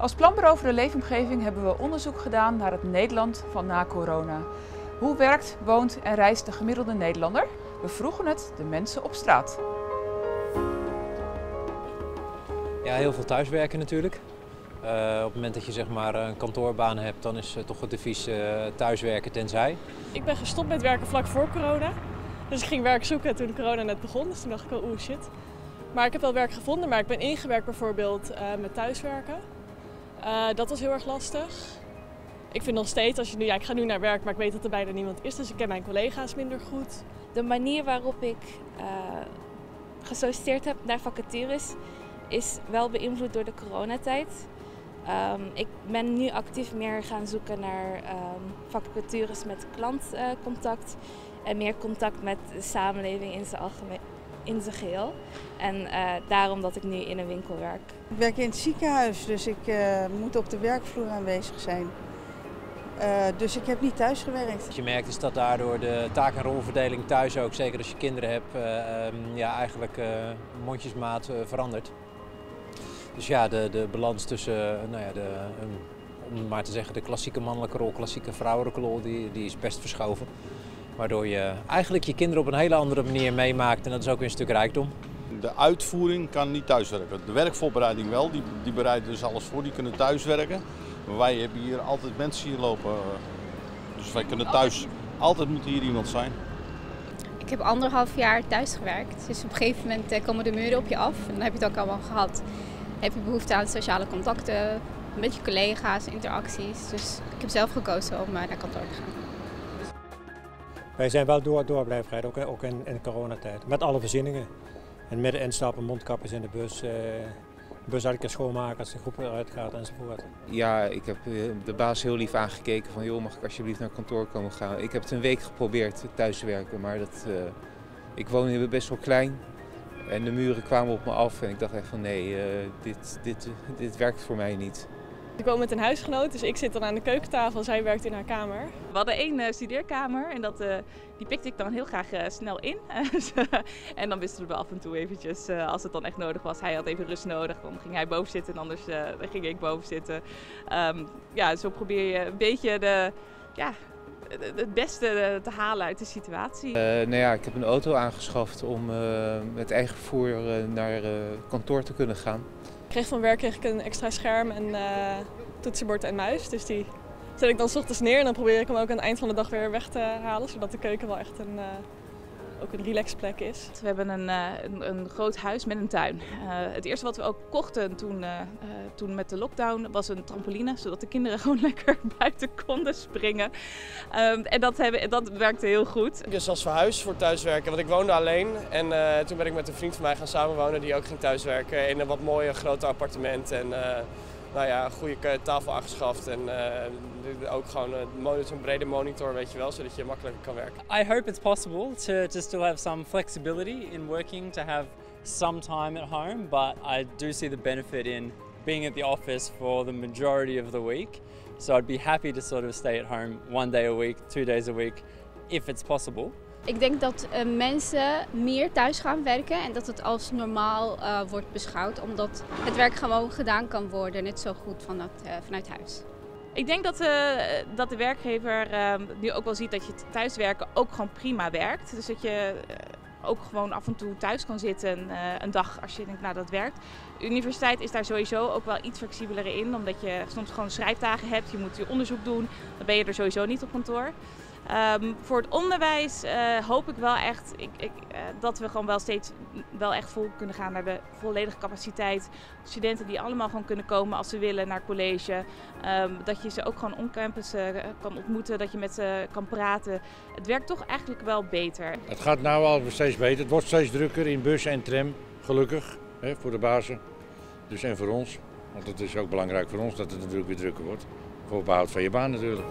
Als Planbureau voor de Leefomgeving hebben we onderzoek gedaan naar het Nederland van na corona. Hoe werkt, woont en reist de gemiddelde Nederlander? We vroegen het de mensen op straat. Ja, heel veel thuiswerken natuurlijk. Op het moment dat je zeg maar een kantoorbaan hebt, dan is toch het devies thuiswerken tenzij. Ik ben gestopt met werken vlak voor corona. Dus ik ging werk zoeken toen corona net begon. Dus toen dacht ik al, oeh shit. Maar ik heb wel werk gevonden, maar ik ben ingewerkt bijvoorbeeld met thuiswerken. Dat was heel erg lastig. Ik vind nog steeds, ik ga nu naar werk, maar ik weet dat er bijna niemand is. Dus ik ken mijn collega's minder goed. De manier waarop ik gesolliciteerd heb naar vacatures is wel beïnvloed door de coronatijd. Ik ben nu actief meer gaan zoeken naar vacatures met klantcontact en meer contact met de samenleving in zijn geheel. En daarom dat ik nu in een winkel werk. Ik werk in het ziekenhuis, dus ik moet op de werkvloer aanwezig zijn. Dus ik heb niet thuis gewerkt. Wat je merkt is dat daardoor de taak- en rolverdeling thuis ook, zeker als je kinderen hebt, eigenlijk mondjesmaat verandert. Dus ja, de balans tussen, om maar te zeggen, de klassieke mannelijke rol, klassieke vrouwelijke rol, die is best verschoven. Waardoor je eigenlijk je kinderen op een hele andere manier meemaakt en dat is ook weer een stuk rijkdom. De uitvoering kan niet thuiswerken. De werkvoorbereiding wel, die bereiden dus alles voor, die kunnen thuiswerken. Maar wij hebben hier altijd mensen hier lopen, dus wij kunnen thuis, altijd moet hier iemand zijn. Ik heb 1,5 jaar thuis gewerkt, dus op een gegeven moment komen de muren op je af en dan heb je het ook allemaal gehad. Dan heb je behoefte aan sociale contacten, met je collega's, interacties. Dus ik heb zelf gekozen om naar kantoor te gaan. Wij zijn wel door blijven rijden, ook in coronatijd, met alle voorzieningen. En midden instappen, mondkapjes in de bus, bus elke keer schoonmaken als de groep eruit gaat enzovoort. Ja, ik heb de baas heel lief aangekeken van joh, mag ik alsjeblieft naar kantoor komen gaan. Ik heb het een week geprobeerd thuis te werken, maar ik woon hier best wel klein. En de muren kwamen op me af en ik dacht echt van nee, dit werkt voor mij niet. Ik woon met een huisgenoot, dus ik zit dan aan de keukentafel, zij werkt in haar kamer. We hadden 1 studeerkamer en die pikte ik dan heel graag snel in. En dan wisselden we af en toe eventjes als het dan echt nodig was. Hij had even rust nodig, dan ging hij boven zitten en anders dan ging ik boven zitten. Zo probeer je een beetje het beste te halen uit de situatie. Ik heb een auto aangeschaft om met eigen vervoer naar kantoor te kunnen gaan. Van werk kreeg ik een extra scherm en toetsenbord en muis. Dus die zet ik dan 's ochtends neer en dan probeer ik hem ook aan het eind van de dag weer weg te halen. Zodat de keuken wel echt ook een relaxplek is. We hebben een groot huis met een tuin. Het eerste wat we ook kochten toen met de lockdown was een trampoline. Zodat de kinderen gewoon lekker buiten konden springen. En dat werkte heel goed. Dus als verhuis voor thuiswerken, want ik woonde alleen. En toen ben ik met een vriend van mij gaan samenwonen die ook ging thuiswerken in een wat mooier groter appartement. En een goede tafel aangeschaft en ook gewoon een brede monitor, weet je wel, zodat je makkelijker kan werken. I hope it's possible to still have some flexibility in working, to have some time at home, but I do see the benefit in being at the office for the majority of the week. So I'd be happy to sort of stay at home 1 day a week, 2 days a week, if it's possible. Ik denk dat mensen meer thuis gaan werken en dat het als normaal wordt beschouwd, omdat het werk gewoon gedaan kan worden, net zo goed vanuit huis. Ik denk dat de werkgever nu ook wel ziet dat je thuiswerken ook gewoon prima werkt. Dus dat je ook gewoon af en toe thuis kan zitten een dag als je denkt, nou dat werkt. De universiteit is daar sowieso ook wel iets flexibeler in, omdat je soms gewoon schrijfdagen hebt, je moet je onderzoek doen, dan ben je er sowieso niet op kantoor. Voor het onderwijs hoop ik wel echt dat we gewoon wel echt vol kunnen gaan naar de volledige capaciteit. Studenten die allemaal gewoon kunnen komen als ze willen naar college. Dat je ze ook gewoon on-campus kan ontmoeten, dat je met ze kan praten. Het werkt toch eigenlijk wel beter. Het gaat nou al steeds beter. Het wordt steeds drukker in bus en tram, gelukkig, voor de bazen. Dus en voor ons, want het is ook belangrijk voor ons dat het natuurlijk weer drukker wordt. Voor behoud van je baan natuurlijk.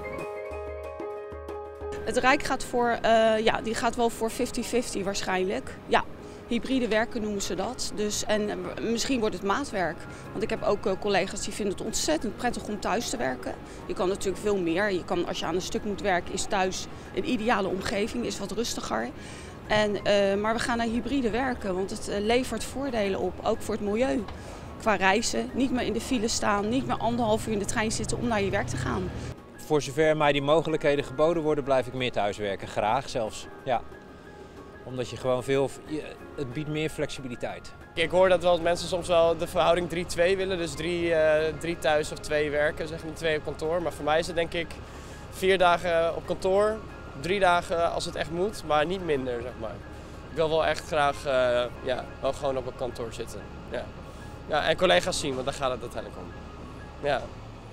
Het Rijk gaat die gaat wel voor 50-50 waarschijnlijk. Ja, hybride werken noemen ze dat. Dus, en misschien wordt het maatwerk. Want ik heb ook collega's die vinden het ontzettend prettig om thuis te werken. Je kan natuurlijk veel meer. Als je aan een stuk moet werken, is thuis een ideale omgeving, is wat rustiger. Maar we gaan naar hybride werken, want het levert voordelen op, ook voor het milieu. qua reizen. Niet meer in de file staan, niet meer 1,5 uur in de trein zitten om naar je werk te gaan. Voor zover mij die mogelijkheden geboden worden, blijf ik meer thuiswerken. Graag zelfs, ja. Omdat je gewoon het biedt meer flexibiliteit. Ik hoor dat wel mensen soms wel de verhouding 3-2 willen. Dus 3 thuis of 2 werken, zeg niet 2 op kantoor. Maar voor mij is het denk ik 4 dagen op kantoor, 3 dagen als het echt moet, maar niet minder, zeg maar. Ik wil wel echt graag wel gewoon op een kantoor zitten. Ja. Ja, en collega's zien, want daar gaat het uiteindelijk om. Ja.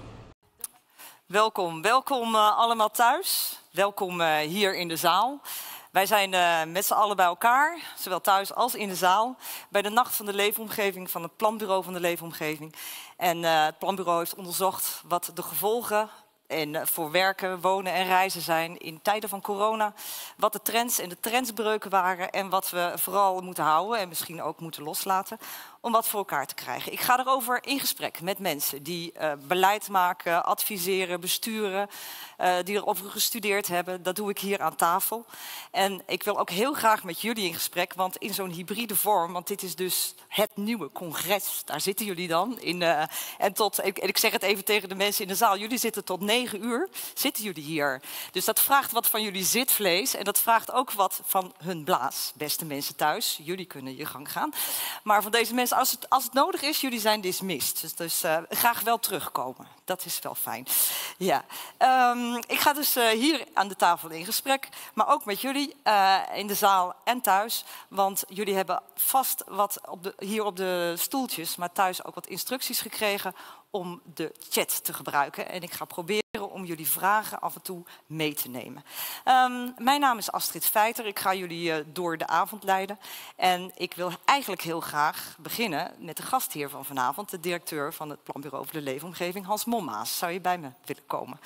Welkom allemaal thuis. Welkom hier in de zaal. Wij zijn met z'n allen bij elkaar, zowel thuis als in de zaal, bij de Nacht van de Leefomgeving van het Planbureau van de Leefomgeving. En het Planbureau heeft onderzocht wat de gevolgen voor werken, wonen en reizen zijn in tijden van corona. Wat de trends en de trendsbreuken waren en wat we vooral moeten houden en misschien ook moeten loslaten om wat voor elkaar te krijgen. Ik ga erover in gesprek met mensen die beleid maken, adviseren, besturen, die erover gestudeerd hebben. Dat doe ik hier aan tafel. En ik wil ook heel graag met jullie in gesprek, want in zo'n hybride vorm, want dit is dus het nieuwe congres, daar zitten jullie dan. Ik zeg het even tegen de mensen in de zaal, jullie zitten tot 9 uur, zitten jullie hier. Dus dat vraagt wat van jullie zitvlees en dat vraagt ook wat van hun blaas. Beste mensen thuis, jullie kunnen je gang gaan. Maar van deze mensen, als het nodig is, jullie zijn dismissed. Dus graag wel terugkomen. Dat is wel fijn. Ja. Ik ga dus hier aan de tafel in gesprek, maar ook met jullie in de zaal en thuis. Want jullie hebben vast wat hier op de stoeltjes, maar thuis ook wat instructies gekregen om de chat te gebruiken. En ik ga proberen om jullie vragen af en toe mee te nemen. Mijn naam is Astrid Feiter. Ik ga jullie door de avond leiden. En ik wil eigenlijk heel graag beginnen met de gastheer van vanavond, de directeur van het Planbureau voor de Leefomgeving, Hans Mommaas. Zou je bij me willen komen?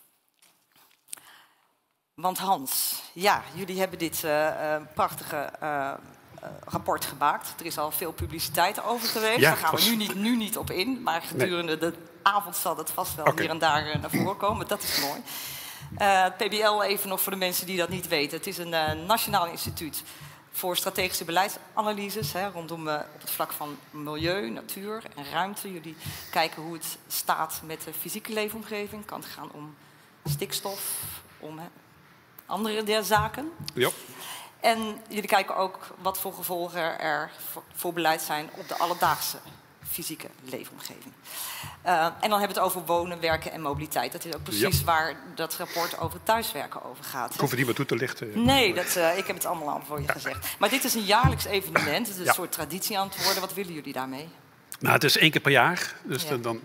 Want Hans, ja, jullie hebben dit prachtige rapport gemaakt. Er is al veel publiciteit over geweest. Ja, daar gaan we nu niet op in. Maar gedurende de avond zal dat vast wel hier en daar naar voren komen. Dat is mooi. PBL even nog voor de mensen die dat niet weten. Het is een nationaal instituut voor strategische beleidsanalyses rondom op het vlak van milieu, natuur en ruimte. Jullie kijken hoe het staat met de fysieke leefomgeving. Kan het gaan om stikstof, om andere zaken. Ja. En jullie kijken ook wat voor gevolgen er voor beleid zijn op de alledaagse fysieke leefomgeving. En dan hebben we het over wonen, werken en mobiliteit. Dat is ook precies waar dat rapport over thuiswerken over gaat. Ik hoef het niet meer toe te lichten. Nee, ik heb het allemaal al voor je gezegd. Maar dit is een jaarlijks evenement. Het is een soort traditie aan het worden. Wat willen jullie daarmee? Nou, het is 1 keer per jaar. Dus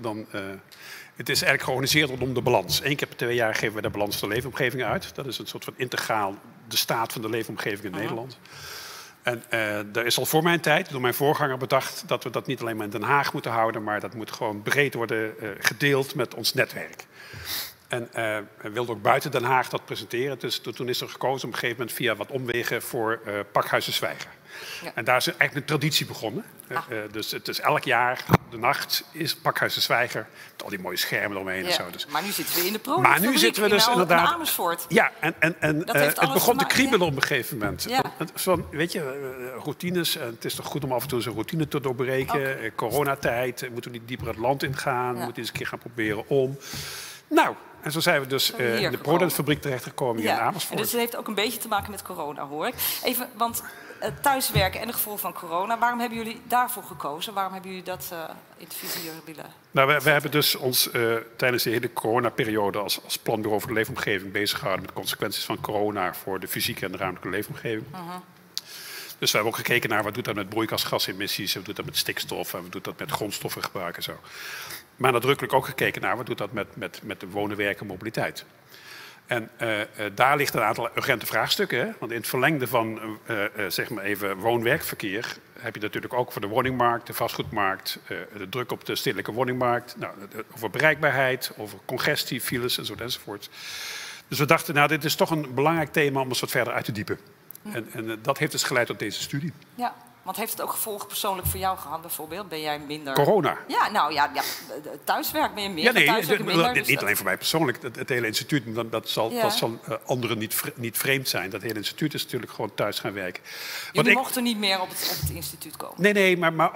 het is eigenlijk georganiseerd rondom de balans. 1 keer per 2 jaar geven we de balans van de leefomgeving uit. Dat is een soort van integraal de staat van de leefomgeving in Nederland. En er is al voor mijn tijd, door mijn voorganger, bedacht dat we dat niet alleen maar in Den Haag moeten houden, maar dat moet gewoon breed worden gedeeld met ons netwerk. En we wilden ook buiten Den Haag dat presenteren. Dus toen is er gekozen op een gegeven moment via wat omwegen voor Pakhuis de Zwijger. Ja. En daar is eigenlijk een traditie begonnen. Dus het is elk jaar, de nacht, is Pakhuis de Zwijger. Met al die mooie schermen eromheen en zo. Dus. Maar nu zitten we in de proeffabriek. Maar nu zitten we dus inderdaad in Amersfoort. Ja, en het begon te kriebelen op een gegeven moment. Ja. Van, weet je, routines. Het is toch goed om af en toe zo'n routine te doorbreken. Coronatijd, moeten we niet dieper het land ingaan. We moeten eens een keer gaan proberen om. Nou, en zo zijn we dus in de Prodent-fabriek terechtgekomen hier in Amersfoort. En dus het heeft ook een beetje te maken met corona, hoor ik. Even, want thuiswerken en de gevolgen van corona, waarom hebben jullie daarvoor gekozen? Waarom hebben jullie dat in het vizier willen? Nou, we hebben dus ons tijdens de hele coronaperiode als Planbureau voor de Leefomgeving bezig gehouden met de consequenties van corona voor de fysieke en de ruimtelijke leefomgeving. Dus we hebben ook gekeken naar wat doet dat met broeikasgasemissies, wat doet dat met stikstof en wat doet dat met grondstoffengebruik en zo. Maar nadrukkelijk ook gekeken naar wat doet dat met de wonen, werken, mobiliteit. En daar ligt een aantal urgente vraagstukken. Hè? Want in het verlengde van zeg maar even woon-werkverkeer heb je natuurlijk ook voor de woningmarkt, de vastgoedmarkt, de druk op de stedelijke woningmarkt, over bereikbaarheid, over congestie, files enzovoort. Dus we dachten, nou, dit is toch een belangrijk thema om eens wat verder uit te diepen. En dat heeft dus geleid tot deze studie. Ja, want heeft het ook gevolgen persoonlijk voor jou gehad bijvoorbeeld? Ben jij minder... Corona? Ja, nou ja, thuiswerk ben je meer, thuiswerk minder. Niet alleen voor mij persoonlijk. Het hele instituut, dat zal anderen niet vreemd zijn. Dat hele instituut is natuurlijk gewoon thuis gaan werken. Jullie mochten niet meer op het instituut komen? Nee, maar ook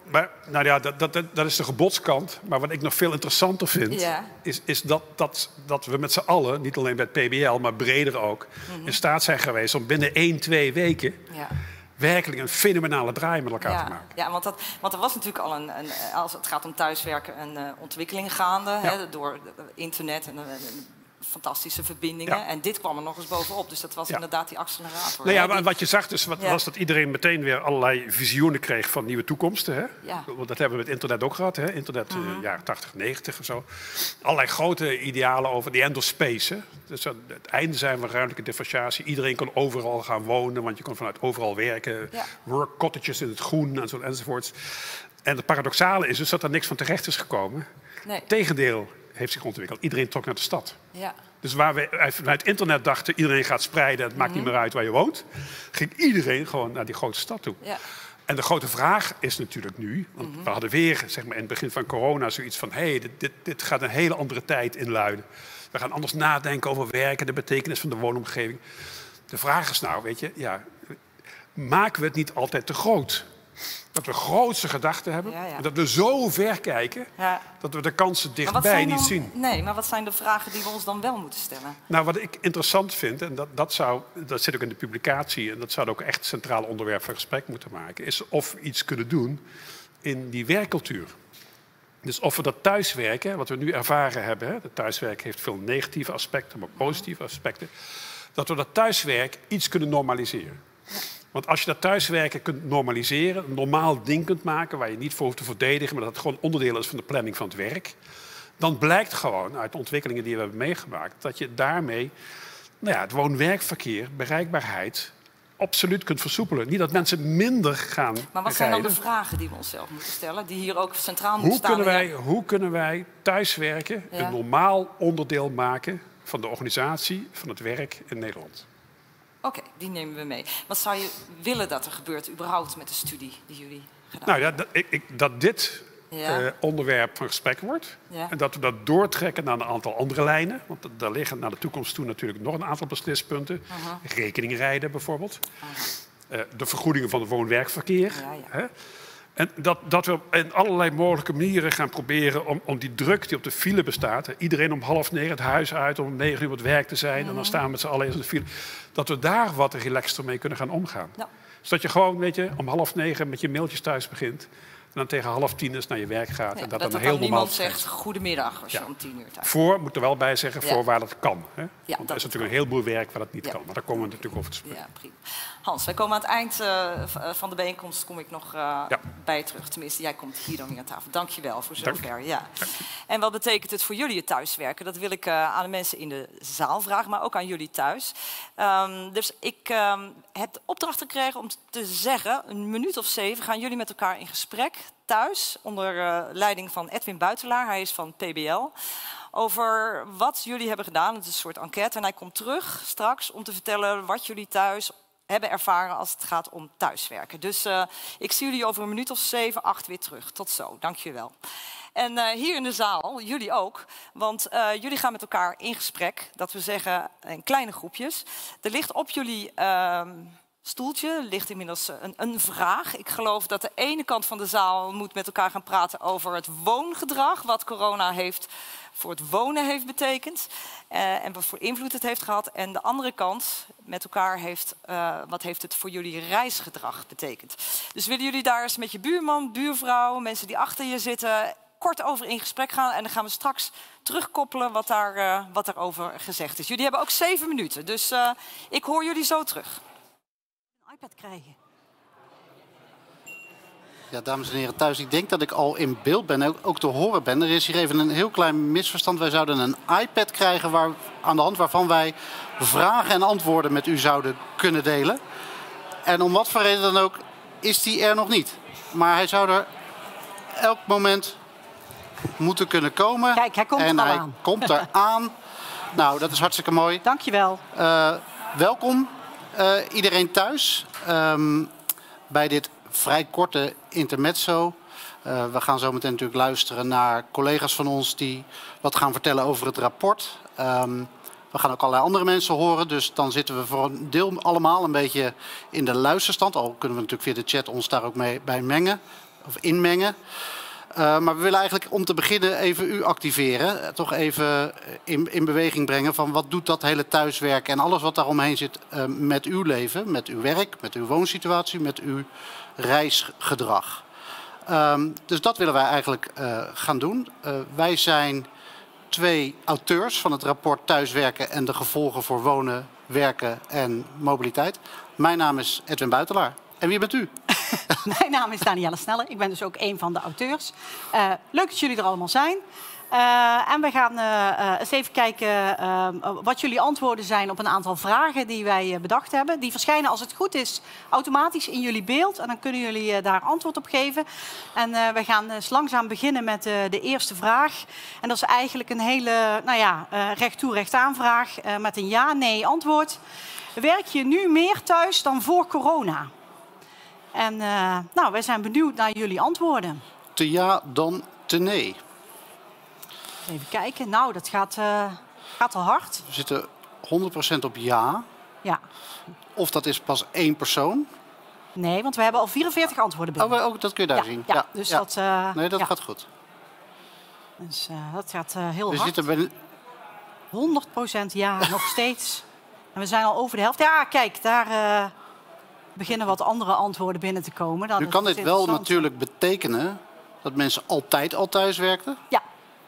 Maar, nou ja, dat is de gebodskant. Maar wat ik nog veel interessanter vind... is dat we met z'n allen, niet alleen bij het PBL, maar breder ook... in staat zijn geweest om binnen 1-2 weken... werkelijk een fenomenale draai met elkaar te maken. Ja, want er was natuurlijk al als het gaat om thuiswerken... een ontwikkeling gaande hè, door internet en... fantastische verbindingen. En dit kwam er nog eens bovenop. Dus dat was inderdaad die accelerator. Nou ja, wat je zag dus, was dat iedereen meteen weer allerlei visioenen kreeg van nieuwe toekomsten. Hè? Want dat hebben we met internet ook gehad. Hè? Internet jaren 80, 90 of zo. Allerlei grote idealen over die end of space. Hè? Dus het einde zijn van ruimtelijke differentiatie. Iedereen kon overal gaan wonen, want je kon vanuit overal werken. Work cottages in het groen enzovoorts. En het paradoxale is dus dat er niks van terecht is gekomen. Nee. Tegendeel heeft zich ontwikkeld. Iedereen trok naar de stad. Ja. Dus waar we vanuit internet dachten, iedereen gaat spreiden... het maakt niet meer uit waar je woont... ging iedereen gewoon naar die grote stad toe. Ja. En de grote vraag is natuurlijk nu... want we hadden weer zeg maar, in het begin van corona zoiets van... dit gaat een hele andere tijd inluiden. We gaan anders nadenken over werken... de betekenis van de woonomgeving. De vraag is nou, weet je... maken we het niet altijd te groot... Dat we grootste gedachten hebben. En dat we zo ver kijken dat we de kansen dichtbij niet zien. Nee, maar wat zijn de vragen die we ons dan wel moeten stellen? Nou, wat ik interessant vind, en dat zit ook in de publicatie... en dat zou ook echt het centrale onderwerp van gesprek moeten maken... is of we iets kunnen doen in die werkcultuur. Dus of we dat thuiswerken, wat we nu ervaren hebben... Hè, dat thuiswerken heeft veel negatieve aspecten, maar positieve aspecten... dat we dat thuiswerk iets kunnen normaliseren. Want als je dat thuiswerken kunt normaliseren, een normaal ding kunt maken... waar je niet voor hoeft te verdedigen, maar dat het gewoon onderdeel is van de planning van het werk... dan blijkt gewoon uit de ontwikkelingen die we hebben meegemaakt... dat je daarmee het woon-werkverkeer, bereikbaarheid... absoluut kunt versoepelen. Niet dat mensen minder gaan Maar wat zijn dan de vragen die we onszelf moeten stellen... die hier ook centraal moeten staan? Hoe kunnen wij thuiswerken een normaal onderdeel maken... van de organisatie, van het werk in Nederland? Oké, die nemen we mee. Wat zou je willen dat er gebeurt überhaupt met de studie die jullie gedaan hebben? Nou ja, dat dit onderwerp van gesprek wordt. Ja. En dat we dat doortrekken naar een aantal andere lijnen. Want daar liggen naar de toekomst toe natuurlijk nog een aantal beslispunten. Rekeningrijden bijvoorbeeld. De vergoedingen van het woon-werkverkeer. Hè? En dat we in allerlei mogelijke manieren gaan proberen om die druk die op de file bestaat... iedereen om 8:30 het huis uit, om 9 uur op het werk te zijn... en dan staan we met z'n allen in de file... dat we daar wat relaxter mee kunnen gaan omgaan. Ja. Zodat je gewoon, weet je, om 8:30 met je mailtjes thuis begint... en dan tegen 9:30 naar je werk gaat. En dat dan heel normaal niemand zegt goedemiddag als je om 10 uur thuis moet er wel bij zeggen, voor waar dat kan. Hè? Want er is natuurlijk een heleboel werk waar dat niet kan. Maar daar komen we natuurlijk over te spreken. Ja, prima. Hans, wij komen aan het eind van de bijeenkomst kom ik nog bij terug. Tenminste, jij komt hier dan weer aan tafel. Dank je wel voor zover. Ja. En wat betekent het voor jullie het thuiswerken? Dat wil ik aan de mensen in de zaal vragen, maar ook aan jullie thuis. Dus ik heb de opdracht gekregen om te zeggen, een minuut of 7 gaan jullie met elkaar in gesprek thuis, onder leiding van Edwin Buitelaar, hij is van PBL, over wat jullie hebben gedaan. Het is een soort enquête en hij komt terug straks om te vertellen wat jullie thuis hebben ervaren als het gaat om thuiswerken. Dus ik zie jullie over een minuut of 7, 8 weer terug. Tot zo, dank je wel. En hier in de zaal, jullie ook, want jullie gaan met elkaar in gesprek. Dat we zeggen in kleine groepjes. Er ligt op jullie stoeltje ligt inmiddels een vraag. Ik geloof dat de ene kant van de zaal moet met elkaar gaan praten over het woongedrag. Wat corona voor het wonen heeft betekend. En wat voor invloed het heeft gehad. En de andere kant met elkaar wat heeft het voor jullie reisgedrag betekend. Dus willen jullie daar eens met je buurman, buurvrouw, mensen die achter je zitten, kort over in gesprek gaan. En dan gaan we straks terugkoppelen wat daarover gezegd is. Jullie hebben ook 7 minuten. Dus ik hoor jullie zo terug. iPad krijgen. Ja, dames en heren thuis, ik denk dat ik al in beeld ben, ook te horen ben. Er is hier even een heel klein misverstand. Wij zouden een iPad krijgen aan de hand waarvan wij vragen en antwoorden met u zouden kunnen delen. En om wat voor reden dan ook is die er nog niet. Maar hij zou er elk moment moeten kunnen komen. Kijk, hij komt en er al hij aan. komt er aan. Nou, dat is hartstikke mooi. Dankjewel. Welkom iedereen thuis bij dit vrij korte intermezzo. We gaan zo meteen natuurlijk luisteren naar collega's van ons die wat gaan vertellen over het rapport. We gaan ook allerlei andere mensen horen, dus dan zitten we voor een deel allemaal een beetje in de luisterstand. Al kunnen we natuurlijk via de chat ons daar ook mee bij mengen. of inmengen. Maar we willen eigenlijk om te beginnen even u activeren. Toch even in beweging brengen van wat doet dat hele thuiswerken en alles wat daaromheen zit met uw leven, met uw werk, met uw woonsituatie, met uw reisgedrag. Dus dat willen wij eigenlijk gaan doen. Wij zijn 2 auteurs van het rapport Thuiswerken en de gevolgen voor wonen, werken en mobiliteit. Mijn naam is Edwin Buitelaar. En wie bent u? Mijn naam is Danielle Snelle. Ik ben dus ook een van de auteurs. Leuk dat jullie er allemaal zijn. En we gaan eens even kijken wat jullie antwoorden zijn op een aantal vragen die wij bedacht hebben. Die verschijnen, als het goed is, automatisch in jullie beeld. En dan kunnen jullie daar antwoord op geven. En we gaan langzaam beginnen met de eerste vraag. En dat is eigenlijk een hele recht toe, recht aan vraag met een ja-nee antwoord. Werk je nu meer thuis dan voor corona? En wij zijn benieuwd naar jullie antwoorden. Te ja dan te nee. Even kijken. Nou, dat gaat al hard. We zitten 100% op ja. Ja. Of dat is pas 1 persoon. Nee, want we hebben al 44 antwoorden binnen. Oh, dat kun je daar zien. Ja, dus ja. dat... nee, dat gaat goed. Dus dat gaat heel we hard. Zitten bij... 100% ja, nog steeds. En we zijn al over de helft. Ja, kijk, daar beginnen wat andere antwoorden binnen te komen. Nu kan dit wel natuurlijk betekenen dat mensen altijd al thuis werkten. Ja.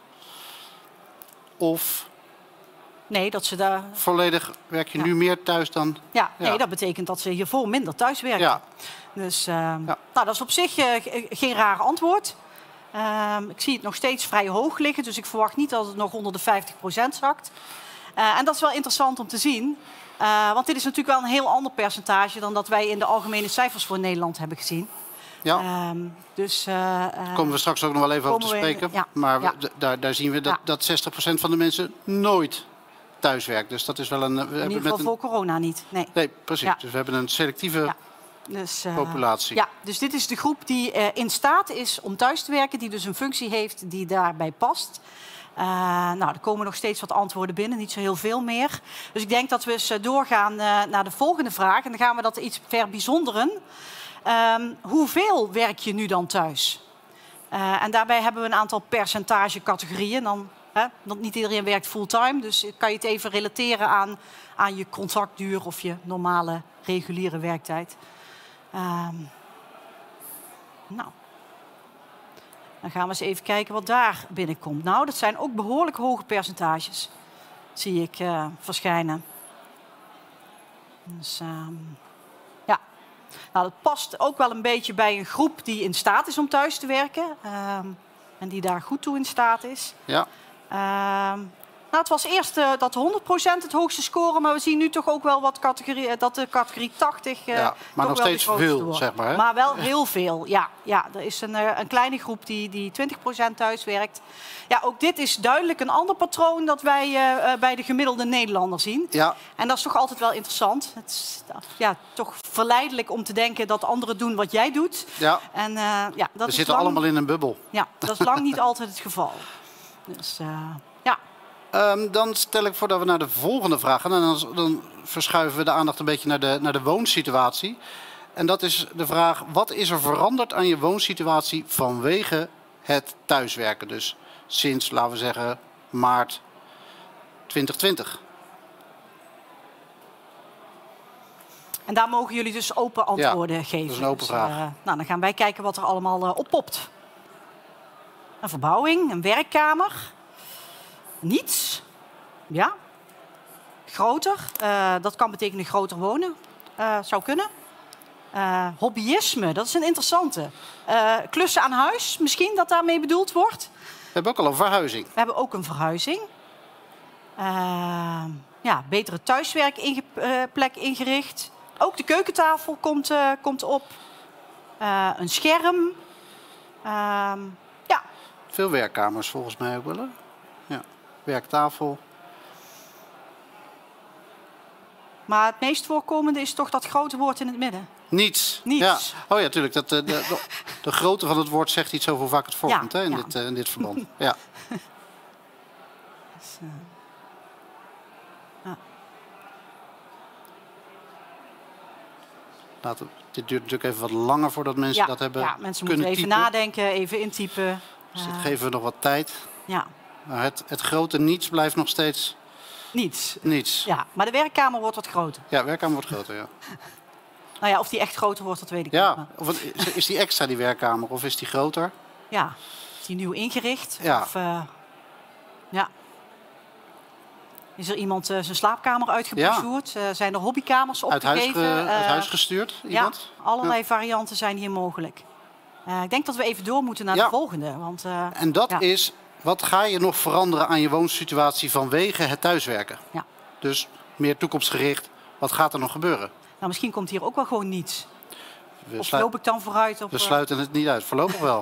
Of... Nee, dat ze daar... Volledig werk je nu meer thuis dan... Ja, nee, dat betekent dat ze hiervoor minder thuis werken. Ja. Dus dat is op zich geen raar antwoord. Ik zie het nog steeds vrij hoog liggen, dus ik verwacht niet dat het nog onder de 50% zakt. En dat is wel interessant om te zien. Want dit is natuurlijk wel een heel ander percentage dan dat wij in de algemene cijfers voor Nederland hebben gezien. Ja. Daar komen we straks ook nog wel even over te spreken. Maar daar zien we dat 60% van de mensen nooit thuis werkt. Dus dat is wel een... In ieder geval voor corona niet. Nee, precies. Ja. Dus we hebben een selectieve populatie. Ja, dus dit is de groep die in staat is om thuis te werken. Die dus een functie heeft die daarbij past. Er komen nog steeds wat antwoorden binnen, niet zo heel veel meer. Dus ik denk dat we eens doorgaan naar de volgende vraag. En dan gaan we dat iets verbijzonderen. Hoeveel werk je nu dan thuis? En daarbij hebben we een aantal percentagecategorieën. Want niet iedereen werkt fulltime, dus kan je het even relateren aan je contractduur of je normale reguliere werktijd. Dan gaan we eens even kijken wat daar binnenkomt. Nou, dat zijn ook behoorlijk hoge percentages, zie ik verschijnen. Dus dat past ook wel een beetje bij een groep die in staat is om thuis te werken. En die daar goed toe in staat is. Ja. Het was eerst dat 100% het hoogste scoren, maar we zien nu toch ook wel wat dat de categorie 80 maar nog steeds veel, zeg maar. Hè? Maar wel heel veel, ja. Er is een kleine groep die 20% thuis werkt. Ja, ook dit is duidelijk een ander patroon dat wij bij de gemiddelde Nederlander zien. Ja. En dat is toch altijd wel interessant. Het is toch verleidelijk om te denken dat anderen doen wat jij doet. Ja. En, we zitten allemaal in een bubbel. Ja, dat is lang niet altijd het geval. Dus dan stel ik voor dat we naar de volgende vraag gaan. En dan verschuiven we de aandacht een beetje naar de woonsituatie. En dat is de vraag, wat is er veranderd aan je woonsituatie vanwege het thuiswerken? Dus sinds, laten we zeggen, maart 2020. En daar mogen jullie dus open antwoorden geven. Dat is een open vraag. Dan gaan wij kijken wat er allemaal oppopt. Een verbouwing, een werkkamer... Niets. Ja. Groter. Dat kan betekenen groter wonen. Zou kunnen. Hobbyisme, dat is een interessante. Klussen aan huis, misschien dat daarmee bedoeld wordt. We hebben ook al een verhuizing. We hebben ook een verhuizing. Betere thuiswerkplek ingericht. Ook de keukentafel komt op. Een scherm. Veel werkkamers volgens mij ook wel. Hè? Ja. Werktafel. Maar het meest voorkomende is toch dat grote woord in het midden. Niets. Niets. Ja. Oh ja, tuurlijk. De grootte van het woord zegt iets over hoe vaak het voorkomt in dit verband. Ja. Dus, Dit duurt natuurlijk even wat langer voordat mensen dat hebben kunnen mensen moeten even nadenken, even intypen. Dus dat geven we nog wat tijd. Ja. Maar het grote niets blijft nog steeds... Niets. Ja, maar de werkkamer wordt wat groter. Ja, de werkkamer wordt groter, ja. Nou ja, of die echt groter wordt, dat weet ik niet. Ja, of is die extra, die werkkamer, of is die groter? Ja, is die nieuw ingericht? Ja. Of, is er iemand zijn slaapkamer uitgebouwd? Zijn er hobbykamers opgegeven? Uit huis gestuurd? Iemand? Ja, allerlei varianten zijn hier mogelijk. Ik denk dat we even door moeten naar de volgende. Want, en dat is, wat ga je nog veranderen aan je woonsituatie vanwege het thuiswerken? Ja. Dus meer toekomstgericht, wat gaat er nog gebeuren? Nou, misschien komt hier ook wel gewoon niets. Of loop ik dan vooruit? We sluiten het niet uit, voorlopig wel.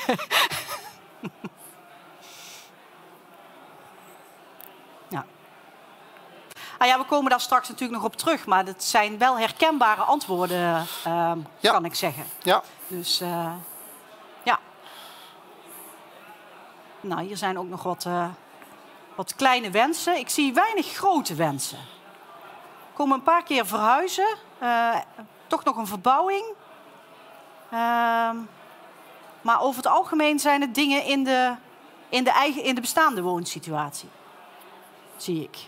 Nou ja, we komen daar straks natuurlijk nog op terug, maar dat zijn wel herkenbare antwoorden, kan ik zeggen. Ja. Dus ja. Nou, hier zijn ook nog wat kleine wensen. Ik zie weinig grote wensen. Er komen een paar keer verhuizen, toch nog een verbouwing. Maar over het algemeen zijn het dingen in de bestaande woonsituatie. Zie ik.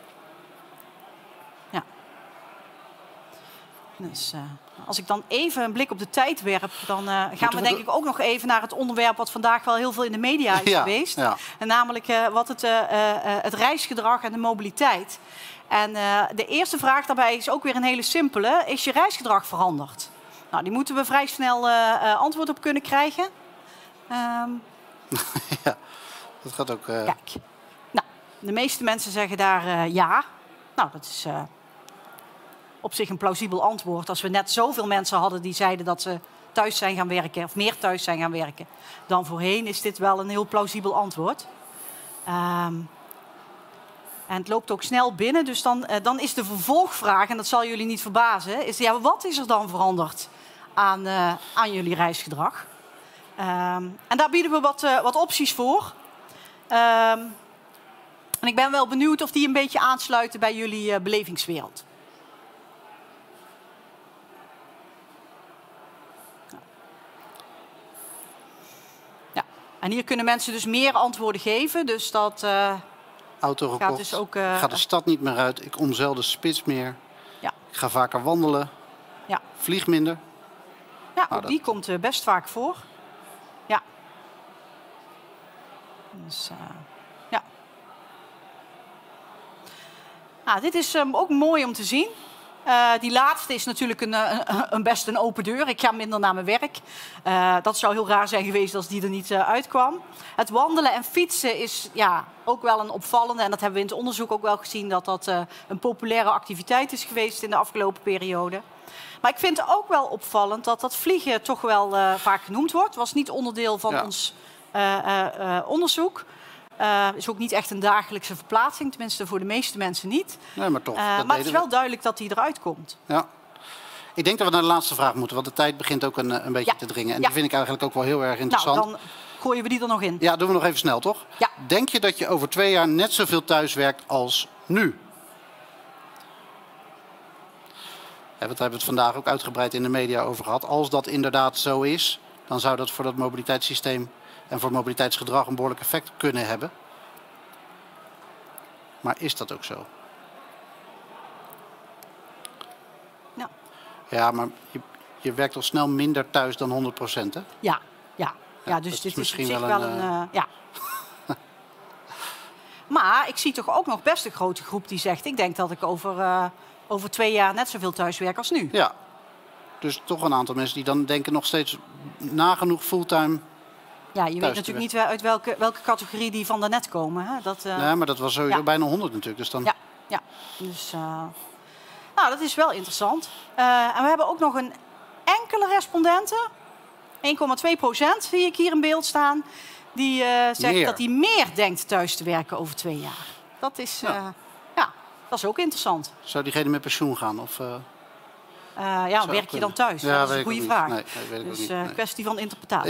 Dus, als ik dan even een blik op de tijd werp, dan gaan we denk ik ook nog even naar het onderwerp wat vandaag wel heel veel in de media is geweest. Ja. En namelijk het reisgedrag en de mobiliteit. En de eerste vraag daarbij is ook weer een hele simpele. Is je reisgedrag veranderd? Nou, die moeten we vrij snel antwoord op kunnen krijgen. Ja, dat gaat ook... Kijk, nou, de meeste mensen zeggen daar ja. Nou, dat is... op zich een plausibel antwoord. Als we net zoveel mensen hadden die zeiden dat ze thuis zijn gaan werken, of meer thuis zijn gaan werken dan voorheen, is dit wel een heel plausibel antwoord. En het loopt ook snel binnen, dus dan is de vervolgvraag, en dat zal jullie niet verbazen, is wat is er dan veranderd aan jullie reisgedrag? En daar bieden we wat opties voor. En ik ben wel benieuwd of die een beetje aansluiten bij jullie belevingswereld. En hier kunnen mensen dus meer antwoorden geven. Dus dat auto gekocht, gaat dus ook... ik ga de stad niet meer uit, ik omzeil de spits meer. Ja. Ik ga vaker wandelen. Ja. Vlieg minder. Ja, ook die komt best vaak voor. Ja. Dus, ja. Nou, dit is ook mooi om te zien. Die laatste is natuurlijk best een open deur. Ik ga minder naar mijn werk. Dat zou heel raar zijn geweest als die er niet uitkwam. Het wandelen en fietsen is ook wel een opvallende. En dat hebben we in het onderzoek ook wel gezien dat dat een populaire activiteit is geweest in de afgelopen periode. Maar ik vind het ook wel opvallend dat vliegen toch wel vaak genoemd wordt. Het was niet onderdeel van ons onderzoek. Is ook niet echt een dagelijkse verplaatsing, tenminste voor de meeste mensen niet. Nee, maar toch. Maar het is wel duidelijk dat die eruit komt. Ja. Ik denk dat we naar de laatste vraag moeten, want de tijd begint ook een beetje te dringen. En die vind ik eigenlijk ook wel heel erg interessant. Nou, dan gooien we die er nog in. Ja, doen we nog even snel, toch? Ja. Denk je dat je over 2 jaar net zoveel thuis werkt als nu? Daar hebben we het vandaag ook uitgebreid in de media over gehad. Als dat inderdaad zo is, dan zou dat voor dat mobiliteitssysteem en voor mobiliteitsgedrag een behoorlijk effect kunnen hebben. Maar is dat ook zo? Ja. Ja, maar je werkt al snel minder thuis dan 100%, hè? Ja, dus dit is misschien wel een... ja. Maar ik zie toch ook nog best een grote groep die zegt... ik denk dat ik over 2 jaar net zoveel thuis werk als nu. Ja, dus toch een aantal mensen die dan denken nog steeds nagenoeg fulltime... Ja, je weet natuurlijk niet uit welke categorie die van daarnet komen. Hè? Nee, maar dat was sowieso bijna 100 natuurlijk. Dus dan... Ja. Dus, nou, dat is wel interessant. En we hebben ook nog een enkele respondenten. 1,2% zie ik hier in beeld staan. Die zegt dat hij meer denkt thuis te werken over 2 jaar. Dat is, dat is ook interessant. Zou diegene met pensioen gaan? Of, werk je dan thuis? Ja, dat is een goede vraag. Nee, weet ik dus ook niet. kwestie van interpretatie.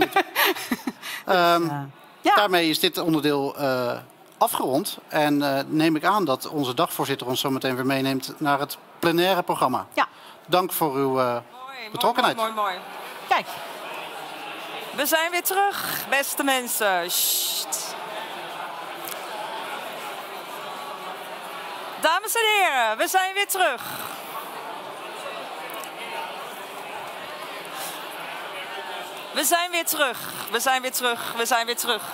Ja, daarmee is dit onderdeel afgerond. En neem ik aan dat onze dagvoorzitter ons zo meteen weer meeneemt naar het plenaire programma. Ja. dank voor uw betrokkenheid. Mooi. Kijk, we zijn weer terug, beste mensen. Sst. Dames en heren, we zijn weer terug. We zijn weer terug.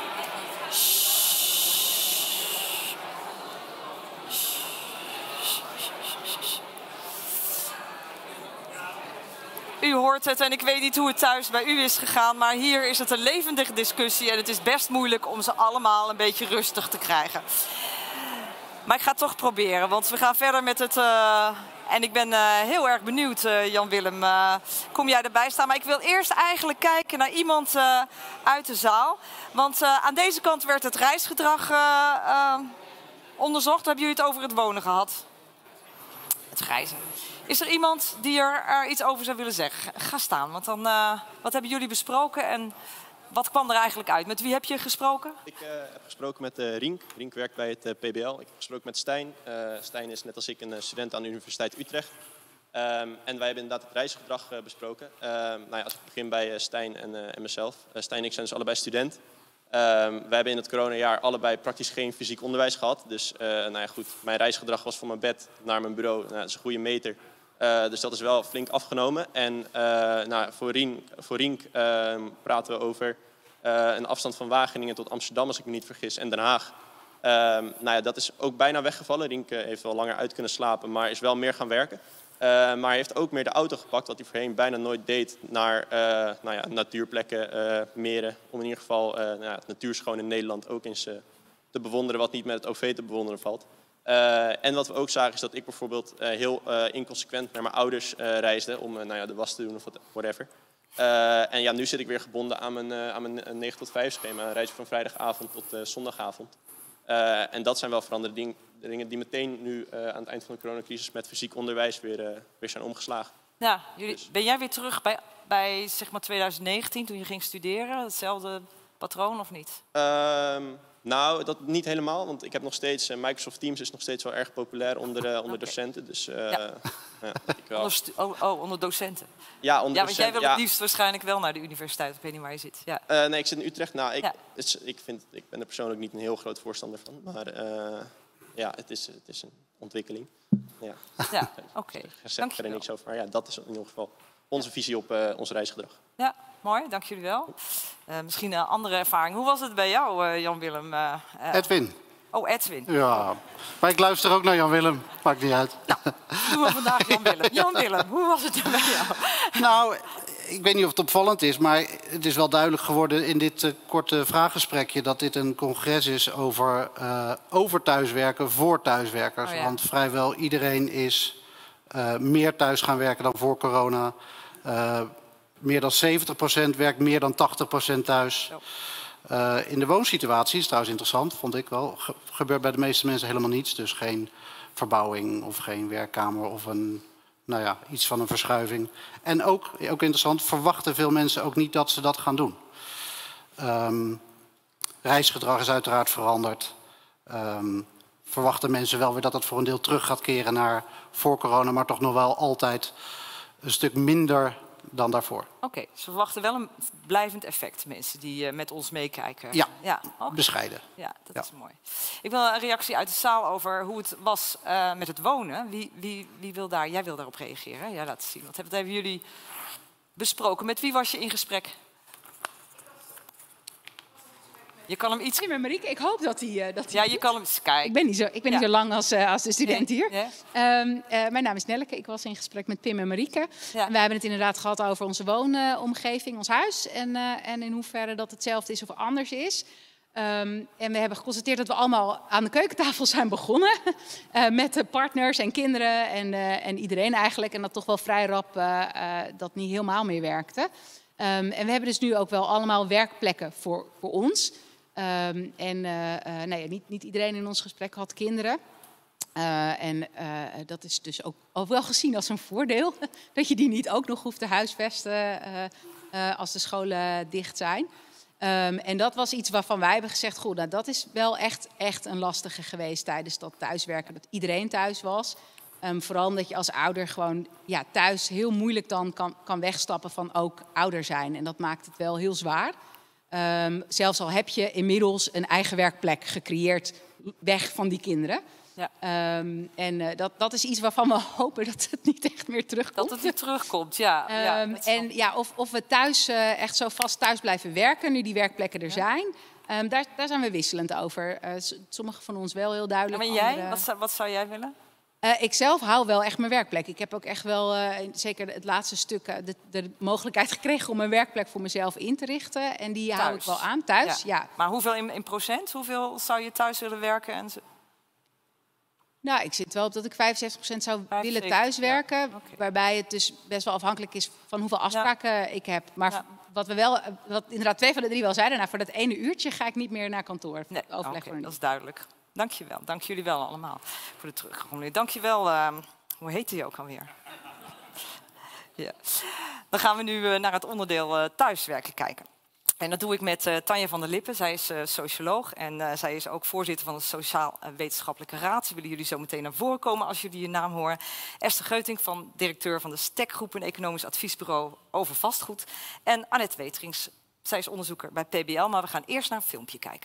U hoort het en ik weet niet hoe het thuis bij u is gegaan, maar hier is het een levendige discussie en het is best moeilijk om ze allemaal een beetje rustig te krijgen. Maar ik ga het toch proberen, want we gaan verder met het... En ik ben heel erg benieuwd, Jan-Willem, kom jij erbij staan? Maar ik wil eerst eigenlijk kijken naar iemand uit de zaal. Want aan deze kant werd het reisgedrag onderzocht. Hebben jullie het over het wonen gehad? Het reizen. Is er iemand die er iets over zou willen zeggen? Ga staan, want dan wat hebben jullie besproken en wat kwam er eigenlijk uit? Met wie heb je gesproken? Ik heb gesproken met Rienk. Rienk werkt bij het PBL. Ik heb gesproken met Stijn. Stijn is net als ik een student aan de Universiteit Utrecht. En wij hebben inderdaad het reisgedrag besproken. Als ik begin bij Stijn en mezelf. Stijn en ik zijn dus allebei student. Wij hebben in het coronajaar allebei praktisch geen fysiek onderwijs gehad. Dus mijn reisgedrag was van mijn bed naar mijn bureau. Dat is een goede meter. Dus dat is wel flink afgenomen. En voor Rienk praten we over een afstand van Wageningen tot Amsterdam, als ik me niet vergis, en Den Haag. Dat is ook bijna weggevallen. Rienk heeft wel langer uit kunnen slapen, maar is wel meer gaan werken. Maar hij heeft ook meer de auto gepakt, wat hij voorheen bijna nooit deed, naar natuurplekken, meren. Om in ieder geval het natuurschoon in Nederland ook eens te bewonderen, wat niet met het OV te bewonderen valt. En wat we ook zagen is dat ik bijvoorbeeld heel inconsequent naar mijn ouders reisde om de was te doen of whatever. Nu zit ik weer gebonden aan mijn 9 tot 5 schema. Een reis van vrijdagavond tot zondagavond. En dat zijn wel veranderde dingen die meteen nu aan het eind van de coronacrisis met fysiek onderwijs weer zijn omgeslagen. Ja, ben jij weer terug bij zeg maar 2019 toen je ging studeren? Hetzelfde patroon of niet? Dat niet helemaal, want ik heb nog steeds... Microsoft Teams is nog steeds wel erg populair onder docenten. Dus, ik wel. Onder docenten? Ja, onder docenten. Want jij wil het liefst waarschijnlijk wel naar de universiteit. Ik weet niet waar je zit. Ja. Nee, ik zit in Utrecht. Ik ben er persoonlijk niet een heel groot voorstander van. Maar het is een ontwikkeling. Ja, oké. Daar zeg er niks over. Maar dat is in ieder geval onze visie op ons reisgedrag. Ja, mooi. Dank jullie wel. Misschien een andere ervaring. Hoe was het bij jou, Jan-Willem? Edwin. Oh, Edwin. Ja, maar ik luister ook naar Jan-Willem. Maakt niet uit. Nou, doen we vandaag Jan-Willem. Jan-Willem, hoe was het bij jou? Nou, ik weet niet of het opvallend is, maar het is wel duidelijk geworden in dit korte vraaggesprekje dat dit een congres is over thuiswerken voor thuiswerkers. Oh ja. Want vrijwel iedereen is meer thuis gaan werken dan voor corona. Meer dan 70% werkt meer dan 80% thuis. In de woonsituatie is trouwens interessant, vond ik wel. Gebeurt bij de meeste mensen helemaal niets. Dus geen verbouwing of geen werkkamer of iets van een verschuiving. En ook interessant, verwachten veel mensen ook niet dat ze dat gaan doen. Reisgedrag is uiteraard veranderd. Verwachten mensen wel weer dat het voor een deel terug gaat keren naar voor corona, maar toch nog wel altijd een stuk minder dan daarvoor. Oké, ze verwachten wel een blijvend effect, mensen die met ons meekijken. Ja, bescheiden. Ja, dat is mooi. Ik wil een reactie uit de zaal over hoe het was met het wonen. Wie wil daar? Jij wil daarop reageren. Ja, laat zien. Wat hebben jullie besproken? Met wie was je in gesprek? Je kan hem iets... Tim en Marieke, ik hoop dat hij... Ja, je kan hem... Kijk. Ik ben niet zo lang als de student hier. Mijn naam is Nelleke. Ik was in gesprek met Tim en Marieke. Ja. En we hebben het inderdaad gehad over onze woonomgeving, ons huis. En in hoeverre dat hetzelfde is of anders is. En we hebben geconstateerd dat we allemaal aan de keukentafel zijn begonnen. Met de partners en kinderen en iedereen eigenlijk. En dat toch wel vrij rap dat niet helemaal meer werkte. En we hebben dus nu ook wel allemaal werkplekken voor ons. Niet iedereen in ons gesprek had kinderen. Dat is dus ook wel gezien als een voordeel. Dat je die niet ook nog hoeft te huisvesten als de scholen dicht zijn. En dat was iets waarvan wij hebben gezegd, goed, nou, dat is wel echt een lastige geweest tijdens dat thuiswerken. Dat iedereen thuis was. Vooral omdat je als ouder gewoon thuis heel moeilijk dan kan wegstappen van ook ouder zijn. En dat maakt het wel heel zwaar. Zelfs al heb je inmiddels een eigen werkplek gecreëerd weg van die kinderen. Ja. Dat is iets waarvan we hopen dat het niet echt meer terugkomt. Dat het niet terugkomt, ja. Of we thuis echt zo vast thuis blijven werken, nu die werkplekken er zijn. Daar zijn we wisselend over. Sommigen van ons wel heel duidelijk. En jij? Wat zou jij willen? Ik zelf hou wel echt mijn werkplek. Ik heb ook echt wel, zeker het laatste stuk, de mogelijkheid gekregen om een werkplek voor mezelf in te richten. En die hou ik wel aan thuis. Ja. Maar hoeveel in procent? Hoeveel zou je thuis willen werken? Nou, ik zit wel op dat ik 75% zou willen thuiswerken. Ja. Okay. Waarbij het dus best wel afhankelijk is van hoeveel afspraken ik heb. Maar wat inderdaad 2 van de 3 wel zeiden, voor dat ene uurtje ga ik niet meer naar kantoor. Nee, dat is duidelijk. Dank je wel. Dank jullie wel allemaal voor de terugkomst. Dank je wel. Hoe heette je ook alweer? Ja. Dan gaan we nu naar het onderdeel thuiswerken kijken. En dat doe ik met Tanja van der Lippen. Zij is socioloog en zij is ook voorzitter van de Sociaal-Wetenschappelijke Raad. Ze willen jullie zo meteen naar voren komen als jullie je naam horen. Esther Geutink, directeur van de STEC-groep, een economisch adviesbureau over vastgoed. En Annette Weterings, zij is onderzoeker bij PBL. Maar we gaan eerst naar een filmpje kijken.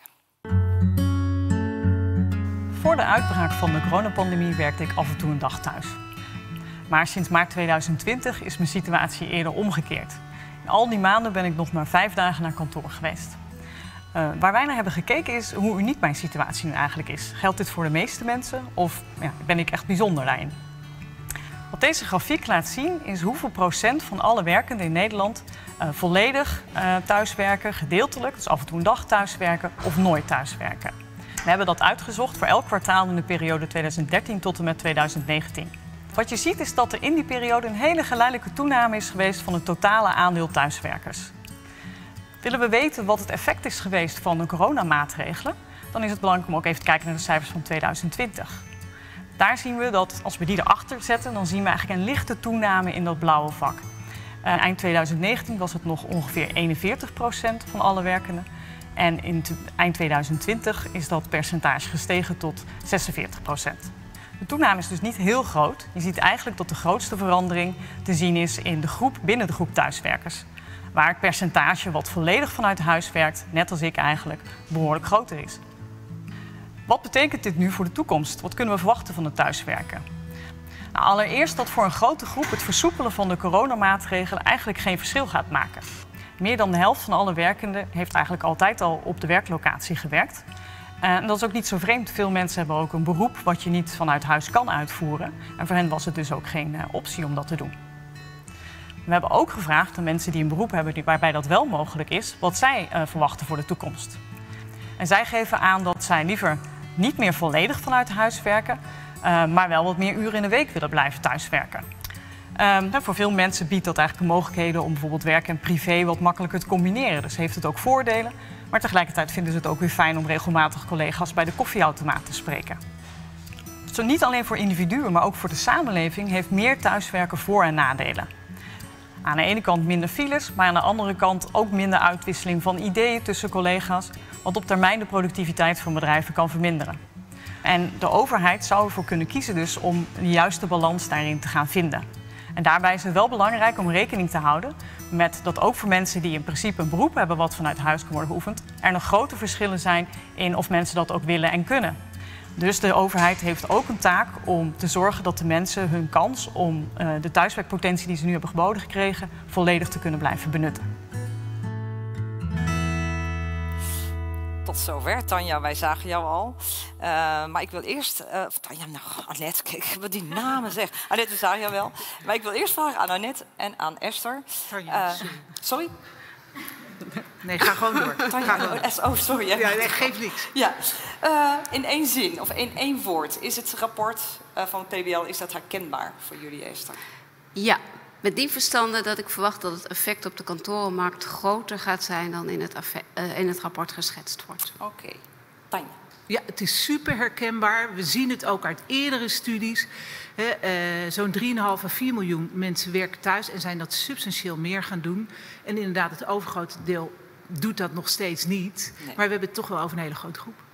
Voor de uitbraak van de coronapandemie werkte ik af en toe een dag thuis. Maar sinds maart 2020 is mijn situatie eerder omgekeerd. In al die maanden ben ik nog maar 5 dagen naar kantoor geweest. Waar wij naar hebben gekeken is hoe uniek mijn situatie nu eigenlijk is. Geldt dit voor de meeste mensen of ben ik echt bijzonder daarin? Wat deze grafiek laat zien is hoeveel procent van alle werkenden in Nederland volledig thuiswerken, gedeeltelijk, dus af en toe een dag thuiswerken of nooit thuiswerken. We hebben dat uitgezocht voor elk kwartaal in de periode 2013 tot en met 2019. Wat je ziet is dat er in die periode een hele geleidelijke toename is geweest van het totale aandeel thuiswerkers. Willen we weten wat het effect is geweest van de coronamaatregelen, dan is het belangrijk om ook even te kijken naar de cijfers van 2020. Daar zien we dat als we die erachter zetten, dan zien we eigenlijk een lichte toename in dat blauwe vak. Eind 2019 was het nog ongeveer 41% van alle werkenden. En in eind 2020 is dat percentage gestegen tot 46%. De toename is dus niet heel groot. Je ziet eigenlijk dat de grootste verandering te zien is in de groep, binnen de groep thuiswerkers. Waar het percentage wat volledig vanuit huis werkt, net als ik eigenlijk, behoorlijk groter is. Wat betekent dit nu voor de toekomst? Wat kunnen we verwachten van het thuiswerken? Nou, allereerst dat voor een grote groep het versoepelen van de coronamaatregelen eigenlijk geen verschil gaat maken. Meer dan de helft van alle werkenden heeft eigenlijk altijd al op de werklocatie gewerkt. En dat is ook niet zo vreemd. Veel mensen hebben ook een beroep wat je niet vanuit huis kan uitvoeren. En voor hen was het dus ook geen optie om dat te doen. We hebben ook gevraagd aan mensen die een beroep hebben waarbij dat wel mogelijk is, wat zij verwachten voor de toekomst. En zij geven aan dat zij liever niet meer volledig vanuit huis werken, maar wel wat meer uren in de week willen blijven thuiswerken. Voor veel mensen biedt dat eigenlijk mogelijkheden om bijvoorbeeld werk en privé wat makkelijker te combineren. Dus heeft het ook voordelen. Maar tegelijkertijd vinden ze het ook weer fijn om regelmatig collega's bij de koffieautomaat te spreken. Zo niet alleen voor individuen, maar ook voor de samenleving heeft meer thuiswerken voor- en nadelen. Aan de ene kant minder files, maar aan de andere kant ook minder uitwisseling van ideeën tussen collega's, wat op termijn de productiviteit van bedrijven kan verminderen. En de overheid zou ervoor kunnen kiezen dus om de juiste balans daarin te gaan vinden. En daarbij is het wel belangrijk om rekening te houden met dat ook voor mensen die in principe een beroep hebben wat vanuit huis kan worden beoefend, er nog grote verschillen zijn in of mensen dat ook willen en kunnen. Dus de overheid heeft ook een taak om te zorgen dat de mensen hun kans om de thuiswerkpotentie die ze nu hebben geboden gekregen volledig te kunnen blijven benutten. Tot zover. Tanja, wij zagen jou al. Maar ik wil eerst... Tanja, nou, Annette, kijk wat die namen zeg. Annette, we zagen jou wel. Maar ik wil eerst vragen aan Annette en aan Esther. Tanja, sorry? Nee, ga gewoon door. Tanja, sorry. Ja, nee, geeft niks. Ja. In één zin, of in één woord, is het rapport van het PBL, is dat herkenbaar voor jullie, Esther? Ja. Met die verstande dat ik verwacht dat het effect op de kantorenmarkt groter gaat zijn dan in het rapport geschetst wordt. Oké. Tanja. Ja, het is super herkenbaar. We zien het ook uit eerdere studies. Zo'n 3,5 à 4 miljoen mensen werken thuis en zijn dat substantieel meer gaan doen. En inderdaad, het overgrote deel doet dat nog steeds niet. Nee. Maar we hebben het toch wel over een hele grote groep.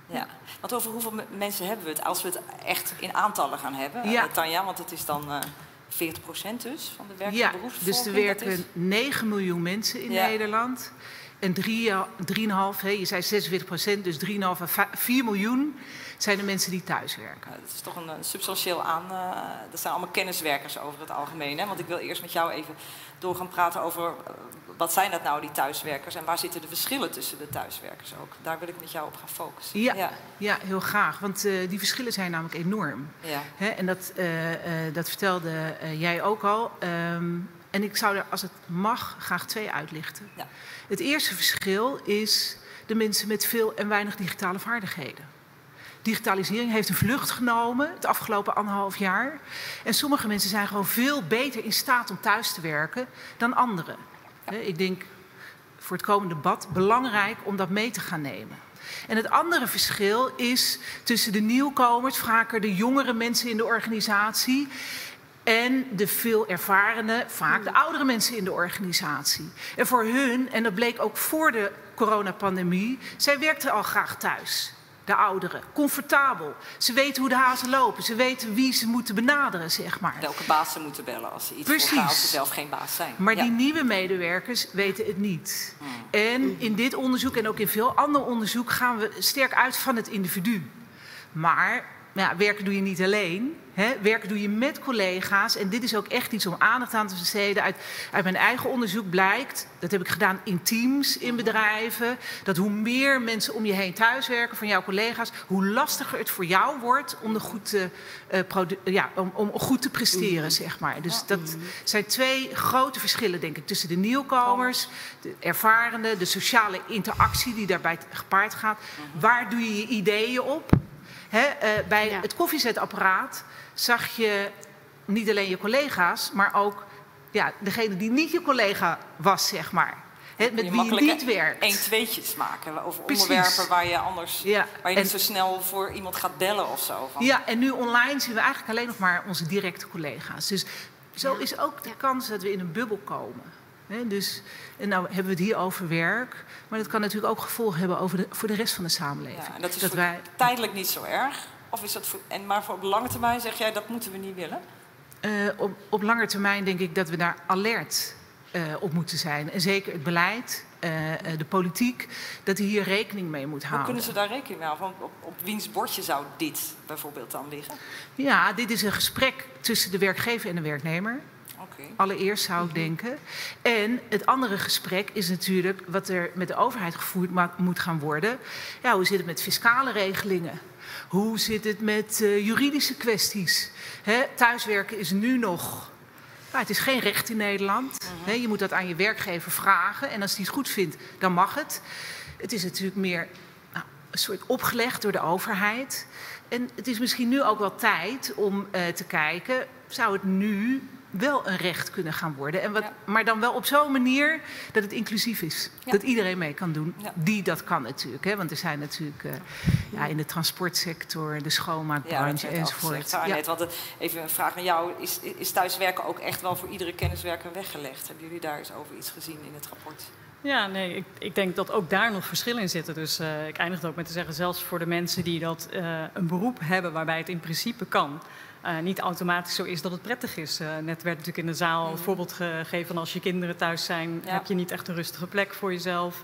Ja, want over hoeveel mensen hebben we het als we het echt in aantallen gaan hebben, Tanja? Want het is dan 40% dus van de werkende beroepsbevolking. Dus er werken 9 miljoen mensen in Nederland. En 3,5, je zei 46%, dus 3,5 à 4 miljoen zijn de mensen die thuis werken. Dat is toch een substantieel dat zijn allemaal kenniswerkers over het algemeen. Hè? Want ik wil eerst met jou even door gaan praten over wat zijn dat nou, die thuiswerkers? En waar zitten de verschillen tussen de thuiswerkers ook? Daar wil ik met jou op gaan focussen. Ja, heel graag. Want die verschillen zijn namelijk enorm. Ja. En dat vertelde jij ook al. En ik zou er, als het mag, graag 2 uitlichten. Ja. Het eerste verschil is de mensen met veel en weinig digitale vaardigheden. Digitalisering heeft een vlucht genomen het afgelopen 1,5 jaar. En sommige mensen zijn gewoon veel beter in staat om thuis te werken dan anderen. Ja. Ik denk voor het komende debat belangrijk om dat mee te gaan nemen. En het andere verschil is tussen de nieuwkomers, vaker de jongere mensen in de organisatie, en de veel ervarene, vaak de oudere mensen in de organisatie. En voor hun, en dat bleek ook voor de coronapandemie, zij werkten al graag thuis. De ouderen, comfortabel. Ze weten hoe de hazen lopen. Ze weten wie ze moeten benaderen, zeg maar. Welke baas ze moeten bellen als ze iets voorgaan, als ze zelf geen baas zijn. Maar die nieuwe medewerkers weten het niet. En in dit onderzoek en ook in veel ander onderzoek gaan we sterk uit van het individu. Maar werken doe je niet alleen. Werken doe je met collega's. En dit is ook echt iets om aandacht aan te besteden. Uit mijn eigen onderzoek blijkt, dat heb ik gedaan in teams, in bedrijven, dat hoe meer mensen om je heen thuiswerken van jouw collega's, hoe lastiger het voor jou wordt om goed te presteren, zeg maar. Dus dat zijn 2 grote verschillen, denk ik, tussen de nieuwkomers, de ervarenden, de sociale interactie die daarbij gepaard gaat. Waar doe je je ideeën op? Bij het koffiezetapparaat zag je niet alleen je collega's, maar ook degene die niet je collega was, zeg maar. Met wie je niet werkt. 1-2'tjes maken over onderwerpen waar je anders waar je niet zo snel voor iemand gaat bellen of zo. Ja, en nu online zien we eigenlijk alleen nog maar onze directe collega's. Dus zo is ook de kans dat we in een bubbel komen. En nou hebben we het hier over werk, maar dat kan natuurlijk ook gevolgen hebben voor de rest van de samenleving. Ja, en dat is tijdelijk niet zo erg? Of is dat maar voor op de lange termijn zeg jij dat moeten we niet willen? Op lange termijn denk ik dat we daar alert op moeten zijn. En zeker het beleid, de politiek, dat die hier rekening mee moet houden. Hoe kunnen ze daar rekening mee houden? Op wiens bordje zou dit bijvoorbeeld dan liggen? Ja, dit is een gesprek tussen de werkgever en de werknemer. Allereerst zou ik denken. En het andere gesprek is natuurlijk wat er met de overheid gevoerd moet gaan worden. Ja, hoe zit het met fiscale regelingen? Hoe zit het met juridische kwesties? Thuiswerken is nu nog... het is geen recht in Nederland. Je moet dat aan je werkgever vragen. En als hij het goed vindt, dan mag het. Het is natuurlijk meer een soort opgelegd door de overheid. En het is misschien nu ook wel tijd om te kijken... zou het nu wel een recht kunnen gaan worden. Maar dan wel op zo'n manier dat het inclusief is. Ja. Dat iedereen mee kan doen. Ja. Die dat kan natuurlijk. Want er zijn natuurlijk in de transportsector, de schoonmaakbranche enzovoort. Want even een vraag naar jou. Is thuiswerken ook echt wel voor iedere kenniswerker weggelegd? Hebben jullie daar eens over iets gezien in het rapport? Ja, nee, ik denk dat ook daar nog verschillen in zitten. Dus ik eindig het ook met te zeggen, zelfs voor de mensen die dat een beroep hebben waarbij het in principe kan... niet automatisch zo is dat het prettig is. Net werd natuurlijk in de zaal het voorbeeld gegeven van als je kinderen thuis zijn, heb je niet echt een rustige plek voor jezelf.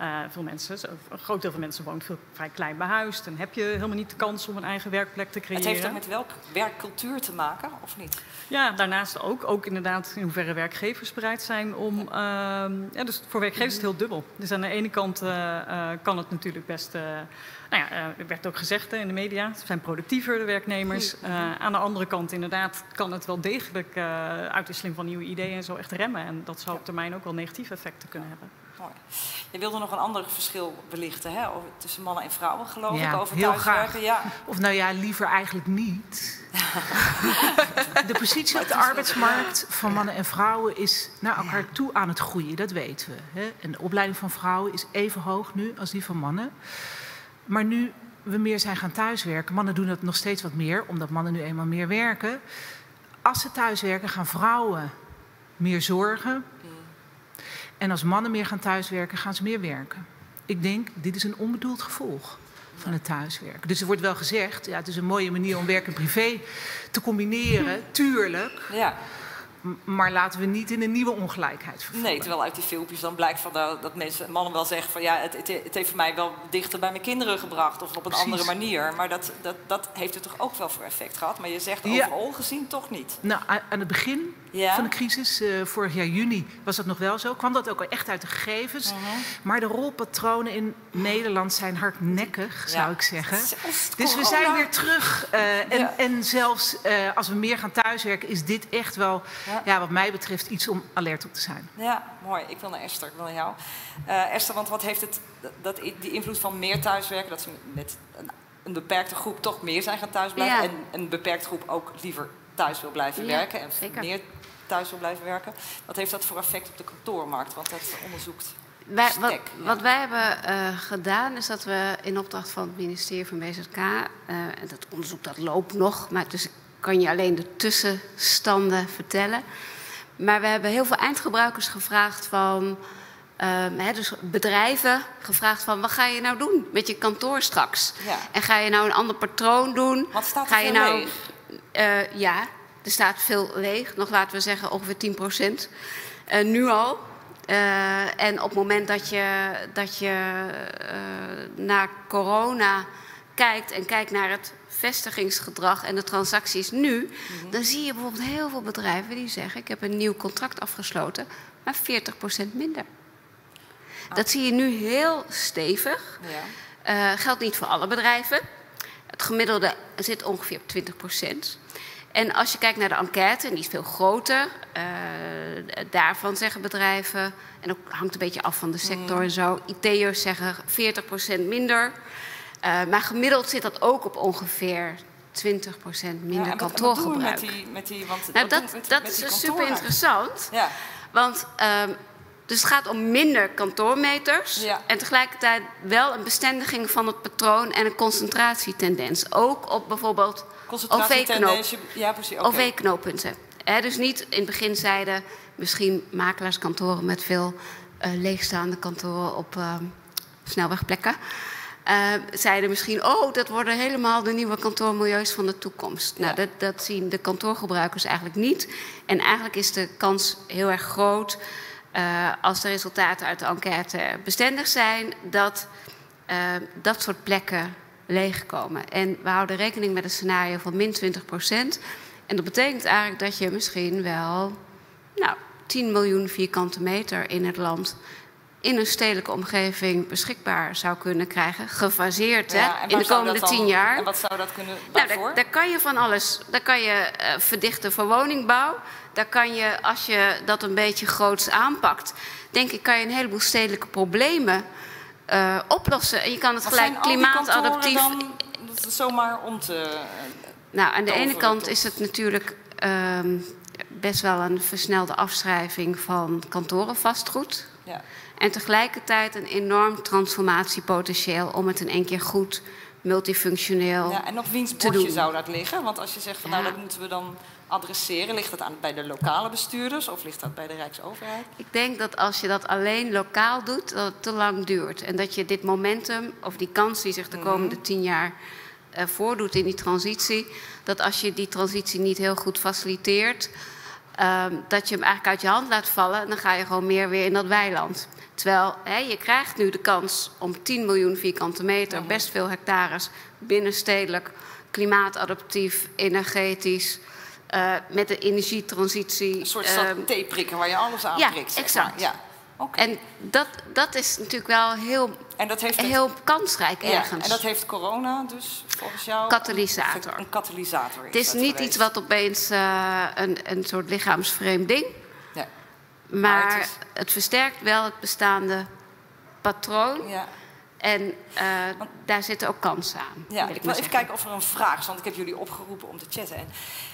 Een groot deel van mensen woont vrij klein behuisd en heb je helemaal niet de kans om een eigen werkplek te creëren. Het heeft ook met welke werkcultuur te maken, of niet? Ja, daarnaast ook inderdaad in hoeverre werkgevers bereid zijn om... dus voor werkgevers is het heel dubbel. Dus aan de ene kant kan het natuurlijk best... er werd ook gezegd in de media, ze zijn productiever, de werknemers. Aan de andere kant inderdaad kan het wel degelijk uitwisseling van nieuwe ideeën en zo echt remmen. En dat zou op termijn ook wel negatieve effecten kunnen hebben. Mooi. Je wilde nog een ander verschil belichten tussen mannen en vrouwen, geloof ik, over heel thuiswerken. Graag. Ja. Of liever eigenlijk niet. De positie op de arbeidsmarkt van mannen en vrouwen is naar elkaar toe aan het groeien, dat weten we. En de opleiding van vrouwen is even hoog nu als die van mannen. Maar nu we meer zijn gaan thuiswerken, mannen doen dat nog steeds wat meer, omdat mannen nu eenmaal meer werken. Als ze thuiswerken, gaan vrouwen meer zorgen. En als mannen meer gaan thuiswerken, gaan ze meer werken. Ik denk, dit is een onbedoeld gevolg. van het thuiswerken. Dus er wordt wel gezegd, ja, het is een mooie manier om werk en privé te combineren, tuurlijk. Ja. Maar laten we niet in een nieuwe ongelijkheid vervallen. Nee, terwijl uit die filmpjes dan blijkt van, dat mannen wel zeggen van ja, het heeft mij wel dichter bij mijn kinderen gebracht of op een andere manier. Maar dat heeft het toch ook wel voor effect gehad. Maar je zegt overal gezien toch niet. Nou, aan het begin van de crisis, vorig jaar juni, was dat nog wel zo. Kwam dat ook echt uit de gegevens. Maar de rolpatronen in Nederland zijn hardnekkig, zou ik zeggen. Dus we zijn weer terug. En zelfs als we meer gaan thuiswerken, is dit echt wel... Ja, wat mij betreft iets om alert op te zijn. Ja, mooi. Ik wil naar Esther, ik wil naar jou. Esther, want wat heeft het, die invloed van meer thuiswerken... dat ze met een beperkte groep toch meer zijn gaan thuisblijven... en een beperkte groep ook liever thuis wil blijven werken... en meer thuis wil blijven werken. Wat heeft dat voor effect op de kantoormarkt? Want dat onderzoekt Wat wij hebben gedaan is dat we in opdracht van het ministerie van BZK... en dat onderzoek dat loopt nog, maar dus kan je alleen de tussenstanden vertellen. Maar we hebben heel veel eindgebruikers gevraagd van... dus bedrijven gevraagd van... wat ga je nou doen met je kantoor straks? Ja. En ga je nou een ander patroon doen? Wat staat er leeg? Ja, er staat veel leeg. Nog laten we zeggen ongeveer 10%. Nu al. En op het moment dat je naar corona kijkt... en kijkt naar het vestigingsgedrag en de transacties nu... dan zie je bijvoorbeeld heel veel bedrijven die zeggen... ik heb een nieuw contract afgesloten, maar 40% minder. Dat zie je nu heel stevig. Ja. Geldt niet voor alle bedrijven. Het gemiddelde zit ongeveer op 20%. En als je kijkt naar de enquête, en die is veel groter... daarvan zeggen bedrijven... en ook hangt een beetje af van de sector en zo... IT'ers zeggen 40% minder... maar gemiddeld zit dat ook op ongeveer 20% minder kantoorgebruik. Dat is dus super interessant. Ja. Want dus het gaat om minder kantoormeters... Ja. En tegelijkertijd wel een bestendiging van het patroon... en een concentratietendens. Ook op bijvoorbeeld OV-knooppunten. Dus niet in het begin zeiden misschien makelaarskantoren... met veel leegstaande kantoren op snelwegplekken... zeiden misschien, dat worden helemaal de nieuwe kantoormilieus van de toekomst. Ja. Nou, dat zien de kantoorgebruikers eigenlijk niet. En eigenlijk is de kans heel erg groot... als de resultaten uit de enquête bestendig zijn... dat soort plekken leegkomen. En we houden rekening met een scenario van min 20%. En dat betekent eigenlijk dat je misschien wel 10 miljoen vierkante meter in het land... in een stedelijke omgeving beschikbaar zou kunnen krijgen. Gefaseerd in de komende 10 jaar. En wat zou dat kunnen daar kan je van alles. Daar kan je verdichten voor woningbouw. Daar kan je, als je dat een beetje groots aanpakt... denk ik, kan je een heleboel stedelijke problemen oplossen. En je kan het gelijk klimaatadaptief... Dat is zomaar om te... Nou, aan de ene kant is het natuurlijk... best wel een versnelde afschrijving van kantorenvastgoed... Ja. En tegelijkertijd een enorm transformatiepotentieel... om het in één keer goed, multifunctioneel te doen. En op wiens bordje zou dat liggen? Want als je zegt van dat moeten we dan adresseren... ligt dat bij de lokale bestuurders of ligt dat bij de Rijksoverheid? Ik denk dat als je dat alleen lokaal doet, dat het te lang duurt. En dat je dit momentum, of die kans die zich de komende 10 jaar... voordoet in die transitie... dat als je die transitie niet heel goed faciliteert... dat je hem eigenlijk uit je hand laat vallen... en dan ga je gewoon meer weer in dat weiland. Terwijl je krijgt nu de kans om 10 miljoen vierkante meter... best veel hectares binnenstedelijk, klimaatadaptief, energetisch... met de energietransitie. Een soort theeprikken waar je alles aan prikt. Exact. Ja. En dat is natuurlijk wel heel kansrijk ergens. En dat heeft corona dus volgens jou... Katalysator. Een katalysator. Het is niet iets wat opeens een soort lichaamsvreemd ding... Ja. Maar het versterkt wel het bestaande patroon. Ja. En daar zitten ook kansen aan. Ja, ik wil even kijken of er een vraag is, want ik heb jullie opgeroepen om te chatten.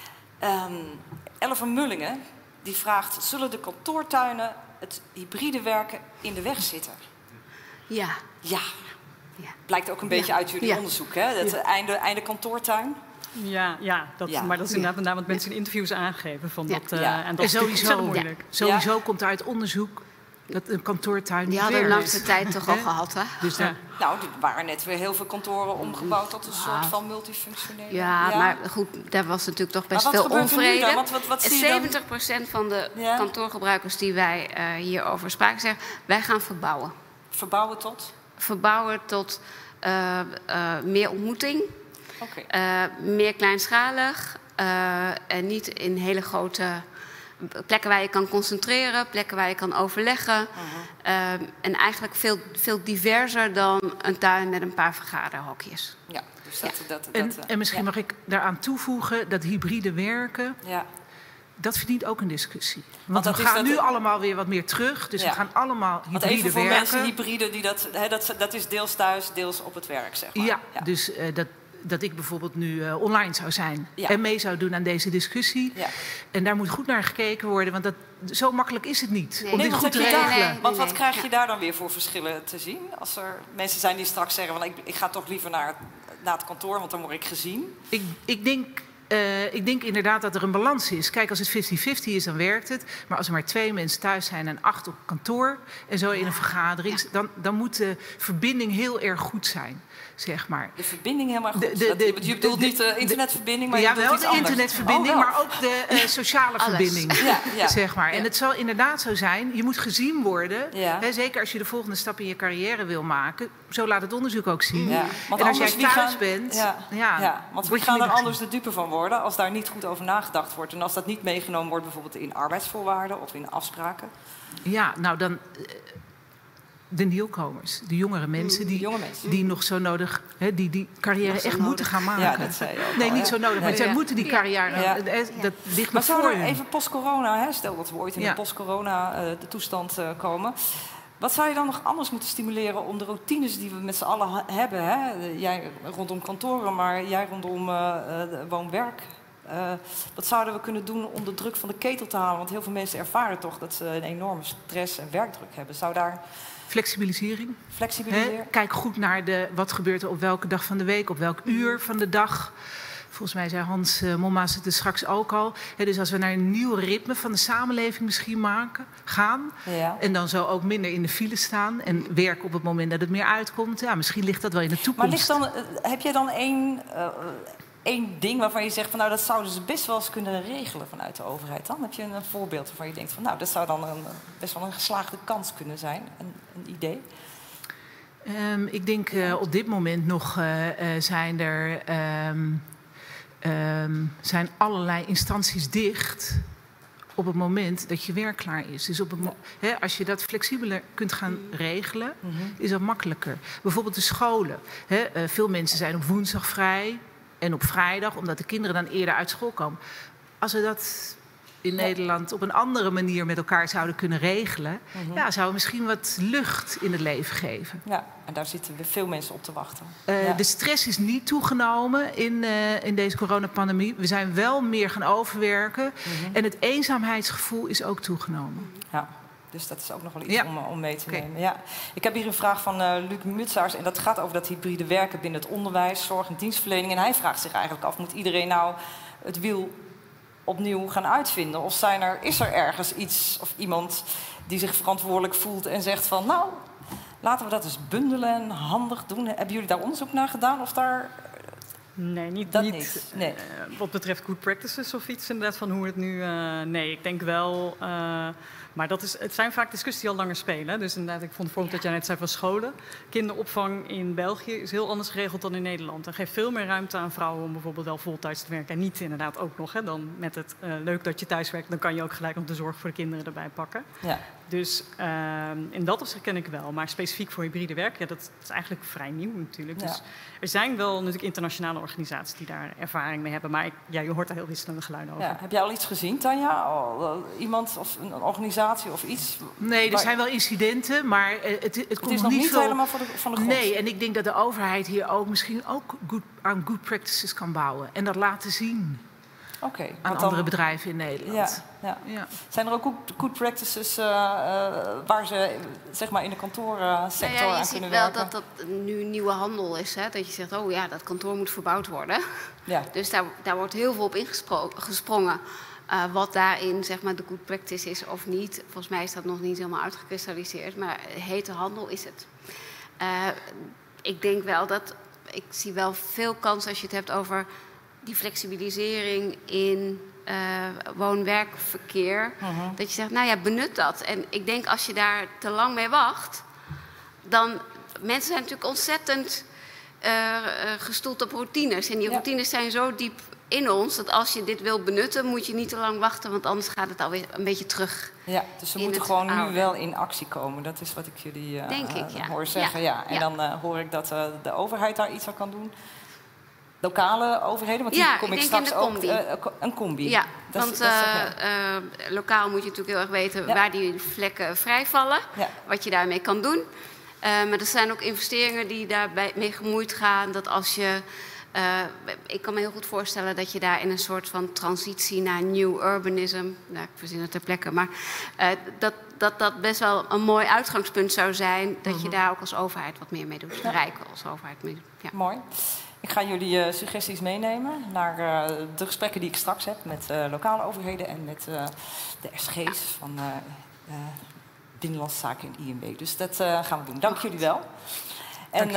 Elle van Mullingen die vraagt: zullen de kantoortuinen het hybride werken in de weg zitten? Ja. Ja. Blijkt ook een beetje uit jullie onderzoek, hè? Het einde kantoortuin. Maar dat is inderdaad wat mensen in interviews aangeven. Van dat, en dat is sowieso moeilijk. Sowieso komt er uit onderzoek... Dat een kantoortuin niet Die hadden werkt. langs de tijd toch al gehad, hè? Dus Ja. Nou, er waren net weer heel veel kantoren omgebouwd tot een soort van multifunctionele. Ja, maar goed, daar was natuurlijk toch best Maar veel wat gebeurt er nu onvrede. dan? Wat zie je dan? 70% van de kantoorgebruikers die wij hierover spraken zeggen, wij gaan verbouwen. Verbouwen tot? Verbouwen tot meer ontmoeting, meer kleinschalig en niet in hele grote plekken waar je kan concentreren, plekken waar je kan overleggen. En eigenlijk veel diverser dan een tuin met een paar vergaderhokjes. Ja, dus dat, En misschien mag ik daaraan toevoegen dat hybride werken, dat verdient ook een discussie. Want we gaan nu allemaal weer wat meer terug, dus we gaan allemaal hybride werken. Even voor mensen hybride, dat is deels thuis, deels op het werk, zeg maar. Ja. Dus dat ik bijvoorbeeld nu online zou zijn en mee zou doen aan deze discussie. Ja. En daar moet goed naar gekeken worden, want zo makkelijk is het niet om dit goed te regelen. Want wat krijg je daar dan weer voor verschillen te zien? Als er mensen zijn die straks zeggen, van, ik ga toch liever naar het kantoor, want dan word ik gezien. Ik denk inderdaad dat er een balans is. Kijk, als het 50-50 is, dan werkt het. Maar als er maar 2 mensen thuis zijn en 8 op kantoor en zo in een vergadering, dan moet de verbinding heel erg goed zijn, zeg maar. De verbinding helemaal goed? Je bedoelt niet de internetverbinding, maar je bedoelt iets wel de anders. internetverbinding, maar ook de sociale verbinding, Ja. zeg maar. En het zal inderdaad zo zijn, je moet gezien worden. Hè, zeker als je de volgende stap in je carrière wil maken. Zo laat het onderzoek ook zien. Ja. En als jij thuis bent, want wie gaan er anders de dupe van worden als daar niet goed over nagedacht wordt? En als dat niet meegenomen wordt bijvoorbeeld in arbeidsvoorwaarden of in afspraken? Ja, nou dan de nieuwkomers, de jongere mensen die nog zo nodig, die carrière echt moeten gaan maken. Ja, dat zei je ook Nee, al, niet zo nodig, maar zij moeten die carrière, dat ligt maar nog voor zouden hen. even post-corona, stel dat we ooit in een post-corona de toestand komen. Wat zou je dan nog anders moeten stimuleren om de routines die we met z'n allen hebben? Hè? Jij rondom kantoren, maar jij rondom woon-werk. Wat zouden we kunnen doen om de druk van de ketel te halen? Want heel veel mensen ervaren toch dat ze een enorme stress en werkdruk hebben. Zou daar... Flexibilisering. Flexibiliseren. Kijk goed naar wat gebeurt er op welke dag van de week, op welk uur van de dag. Volgens mij zei Hans Mommaas het er straks ook al. Dus als we naar een nieuw ritme van de samenleving misschien gaan. En dan zo ook minder in de file staan. En werken op het moment dat het meer uitkomt. Ja, misschien ligt dat wel in de toekomst. Maar heb jij dan één ding waarvan je zegt van nou dat zouden ze best wel eens kunnen regelen vanuit de overheid dan? Heb je een voorbeeld waarvan je denkt van nou dat zou dan best wel een geslaagde kans kunnen zijn, een idee? Ik denk op dit moment nog zijn allerlei instanties dicht op het moment dat je werk klaar is. Dus als je dat flexibeler kunt gaan regelen, is dat makkelijker. Bijvoorbeeld de scholen. Veel mensen zijn op woensdag vrij en op vrijdag, omdat de kinderen dan eerder uit school komen. Als we dat in Nederland op een andere manier met elkaar zouden kunnen regelen, zou het misschien wat lucht in het leven geven. Ja, en daar zitten weer veel mensen op te wachten. De stress is niet toegenomen in deze coronapandemie. We zijn wel meer gaan overwerken. En het eenzaamheidsgevoel is ook toegenomen. Ja. Dus dat is ook nog wel iets om mee te nemen. Ja. Ik heb hier een vraag van Luc Mutsaars. En dat gaat over dat hybride werken binnen het onderwijs, zorg en dienstverlening. En hij vraagt zich eigenlijk af, moet iedereen nou het wiel opnieuw gaan uitvinden? Of is er ergens iets of iemand die zich verantwoordelijk voelt en zegt van nou, laten we dat eens bundelen en handig doen. Hebben jullie daar onderzoek naar gedaan? Of daar... Nee, niet. Nee. Wat betreft good practices of iets inderdaad van hoe het nu... nee, ik denk wel... maar het zijn vaak discussies die al langer spelen. Dus inderdaad, ik vond het voorbeeld dat jij net zei van scholen. Kinderopvang in België is heel anders geregeld dan in Nederland. En geeft veel meer ruimte aan vrouwen om bijvoorbeeld wel voltijds te werken. En niet inderdaad ook nog, dan met het leuk dat je thuis werkt. Dan kan je ook gelijk nog de zorg voor de kinderen erbij pakken. Ja. Dus in dat opzicht ken ik wel. Maar specifiek voor hybride werk, dat is eigenlijk vrij nieuw natuurlijk. Ja. Dus er zijn wel natuurlijk internationale organisaties die daar ervaring mee hebben. Maar je hoort daar heel wisselende geluiden over. Ja. Heb jij al iets gezien, Tanja? Iemand of een organisatie of iets? Nee, er zijn wel incidenten, maar het komt is nog niet helemaal van de grond. Nee, en ik denk dat de overheid hier ook misschien ook aan good practices kan bouwen. En dat laten zien. Aan andere bedrijven in Nederland. Ja. Zijn er ook good practices waar ze zeg maar in de kantoorensector aan kunnen werken? Je ziet wel dat dat nu nieuwe handel is. Hè? Dat je zegt, dat kantoor moet verbouwd worden. Ja. Dus daar wordt heel veel op ingesprongen. Wat daarin zeg maar, de good practice is of niet. Volgens mij is dat nog niet helemaal uitgekristalliseerd. Maar hete handel is het. Ik denk wel dat... Ik zie wel veel kans als je het hebt over die flexibilisering in woon-werkverkeer. Dat je zegt, nou ja, benut dat. En ik denk als je daar te lang mee wacht... dan... Mensen zijn natuurlijk ontzettend gestoeld op routines. En die routines zijn zo diep in ons... dat als je dit wil benutten, moet je niet te lang wachten... want anders gaat het alweer een beetje terug. Ja, dus ze moeten gewoon nu wel in actie komen. Dat is wat ik jullie hoor zeggen. Ja. En dan hoor ik dat de overheid daar iets aan kan doen. Lokale overheden, want die kom ik straks ook... een combi. Ja, want lokaal moet je natuurlijk heel erg weten... waar die vlekken vrijvallen. Wat je daarmee kan doen... maar er zijn ook investeringen die daarbij mee gemoeid gaan. Dat als je, ik kan me heel goed voorstellen dat je daar in een soort van transitie naar new urbanism... Nou, ik verzin het ter plekke, maar dat best wel een mooi uitgangspunt zou zijn... dat je daar ook als overheid wat meer mee doet. De Rijk als overheid mee doet. Ja. Mooi. Ik ga jullie suggesties meenemen naar de gesprekken die ik straks heb... met lokale overheden en met de SG's van... Binnenlandse Zaken en INW. Dus dat gaan we doen. Dank jullie wel. En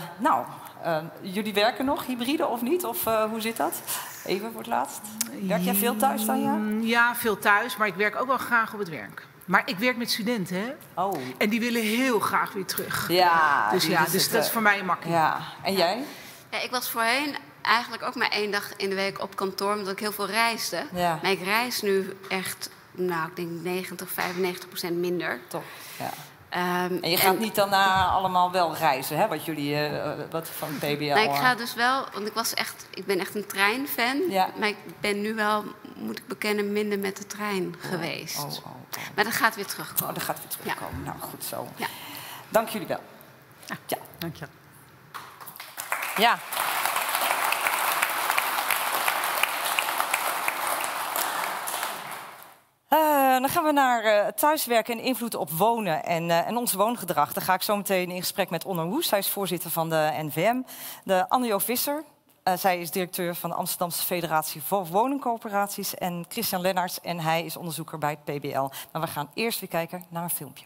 jullie werken nog, hybride of niet? Of hoe zit dat? Even voor het laatst. Werk jij veel thuis, Tanja? Ja, veel thuis, maar ik werk ook wel graag op het werk. Maar ik werk met studenten, hè? Oh. En die willen heel graag weer terug. Ja. Dus dat is voor mij makkelijk. Ja. En jij? Ja, ik was voorheen eigenlijk ook maar 1 dag in de week op kantoor... omdat ik heel veel reisde. Ja. Maar ik reis nu echt... Nou, ik denk 95% minder. Top, ja. En je gaat niet dan allemaal wel reizen, hè? Wat jullie, wat van PBL... Nou, ik ga dus wel, want ik ben echt een treinfan. Ja. Maar ik ben nu wel, moet ik bekennen, minder met de trein geweest. Maar dat gaat weer terugkomen. Dat gaat weer terugkomen. Ja. Nou, goed zo. Ja. Dank jullie wel. Ja, dank je. Ja. Dan gaan we naar thuiswerken en invloed op wonen en ons woongedrag. Daar ga ik zo meteen in gesprek met Onno Hoes. Zij is voorzitter van de NVM. De Anne-Jo Visser. Zij is directeur van de Amsterdamse Federatie voor Woningcoöperaties. En Christian Lennarts. En hij is onderzoeker bij het PBL. Maar we gaan eerst weer kijken naar een filmpje.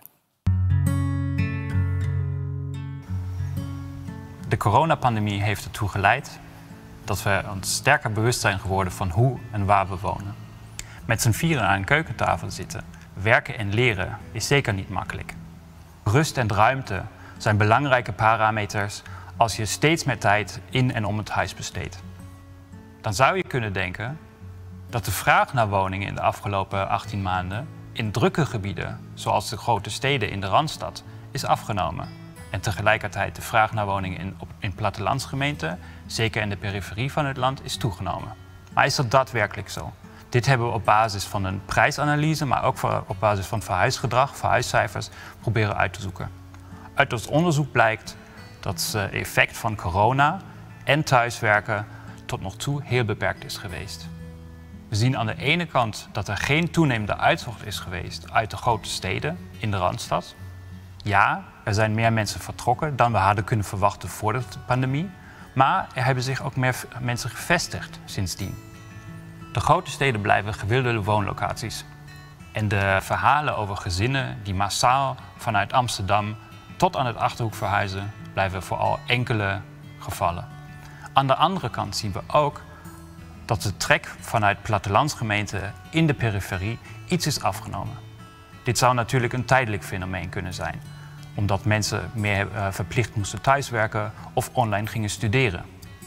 De coronapandemie heeft ertoe geleid dat we ons sterker bewust zijn geworden van hoe en waar we wonen. Met z'n vieren aan een keukentafel zitten, werken en leren is zeker niet makkelijk. Rust en ruimte zijn belangrijke parameters als je steeds meer tijd in en om het huis besteedt. Dan zou je kunnen denken dat de vraag naar woningen in de afgelopen 18 maanden in drukke gebieden, zoals de grote steden in de Randstad, is afgenomen. En tegelijkertijd de vraag naar woningen in plattelandsgemeenten, zeker in de periferie van het land, is toegenomen. Maar is dat daadwerkelijk zo? Dit hebben we op basis van een prijsanalyse, maar ook op basis van verhuisgedrag, verhuiscijfers, proberen uit te zoeken. Uit ons onderzoek blijkt dat het effect van corona en thuiswerken tot nog toe heel beperkt is geweest. We zien aan de ene kant dat er geen toenemende uittocht is geweest uit de grote steden in de Randstad. Ja, er zijn meer mensen vertrokken dan we hadden kunnen verwachten voor de pandemie, maar er hebben zich ook meer mensen gevestigd sindsdien. De grote steden blijven gewilde woonlocaties. En de verhalen over gezinnen die massaal vanuit Amsterdam tot aan het Achterhoek verhuizen, blijven vooral enkele gevallen. Aan de andere kant zien we ook dat de trek vanuit plattelandsgemeenten in de periferie iets is afgenomen. Dit zou natuurlijk een tijdelijk fenomeen kunnen zijn, omdat mensen meer verplicht moesten thuiswerken of online gingen studeren.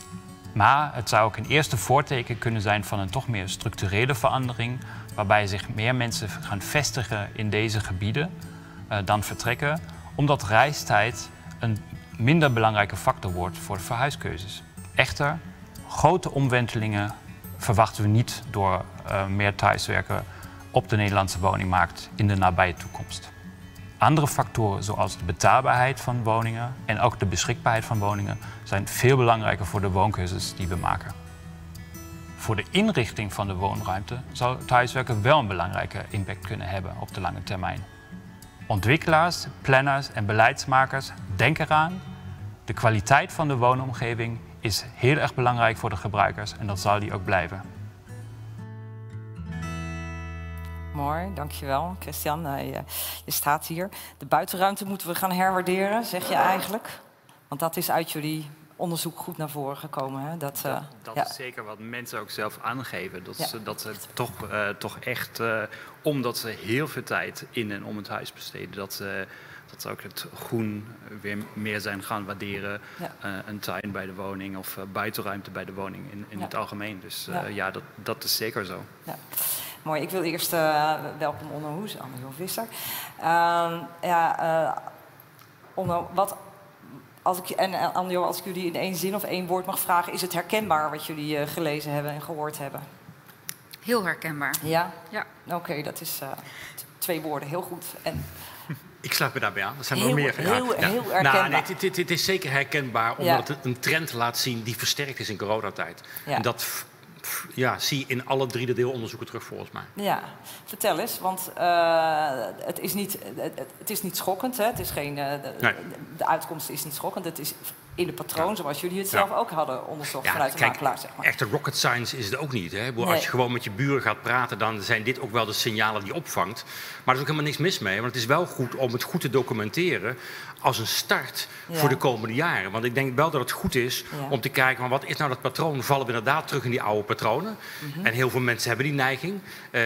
Maar het zou ook een eerste voorteken kunnen zijn van een toch meer structurele verandering, waarbij zich meer mensen gaan vestigen in deze gebieden dan vertrekken, omdat reistijd een minder belangrijke factor wordt voor de verhuiskeuzes. Echter, grote omwentelingen verwachten we niet door meer thuiswerken op de Nederlandse woningmarkt in de nabije toekomst. Andere factoren zoals de betaalbaarheid van woningen en ook de beschikbaarheid van woningen zijn veel belangrijker voor de woonkeuzes die we maken. Voor de inrichting van de woonruimte zou thuiswerken wel een belangrijke impact kunnen hebben op de lange termijn. Ontwikkelaars, planners en beleidsmakers denken eraan. De kwaliteit van de woonomgeving is heel erg belangrijk voor de gebruikers en dat zal die ook blijven. Mooi, dankjewel. Christian, je staat hier. De buitenruimte moeten we gaan herwaarderen, zeg je eigenlijk? Want dat is uit jullie onderzoek goed naar voren gekomen. Hè? Dat is zeker wat mensen ook zelf aangeven. Dat ze toch echt, omdat ze heel veel tijd in en om het huis besteden... dat ze ook het groen weer meer zijn gaan waarderen. Een tuin bij de woning of buitenruimte bij de woning in het algemeen. Dus dat is zeker zo. Ja. Mooi, ik wil eerst welkom Onno Hoes, Anne-Jo Visser. Onno, Anne-Jo, als ik jullie in 1 zin of 1 woord mag vragen... is het herkenbaar wat jullie gelezen hebben en gehoord hebben? Heel herkenbaar. Ja? Ja. Oké, dat is 2 woorden, heel goed. En... Ik sluit me daarbij aan. Er zijn nog meer. Heel herkenbaar. Het is zeker herkenbaar, omdat het een trend laat zien die versterkt is in coronatijd. Ja. En dat zie je in alle 3 de deelonderzoeken terug, volgens mij. Ja, vertel eens, want het is niet schokkend. Hè? Het is geen, de uitkomst is niet schokkend. Het is in de patroon, zoals jullie het zelf ook hadden onderzocht vanuit de makelaar. Zeg maar. Echte rocket science is het ook niet. Hè? Als je gewoon met je buren gaat praten, dan zijn dit ook wel de signalen die je opvangt. Maar er is ook helemaal niks mis mee. Want het is wel goed om het goed te documenteren als een start voor de komende jaren. Want ik denk wel dat het goed is om te kijken, maar wat is nou dat patroon? Vallen we inderdaad terug in die oude patronen? En heel veel mensen hebben die neiging.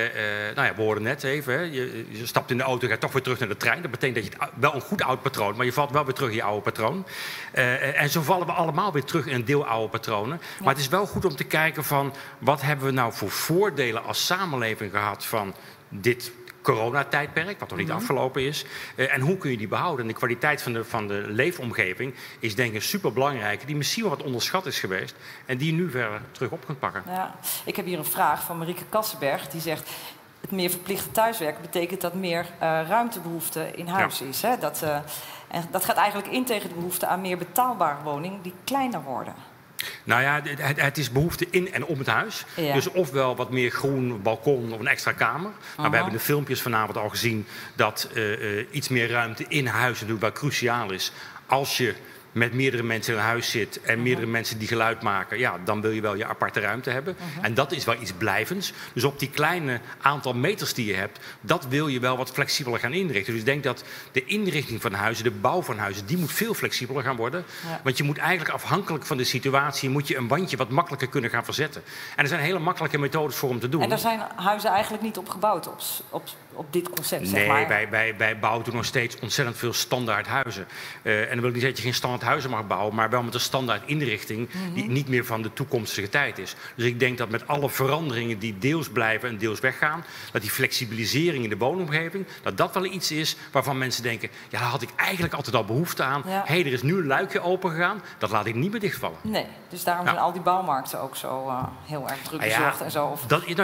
We hoorden net even, hè? Je stapt in de auto en gaat toch weer terug naar de trein. Dat betekent dat je wel een goed oud patroon, maar je valt wel weer terug in je oude patroon. En zo vallen we allemaal weer terug in een deel oude patronen. Maar het is wel goed om te kijken van, wat hebben we nou voor voordelen als samenleving gehad van dit coronatijdperk, wat nog niet afgelopen is. En hoe kun je die behouden? En de kwaliteit van de leefomgeving is denk ik een superbelangrijke, die misschien wel wat onderschat is geweest en die je nu verder terug op kunt pakken. Ja. Ik heb hier een vraag van Marieke Kassenberg, die zegt: het meer verplichte thuiswerken betekent dat meer ruimtebehoefte in huis is. Hè? En dat gaat eigenlijk in tegen de behoefte aan meer betaalbare woningen die kleiner worden. Nou ja, het is behoefte in en om het huis. Ja. Dus ofwel wat meer groen, balkon of een extra kamer. Maar we hebben de filmpjes vanavond al gezien dat iets meer ruimte in huis natuurlijk wel cruciaal is. Als je met meerdere mensen in een huis zit en meerdere mensen die geluid maken, dan wil je wel je aparte ruimte hebben. En dat is wel iets blijvends. Dus op die kleine aantal meters die je hebt, dat wil je wel wat flexibeler gaan inrichten. Dus ik denk dat de inrichting van huizen, de bouw van huizen, die moet veel flexibeler gaan worden. Ja. Want je moet eigenlijk afhankelijk van de situatie, moet je een wandje wat makkelijker kunnen gaan verzetten. En er zijn hele makkelijke methodes voor om te doen. En daar zijn huizen eigenlijk niet op gebouwd, op dit concept, zeg maar. Nee, wij bouwen nog steeds ontzettend veel standaard huizen. En dan wil ik niet zeggen dat je geen standaard huizen mag bouwen, maar wel met een standaard inrichting die niet meer van de toekomstige tijd is. Dus ik denk dat met alle veranderingen die deels blijven en deels weggaan, dat die flexibilisering in de woonomgeving, dat wel iets is waarvan mensen denken, daar had ik eigenlijk altijd al behoefte aan. Er is nu een luikje open gegaan, dat laat ik niet meer dichtvallen. Nee, dus daarom zijn al die bouwmarkten ook zo heel erg druk bezocht en zo.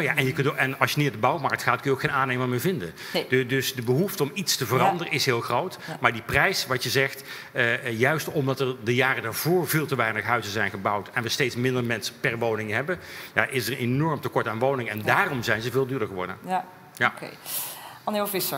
En als je niet naar de bouwmarkt gaat, kun je ook geen aannemer meer vinden. Nee. Dus de behoefte om iets te veranderen is heel groot. Ja. Maar die prijs, wat je zegt, juist omdat er de jaren daarvoor veel te weinig huizen zijn gebouwd en we steeds minder mensen per woning hebben, is er een enorm tekort aan woningen. En daarom zijn ze veel duurder geworden. Ja. Oké. Anne-Jo Visser,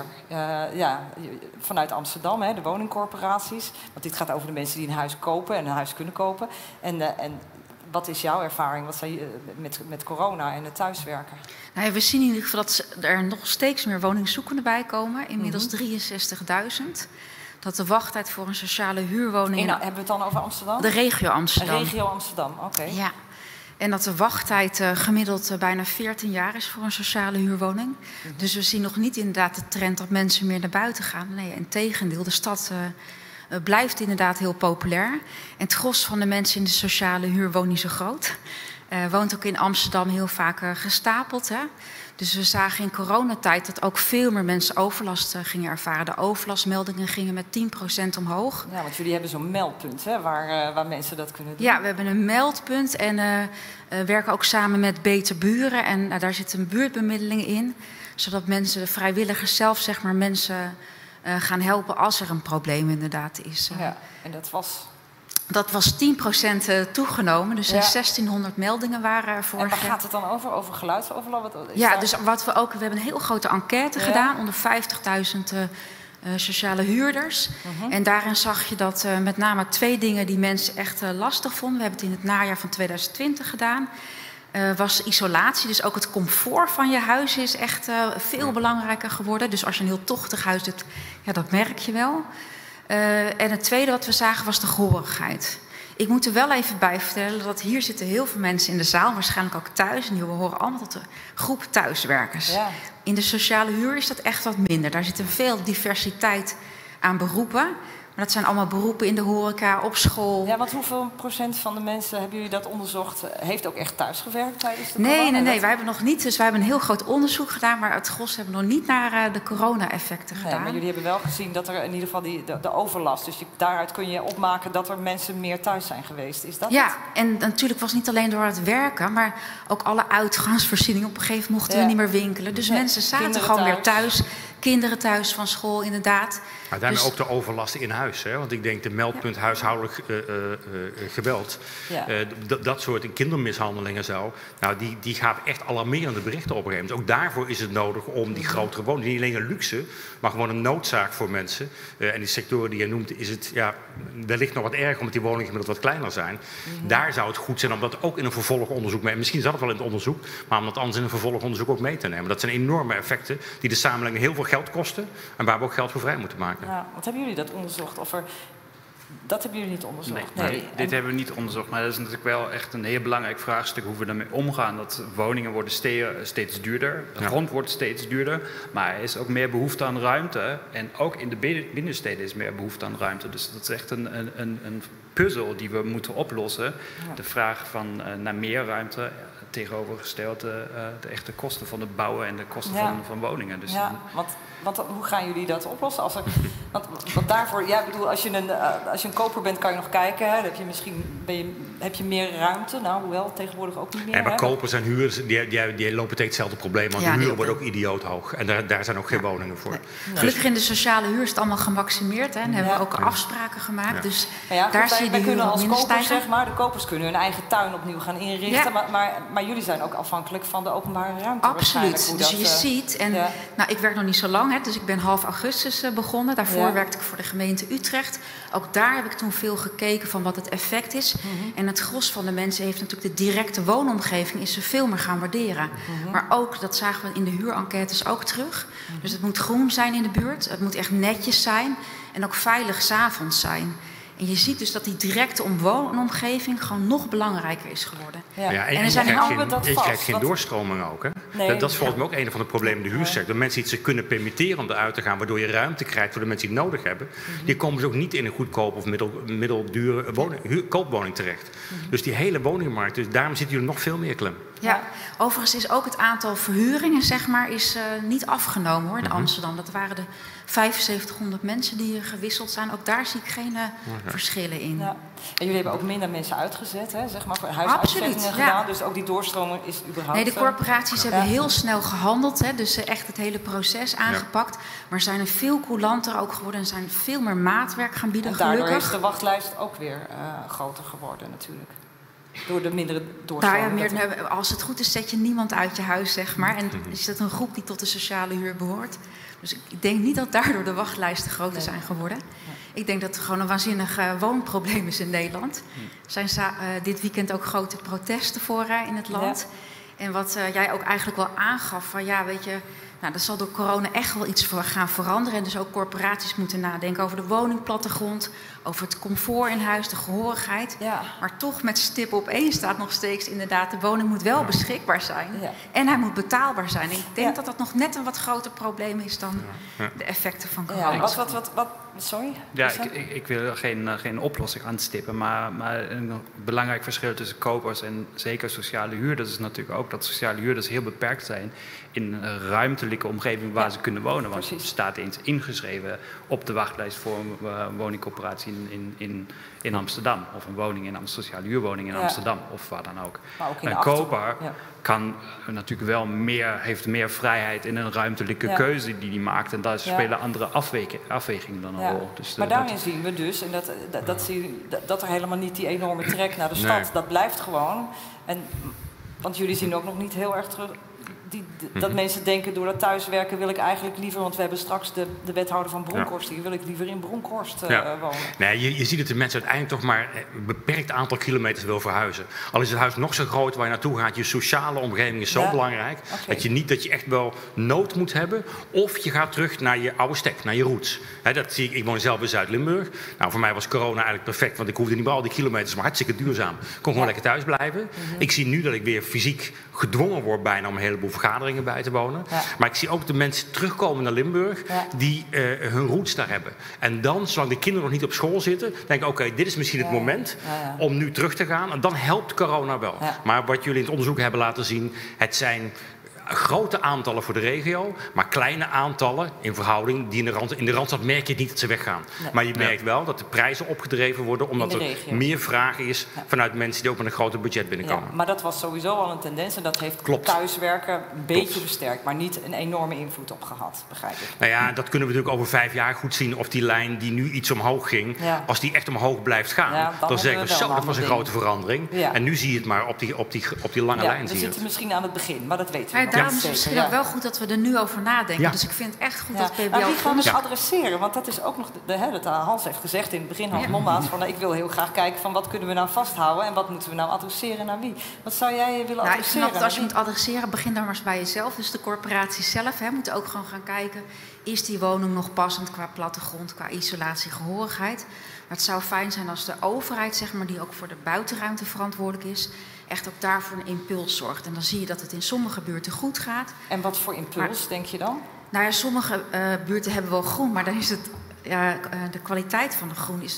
vanuit Amsterdam, de woningcorporaties. Want dit gaat over de mensen die een huis kopen en een huis kunnen kopen. En wat is jouw ervaring met corona en het thuiswerken? Nou ja, we zien in ieder geval dat er nog steeds meer woningzoekenden bij komen. Inmiddels 63.000. Dat de wachttijd voor een sociale huurwoning... Hebben we het dan over Amsterdam? De regio Amsterdam. De regio Amsterdam, oké. Ja. En dat de wachttijd gemiddeld bijna 14 jaar is voor een sociale huurwoning. Dus we zien nog niet inderdaad de trend dat mensen meer naar buiten gaan. Nee, integendeel, de stad blijft inderdaad heel populair. En het gros van de mensen in de sociale huur woont niet zo groot. Woont ook in Amsterdam heel vaak gestapeld. Hè? Dus we zagen in coronatijd dat ook veel meer mensen overlast gingen ervaren. De overlastmeldingen gingen met 10% omhoog. Ja, want jullie hebben zo'n meldpunt, hè, waar mensen dat kunnen doen. Ja, we hebben een meldpunt en werken ook samen met Beter Buren. En daar zit een buurtbemiddeling in. Zodat mensen, de vrijwilligers zelf, zeg maar, mensen gaan helpen als er een probleem inderdaad is. Ja, en dat was... Dat was 10% toegenomen, dus 1600 meldingen waren er vorig jaar. En waar gaat het dan over? Over geluidsoverlast? Dus we hebben een heel grote enquête gedaan onder 50.000 sociale huurders. En daarin zag je dat met name 2 dingen die mensen echt lastig vonden. We hebben het in het najaar van 2020 gedaan. was isolatie. Dus ook het comfort van je huis is echt veel belangrijker geworden. Dus als je een heel tochtig huis hebt, ja, dat merk je wel. En het tweede wat we zagen was de gehoorigheid. Ik moet er wel even bij vertellen dat hier zitten heel veel mensen in de zaal, waarschijnlijk ook thuis. En die horen allemaal tot de groep thuiswerkers. Ja. In de sociale huur is dat echt wat minder. Daar zit een veel diversiteit aan beroepen. Maar dat zijn allemaal beroepen in de horeca, op school. Ja, want hoeveel procent van de mensen, hebben jullie dat onderzocht, heeft ook echt thuis gewerkt tijdens de corona? Nee, wij hebben nog niet. Dus wij hebben een heel groot onderzoek gedaan, maar het gros hebben we nog niet naar de corona-effecten gedaan. Maar jullie hebben wel gezien dat er in ieder geval de overlast, dus daaruit kun je opmaken dat er mensen meer thuis zijn geweest. Is dat ja, en natuurlijk was het niet alleen door het werken, maar ook alle uitgangsvoorzieningen. Op een gegeven moment mochten we niet meer winkelen. Dus mensen zaten gewoon weer thuis. Kinderen thuis van school, inderdaad. Maar daarmee ook de overlast in huis. Hè? Want ik denk de meldpunt huishoudelijk geweld. Ja. Dat soort kindermishandelingen zo. Nou, die gaat echt alarmerende berichten op een gegeven moment. Ook daarvoor is het nodig om die grotere woningen. Niet alleen een luxe, maar gewoon een noodzaak voor mensen. En die sectoren die je noemt, is het wellicht nog wat erger omdat die woningen gemiddeld wat kleiner zijn. Daar zou het goed zijn om dat ook in een vervolgonderzoek mee. Misschien zat het wel in het onderzoek, maar om dat anders in een vervolgonderzoek ook mee te nemen. Dat zijn enorme effecten die de samenleving heel veel geld kosten en waar we ook geld voor vrij moeten maken. Ja, wat hebben jullie dat onderzocht? Dat hebben jullie niet onderzocht? Nee, dit hebben we niet onderzocht. Maar dat is natuurlijk wel echt een heel belangrijk vraagstuk hoe we daarmee omgaan. Dat woningen worden steeds duurder, de grond wordt steeds duurder. Maar er is ook meer behoefte aan ruimte. En ook in de binnensteden is meer behoefte aan ruimte. Dus dat is echt een puzzel die we moeten oplossen. Ja. De vraag van naar meer ruimte tegenovergesteld de echte kosten van het bouwen en de kosten van woningen. Dus want hoe gaan jullie dat oplossen? Want daarvoor, ik bedoel, als je een koper bent, kan je nog kijken. Hè? Heb je meer ruimte? Nou, hoewel tegenwoordig ook niet meer. Maar kopers en huurders, die lopen tegen hetzelfde probleem. Want de huur wordt ook idioot hoog. En daar zijn ook geen woningen voor. Nee. Gelukkig in de sociale huur is het allemaal gemaximeerd. Hè? En hebben we ook afspraken gemaakt. Ja. Dus daar zie je de huur als minder kopers, stijgen. de kopers kunnen hun eigen tuin opnieuw gaan inrichten. Ja. Maar jullie zijn ook afhankelijk van de openbare ruimte. Absoluut. Dus je ziet, en nou, ik werk nog niet zo lang, dus ik ben half augustus begonnen. Daarvoor werkte ik voor de gemeente Utrecht. Ook daar heb ik toen veel gekeken van wat het effect is. En het gros van de mensen heeft natuurlijk de directe woonomgeving is ze veel meer gaan waarderen. Maar ook, dat zagen we in de huurenquêtes ook terug. Dus het moet groen zijn in de buurt. Het moet echt netjes zijn. En ook veilig 's avonds zijn. En je ziet dus dat die directe woonomgeving gewoon nog belangrijker is geworden. Ja, en je krijgt geen doorstroming ook. Hè? Nee, dat is volgens mij ook een van de problemen in de huursector. Mensen die het zich kunnen permitteren om eruit te gaan, waardoor je ruimte krijgt voor de mensen die het nodig hebben. Die komen dus ook niet in een goedkoop of middeldure koopwoning terecht. Dus die hele woningmarkt, dus daarom zitten jullie nog veel meer klem. Ja, overigens is ook het aantal verhuringen is niet afgenomen hoor, in Amsterdam. Dat waren de 7500 mensen die gewisseld zijn. Ook daar zie ik geen verschillen in. Ja. En jullie hebben ook minder mensen uitgezet, hè? Zeg maar, voor huisuitzettingen gedaan. Dus ook die doorstroming is überhaupt... Nee, de corporaties hebben heel snel gehandeld. Hè? Dus echt het hele proces aangepakt. Maar zijn er veel coulanter ook geworden. En zijn veel meer maatwerk gaan bieden, en daardoor gelukkig. is de wachtlijst ook weer groter geworden natuurlijk. Door de mindere doorstroming. Als het goed is, zet je niemand uit je huis, zeg maar. En is dat een groep die tot de sociale huur behoort. Dus ik denk niet dat daardoor de wachtlijsten groter zijn geworden. Ik denk dat er gewoon een waanzinnig woonprobleem is in Nederland. Er zijn dit weekend ook grote protesten voor in het land. Ja. En wat jij ook eigenlijk wel aangaf, van weet je... Nou, dat zal door corona echt wel iets gaan veranderen. En dus ook corporaties moeten nadenken over de woningplattegrond, over het comfort in huis, de gehoorigheid. Ja. Maar toch met stip op 1 staat nog steeds inderdaad, de woning moet wel beschikbaar zijn. Ja. En hij moet betaalbaar zijn. En ik denk dat dat nog net een wat groter probleem is dan de effecten van corona. Ja, sorry? Ja, ik wil geen oplossing aanstippen. Maar een belangrijk verschil tussen kopers en zeker sociale huurders is natuurlijk ook dat sociale huurders heel beperkt zijn in een ruimtelijke omgeving waar ze kunnen wonen. Want het staat eens ingeschreven op de wachtlijst voor een woningcorporatie in Amsterdam. Of een woning in sociale huurwoning in Amsterdam of waar dan ook. Een koper kan natuurlijk wel heeft meer vrijheid in een ruimtelijke keuze die hij maakt. En daar spelen andere afwegingen dan een rol. Dus, maar daarin zien we dus, en dat er helemaal niet die enorme trek naar de stad, dat blijft gewoon. Want jullie zien ook nog niet heel erg terug. dat mensen denken, door dat thuiswerken wil ik eigenlijk liever... want we hebben straks de wethouder van Bronkhorst hier... wil ik liever in Bronkhorst wonen. Nee, je ziet dat de mensen uiteindelijk toch maar een beperkt aantal kilometers wil verhuizen. Al is het huis nog zo groot waar je naartoe gaat... je sociale omgeving is zo belangrijk... dat je echt wel nood moet hebben... of je gaat terug naar je oude stek, naar je roots. Dat zie ik woon zelf in Zuid-Limburg. Nou, voor mij was corona eigenlijk perfect... want ik hoefde niet meer al die kilometers, maar hartstikke duurzaam. Ik kon gewoon lekker thuis blijven. Ik zie nu dat ik weer fysiek gedwongen word bijna... om een heleboel vergaderingen bij te wonen. Maar ik zie ook de mensen terugkomen naar Limburg... die hun roots daar hebben. En dan, zolang de kinderen nog niet op school zitten... denk ik, oké, dit is misschien het moment om nu terug te gaan. En dan helpt corona wel. Maar wat jullie in het onderzoek hebben laten zien... het zijn grote aantallen voor de regio... maar kleine aantallen in verhouding... die in de Randstad merk je niet dat ze weggaan. Nee. Maar je merkt wel dat de prijzen opgedreven worden... omdat er meer vraag is vanuit mensen... die ook met een groter budget binnenkomen. Ja, maar dat was sowieso al een tendens... en dat heeft thuiswerken een beetje versterkt... maar niet een enorme invloed op gehad, begrijp ik. Nou ja, dat kunnen we natuurlijk over 5 jaar goed zien... of die lijn die nu iets omhoog ging... als die echt omhoog blijft gaan... dan zeggen we zo, dat was een grote verandering. Ja. En nu zie je het maar op die lange lijn. We zitten misschien aan het begin, maar dat weten we nog. Daarom is het misschien ook wel goed dat we er nu over nadenken. Dus ik vind het echt goed dat PBL... Maar wie gaan we adresseren? Want dat is ook nog... Hans heeft gezegd in het begin, Hans Mommaas... van ik wil heel graag kijken van wat kunnen we nou vasthouden... en wat moeten we nou adresseren naar wie? Wat zou jij willen adresseren? Ik snap dat als je moet adresseren, begin dan maar eens bij jezelf. Dus de corporaties zelf moeten ook gewoon gaan kijken... is die woning nog passend qua plattegrond, qua isolatie, gehoorigheid? Maar het zou fijn zijn als de overheid, zeg maar, die ook voor de buitenruimte verantwoordelijk is... echt ook daarvoor een impuls zorgt. En dan zie je dat het in sommige buurten goed gaat. En wat voor impuls, denk je dan? Nou ja, sommige buurten hebben wel groen, maar dan is het... de kwaliteit van de groen is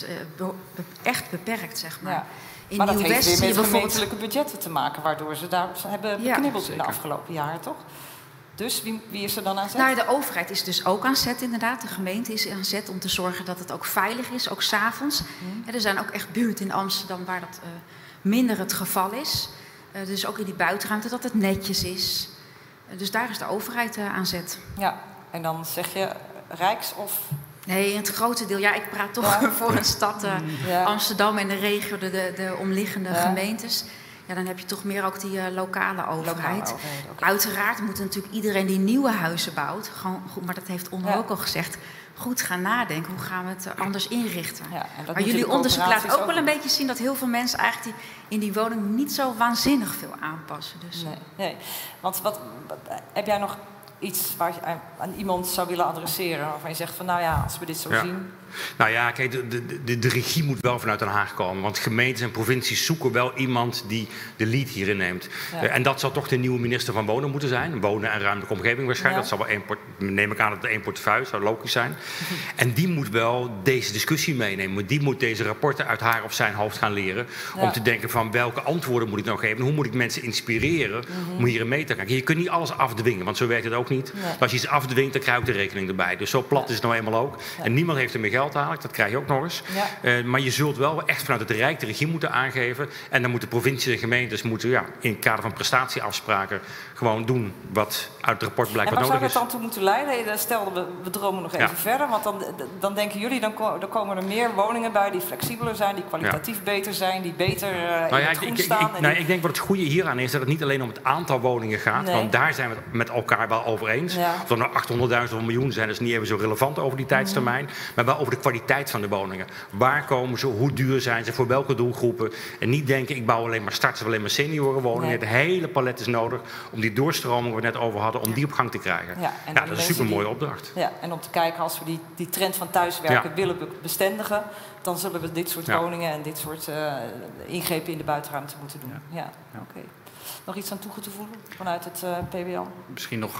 echt beperkt, zeg maar. Maar dat heeft weer met gemeentelijke budgetten te maken... waardoor ze daar hebben beknibbeld in de afgelopen jaren, toch? Dus wie is er dan aan zet? Nou, de overheid is dus ook aan zet, inderdaad. De gemeente is aan zet om te zorgen dat het ook veilig is, ook 's avonds. Er zijn ook echt buurten in Amsterdam waar dat minder het geval is. Dus ook in die buitenruimte dat het netjes is. Dus daar is de overheid aan zet. Ja, en dan zeg je Rijks of... Nee, in het grote deel. Ja, ik praat toch voor een stad, Amsterdam en de regio, de omliggende gemeentes. Ja, dan heb je toch meer ook die lokale overheid. Uiteraard moet natuurlijk iedereen die nieuwe huizen bouwt... gewoon goed, maar dat heeft Onno ook al gezegd... goed gaan nadenken, hoe gaan we het anders inrichten. Maar jullie onderzoek laat ook wel een beetje zien... dat heel veel mensen eigenlijk in die woning... niet zo waanzinnig veel aanpassen. Dus. Nee. Want heb jij nog iets waar je aan iemand zou willen adresseren... waarvan je zegt van nou ja, als we dit zo zien... Nou ja, kijk, de regie moet wel vanuit Den Haag komen. Want gemeentes en provincies zoeken wel iemand die de lead hierin neemt. En dat zal toch de nieuwe minister van Wonen moeten zijn. Wonen en ruimtelijke omgeving waarschijnlijk. Dat zal wel neem ik aan dat het één portefeuille zou logisch zijn. En die moet wel deze discussie meenemen. Die moet deze rapporten uit haar of zijn hoofd gaan leren. Om te denken van welke antwoorden moet ik nou geven. En hoe moet ik mensen inspireren om hierin mee te gaan. Je kunt niet alles afdwingen, want zo werkt het ook niet. Als je iets afdwingt, dan krijg je ook de rekening erbij. Dus zo plat is het nou eenmaal ook. En niemand heeft er meer geld dadelijk, dat krijg je ook nog eens. Maar je zult wel echt vanuit het Rijk de regie moeten aangeven. En dan moeten provincies en gemeentes in het kader van prestatieafspraken gewoon doen wat uit het rapport blijkbaar nodig is. En waar zou dat dan toe moeten leiden? Stel, we dromen nog even verder. Want dan denken jullie, dan komen er meer woningen bij die flexibeler zijn, die kwalitatief beter zijn, die beter in het groen staan. Ik denk wat het goede hieraan is, dat het niet alleen om het aantal woningen gaat. Want daar zijn we het met elkaar wel over eens. Of er nou 800.000 of een miljoen zijn, dat is niet even zo relevant over die tijdstermijn. Maar wel over de kwaliteit van de woningen. Waar komen ze, hoe duur zijn ze, voor welke doelgroepen. En niet denken, ik bouw alleen maar starters of alleen maar seniorenwoningen. Het hele palet is nodig om die doorstroming waar we het net over hadden, om die op gang te krijgen. Dat is een supermooie opdracht. Ja, en om te kijken, als we die trend van thuiswerken willen bestendigen, dan zullen we dit soort woningen en dit soort ingrepen in de buitenruimte moeten doen. Oké. Nog iets aan toe te voegen vanuit het PBL? Misschien nog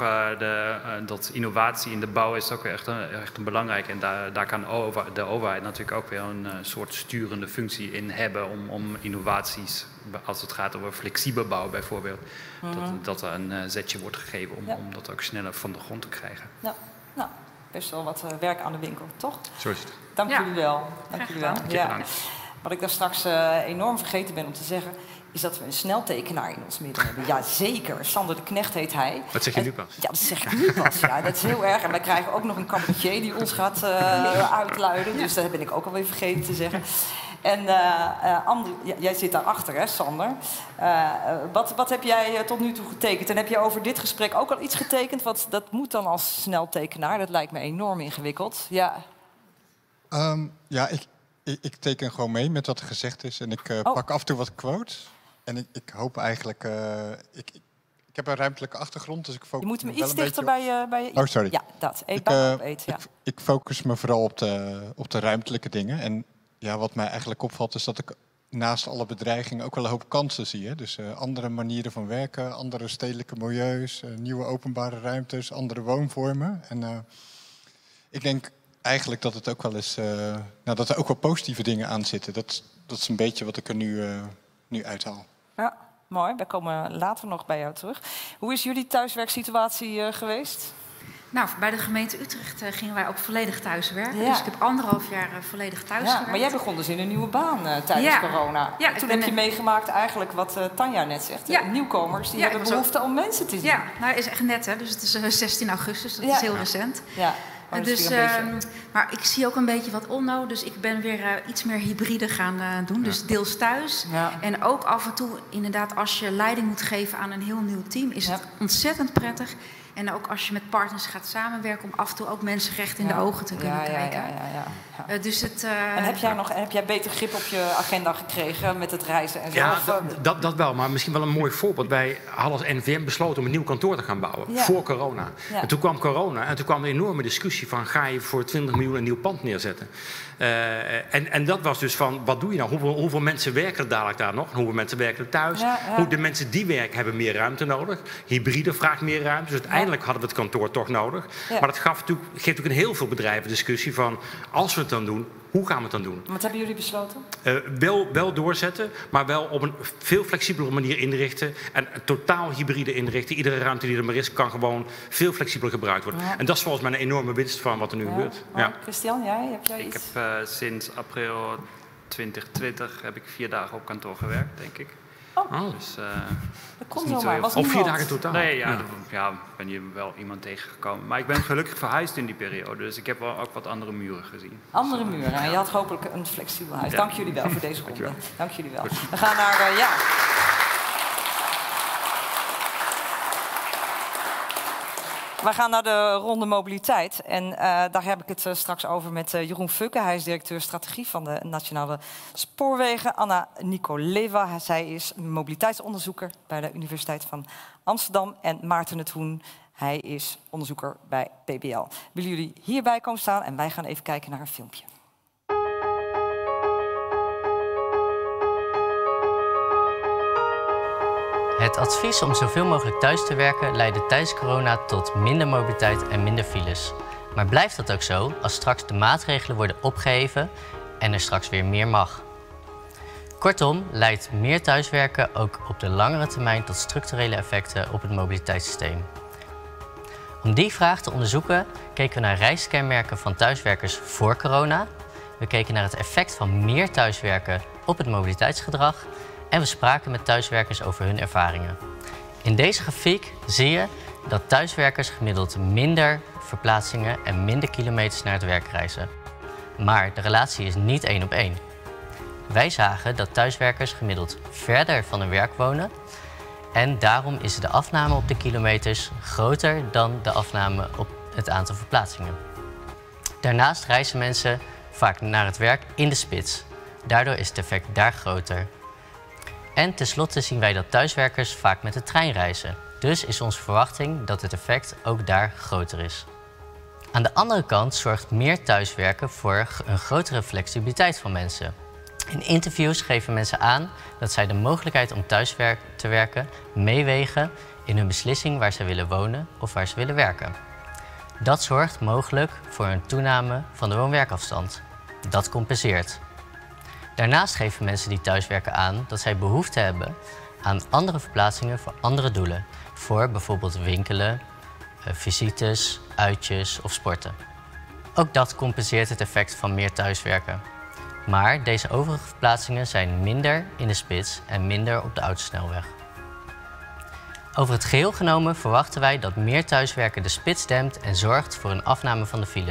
dat innovatie in de bouw is ook echt een belangrijke. En daar kan de overheid natuurlijk ook weer een soort sturende functie in hebben om innovaties, als het gaat over flexibel bouw bijvoorbeeld, dat er een zetje wordt gegeven om dat ook sneller van de grond te krijgen. Ja, nou, best wel wat werk aan de winkel, toch? Zo is het. Dank jullie wel. Dank jullie wel. Wat ik daar straks enorm vergeten ben om te zeggen, is dat we een sneltekenaar in ons midden hebben. Ja, zeker. Sander de Knecht heet hij. Dat zeg je nu pas. Ja, dat zeg ik nu pas. Ja, dat is heel erg. En wij krijgen ook nog een cabaretier die ons gaat uitluiden. Dus dat ben ik ook alweer vergeten te zeggen. En jij zit daarachter, hè, Sander. Wat heb jij tot nu toe getekend? En heb je over dit gesprek ook al iets getekend? Want dat moet dan als sneltekenaar. Dat lijkt me enorm ingewikkeld. Ja, ik teken gewoon mee met wat er gezegd is. En ik pak af en toe wat quotes. En ik hoop eigenlijk... Ik heb een ruimtelijke achtergrond, dus ik focus... Je moet me iets dichter bij je... Oh, sorry. Ja, dat. Ik focus me vooral op de ruimtelijke dingen. En ja, wat mij eigenlijk opvalt is dat ik naast alle bedreigingen ook wel een hoop kansen zie. Hè? Dus andere manieren van werken, andere stedelijke milieus, nieuwe openbare ruimtes, andere woonvormen. En ik denk eigenlijk dat het ook wel eens... dat er ook wel positieve dingen aan zitten. Dat is een beetje wat ik er nu uithaal. Ja. Mooi, wij komen later nog bij jou terug. Hoe is jullie thuiswerksituatie geweest? Nou, bij de gemeente Utrecht gingen wij ook volledig thuiswerken. Ja. Dus ik heb 1,5 jaar volledig thuis gewerkt. Maar jij begon dus in een nieuwe baan tijdens corona. Ja, toen heb je meegemaakt eigenlijk wat Tanja net zegt. Ja. Nieuwkomers die hebben behoefte om mensen te zien. Ja, nou is echt net, hè. Dus het is 16 augustus, dat is heel recent. Ja. Dus, maar ik zie ook een beetje wat onnodig. Dus ik ben weer iets meer hybride gaan doen. Dus deels thuis. Ja. En ook af en toe, inderdaad, als je leiding moet geven aan een heel nieuw team, is het ontzettend prettig. En ook als je met partners gaat samenwerken, om af en toe ook mensen recht in de ogen te kunnen kijken. Dus en heb jij beter grip op je agenda gekregen met het reizen en zo? Ja, dat wel. Maar misschien wel een mooi voorbeeld. Wij hadden als NVM besloten om een nieuw kantoor te gaan bouwen. Ja. Voor corona. Ja. En toen kwam corona en toen kwam een enorme discussie van... ga je voor 20 miljoen een nieuw pand neerzetten? En dat was dus van, wat doe je nou? Hoeveel mensen werken er dadelijk daar nog? Hoeveel mensen werken er thuis? Hoe de mensen die werken hebben meer ruimte nodig. Hybride vraagt meer ruimte. Dus uiteindelijk hadden we het kantoor toch nodig. Ja. Maar dat geeft natuurlijk in heel veel bedrijven discussie van... als we het dan doen, hoe gaan we het dan doen? Wat hebben jullie besloten? Wel doorzetten, maar wel op een veel flexibelere manier inrichten. En totaal hybride inrichten. Iedere ruimte die er maar is, kan gewoon veel flexibeler gebruikt worden. Ja. En dat is volgens mij een enorme winst van wat er nu gebeurt. Ja. Christian, heb jij iets? Ik heb sinds april 2020 heb ik 4 dagen op kantoor gewerkt, denk ik. Dus, dat komt zomaar. Of 4 dagen totaal? Nee, ben hier wel iemand tegengekomen. Maar ik ben gelukkig verhuisd in die periode. Dus ik heb wel ook wat andere muren gezien. Andere muren. En je had hopelijk een flexibel huis. Dank jullie wel voor deze ronde. Dank jullie wel. We gaan naar... We gaan naar de ronde mobiliteit. En daar heb ik het straks over met Jeroen Fukke. Hij is directeur strategie van de Nationale Spoorwegen. Anna Nicoleva, zij is mobiliteitsonderzoeker bij de Universiteit van Amsterdam. En Maarten het Hoen, hij is onderzoeker bij PBL. Willen jullie hierbij komen staan? En wij gaan even kijken naar een filmpje. Het advies om zoveel mogelijk thuis te werken leidde tijdens corona tot minder mobiliteit en minder files. Maar blijft dat ook zo als straks de maatregelen worden opgeheven en er straks weer meer mag? Kortom, leidt meer thuiswerken ook op de langere termijn tot structurele effecten op het mobiliteitssysteem. Om die vraag te onderzoeken keken we naar reiskenmerken van thuiswerkers voor corona. We keken naar het effect van meer thuiswerken op het mobiliteitsgedrag. En we spraken met thuiswerkers over hun ervaringen. In deze grafiek zie je dat thuiswerkers gemiddeld minder verplaatsingen en minder kilometers naar het werk reizen. Maar de relatie is niet 1 op 1. Wij zagen dat thuiswerkers gemiddeld verder van hun werk wonen. En daarom is de afname op de kilometers groter dan de afname op het aantal verplaatsingen. Daarnaast reizen mensen vaak naar het werk in de spits. Daardoor is het effect daar groter. En tenslotte zien wij dat thuiswerkers vaak met de trein reizen. Dus is onze verwachting dat het effect ook daar groter is. Aan de andere kant zorgt meer thuiswerken voor een grotere flexibiliteit van mensen. In interviews geven mensen aan dat zij de mogelijkheid om thuis te werken meewegen in hun beslissing waar ze willen wonen of waar ze willen werken. Dat zorgt mogelijk voor een toename van de woon-werkafstand. Dat compenseert. Daarnaast geven mensen die thuiswerken aan dat zij behoefte hebben aan andere verplaatsingen voor andere doelen. Voor bijvoorbeeld winkelen, visites, uitjes of sporten. Ook dat compenseert het effect van meer thuiswerken. Maar deze overige verplaatsingen zijn minder in de spits en minder op de autosnelweg. Over het geheel genomen verwachten wij dat meer thuiswerken de spits dempt en zorgt voor een afname van de files.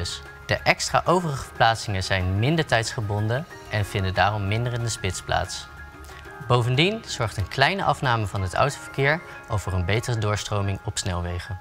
De extra overige verplaatsingen zijn minder tijdsgebonden en vinden daarom minder in de spits plaats. Bovendien zorgt een kleine afname van het autoverkeer al voor een betere doorstroming op snelwegen.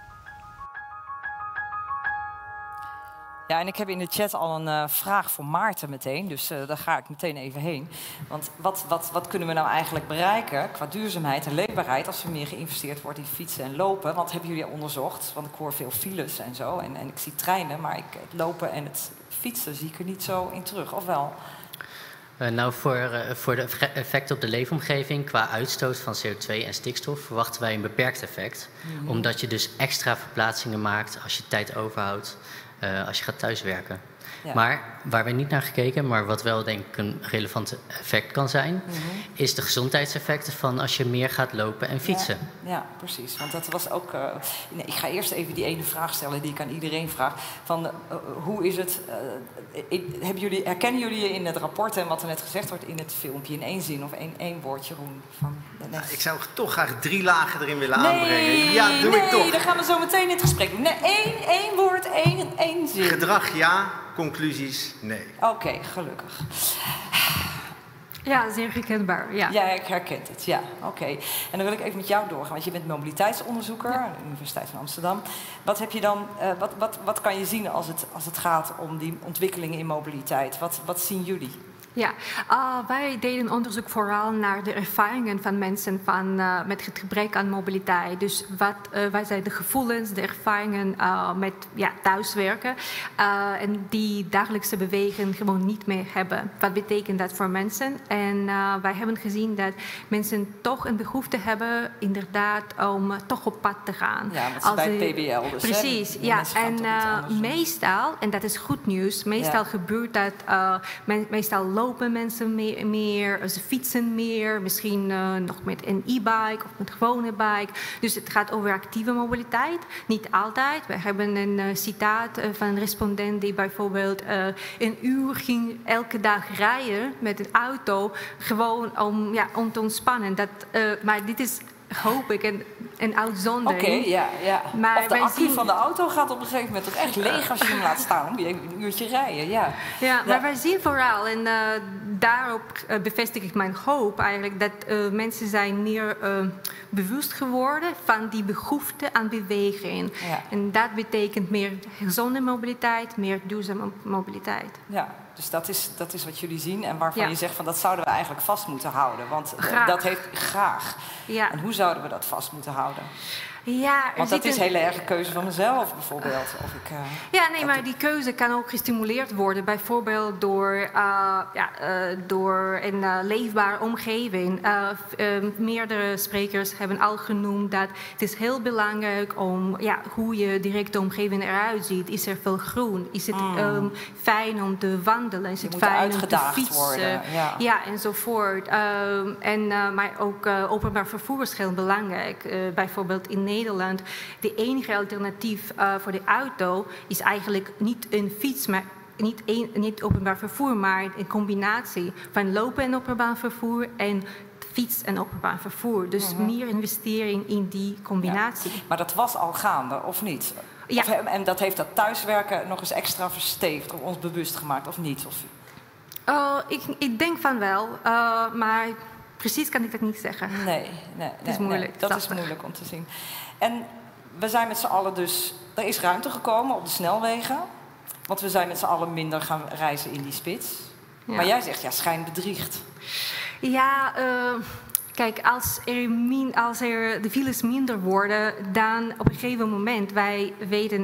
Ja, en ik heb in de chat al een vraag voor Maarten meteen, dus daar ga ik meteen even heen. Want wat kunnen we nou eigenlijk bereiken qua duurzaamheid en leefbaarheid als er meer geïnvesteerd wordt in fietsen en lopen? Wat hebben jullie onderzocht? Want ik hoor veel files en zo en ik zie treinen, maar het lopen en het fietsen zie ik er niet zo in terug, of wel? Nou, voor de effecten op de leefomgeving qua uitstoot van CO2 en stikstof verwachten wij een beperkt effect. Omdat je dus extra verplaatsingen maakt als je tijd overhoudt. Als je gaat thuiswerken. Ja. Maar waar we niet naar gekeken, maar wat wel denk ik een relevant effect kan zijn, is de gezondheidseffecten van als je meer gaat lopen en fietsen. Ja, precies. Want dat was ook. Ik ga eerst even die ene vraag stellen die ik aan iedereen vraag. Van hoe is het? Herkennen jullie in het rapport en wat er net gezegd wordt in het filmpje in één zin of één woord, Jeroen? Ik zou toch graag 3 lagen erin willen aanbrengen. Ja, doe ik toch. Nee, dan gaan we zo meteen in het gesprek doen. Nee, één woord, één zin. Gedrag ja, conclusies nee. Oké, gelukkig. Ja, zeer herkenbaar. Ja, ja, ik herken het. Ja, oké. En dan wil ik even met jou doorgaan, want je bent mobiliteitsonderzoeker aan de Universiteit van Amsterdam. Wat heb je dan? Wat kan je zien als het gaat om die ontwikkelingen in mobiliteit? Wat zien jullie? Ja, wij deden onderzoek vooral naar de ervaringen van mensen met het gebrek aan mobiliteit. Dus wat zijn de gevoelens, de ervaringen met thuiswerken en die dagelijkse bewegen gewoon niet meer hebben. Wat betekent dat voor mensen? En wij hebben gezien dat mensen toch een behoefte hebben inderdaad om toch op pad te gaan. Ja, dat is bij PBL dus. Precies, ja. En meestal, en dat is goed nieuws, meestal gebeurt dat, meestal lopen mensen meer, ze fietsen meer, misschien nog met een e-bike of met gewone bike. Dus het gaat over actieve mobiliteit. Niet altijd. We hebben een citaat van een respondent die bijvoorbeeld 1 uur ging elke dag rijden met een auto, gewoon om te ontspannen. Maar dit is, hoop ik, een uitzondering. Oké, ja. Maar of de accu van de auto gaat op een gegeven moment ook echt leeg als je hem laat staan. Dan moet je even een uurtje rijden, ja. Maar wij zien vooral, en daarop bevestig ik mijn hoop eigenlijk, dat mensen zijn meer bewust geworden van die behoefte aan beweging. Ja. En dat betekent meer gezonde mobiliteit, meer duurzame mobiliteit. Ja. Dus dat is wat jullie zien en waarvan je zegt van dat zouden we eigenlijk vast moeten houden. Want dat heeft graag. Ja. En hoe zouden we dat vast moeten houden? Ja, want dat is een hele erge keuze van mezelf bijvoorbeeld. Maar die keuze kan ook gestimuleerd worden. Bijvoorbeeld door een leefbare omgeving. Meerdere sprekers hebben al genoemd dat het is heel belangrijk om hoe je directe omgeving eruit ziet. Is er veel groen? Is het fijn om te wandelen? Is het fijn om te fietsen? Ja, enzovoort. Maar ook openbaar vervoer is heel belangrijk. Bijvoorbeeld in Nederland, de enige alternatief voor de auto is eigenlijk niet een fiets, maar niet openbaar vervoer, maar een combinatie van lopen en openbaar vervoer en fiets en openbaar vervoer. Dus meer investering in die combinatie. Ja. Maar dat was al gaande, of niet? Ja. En dat heeft dat thuiswerken nog eens extra verstevigd of ons bewust gemaakt, of niet? Ik denk van wel, maar precies kan ik dat niet zeggen. Nee, het is moeilijk. Dat is moeilijk om te zien. En we zijn met z'n allen dus... Er is ruimte gekomen op de snelwegen. Want we zijn met z'n allen minder gaan reizen in die spits. Ja. Maar jij zegt, schijn bedriegt. Ja, kijk, als er de files minder worden, dan op een gegeven moment, wij weten,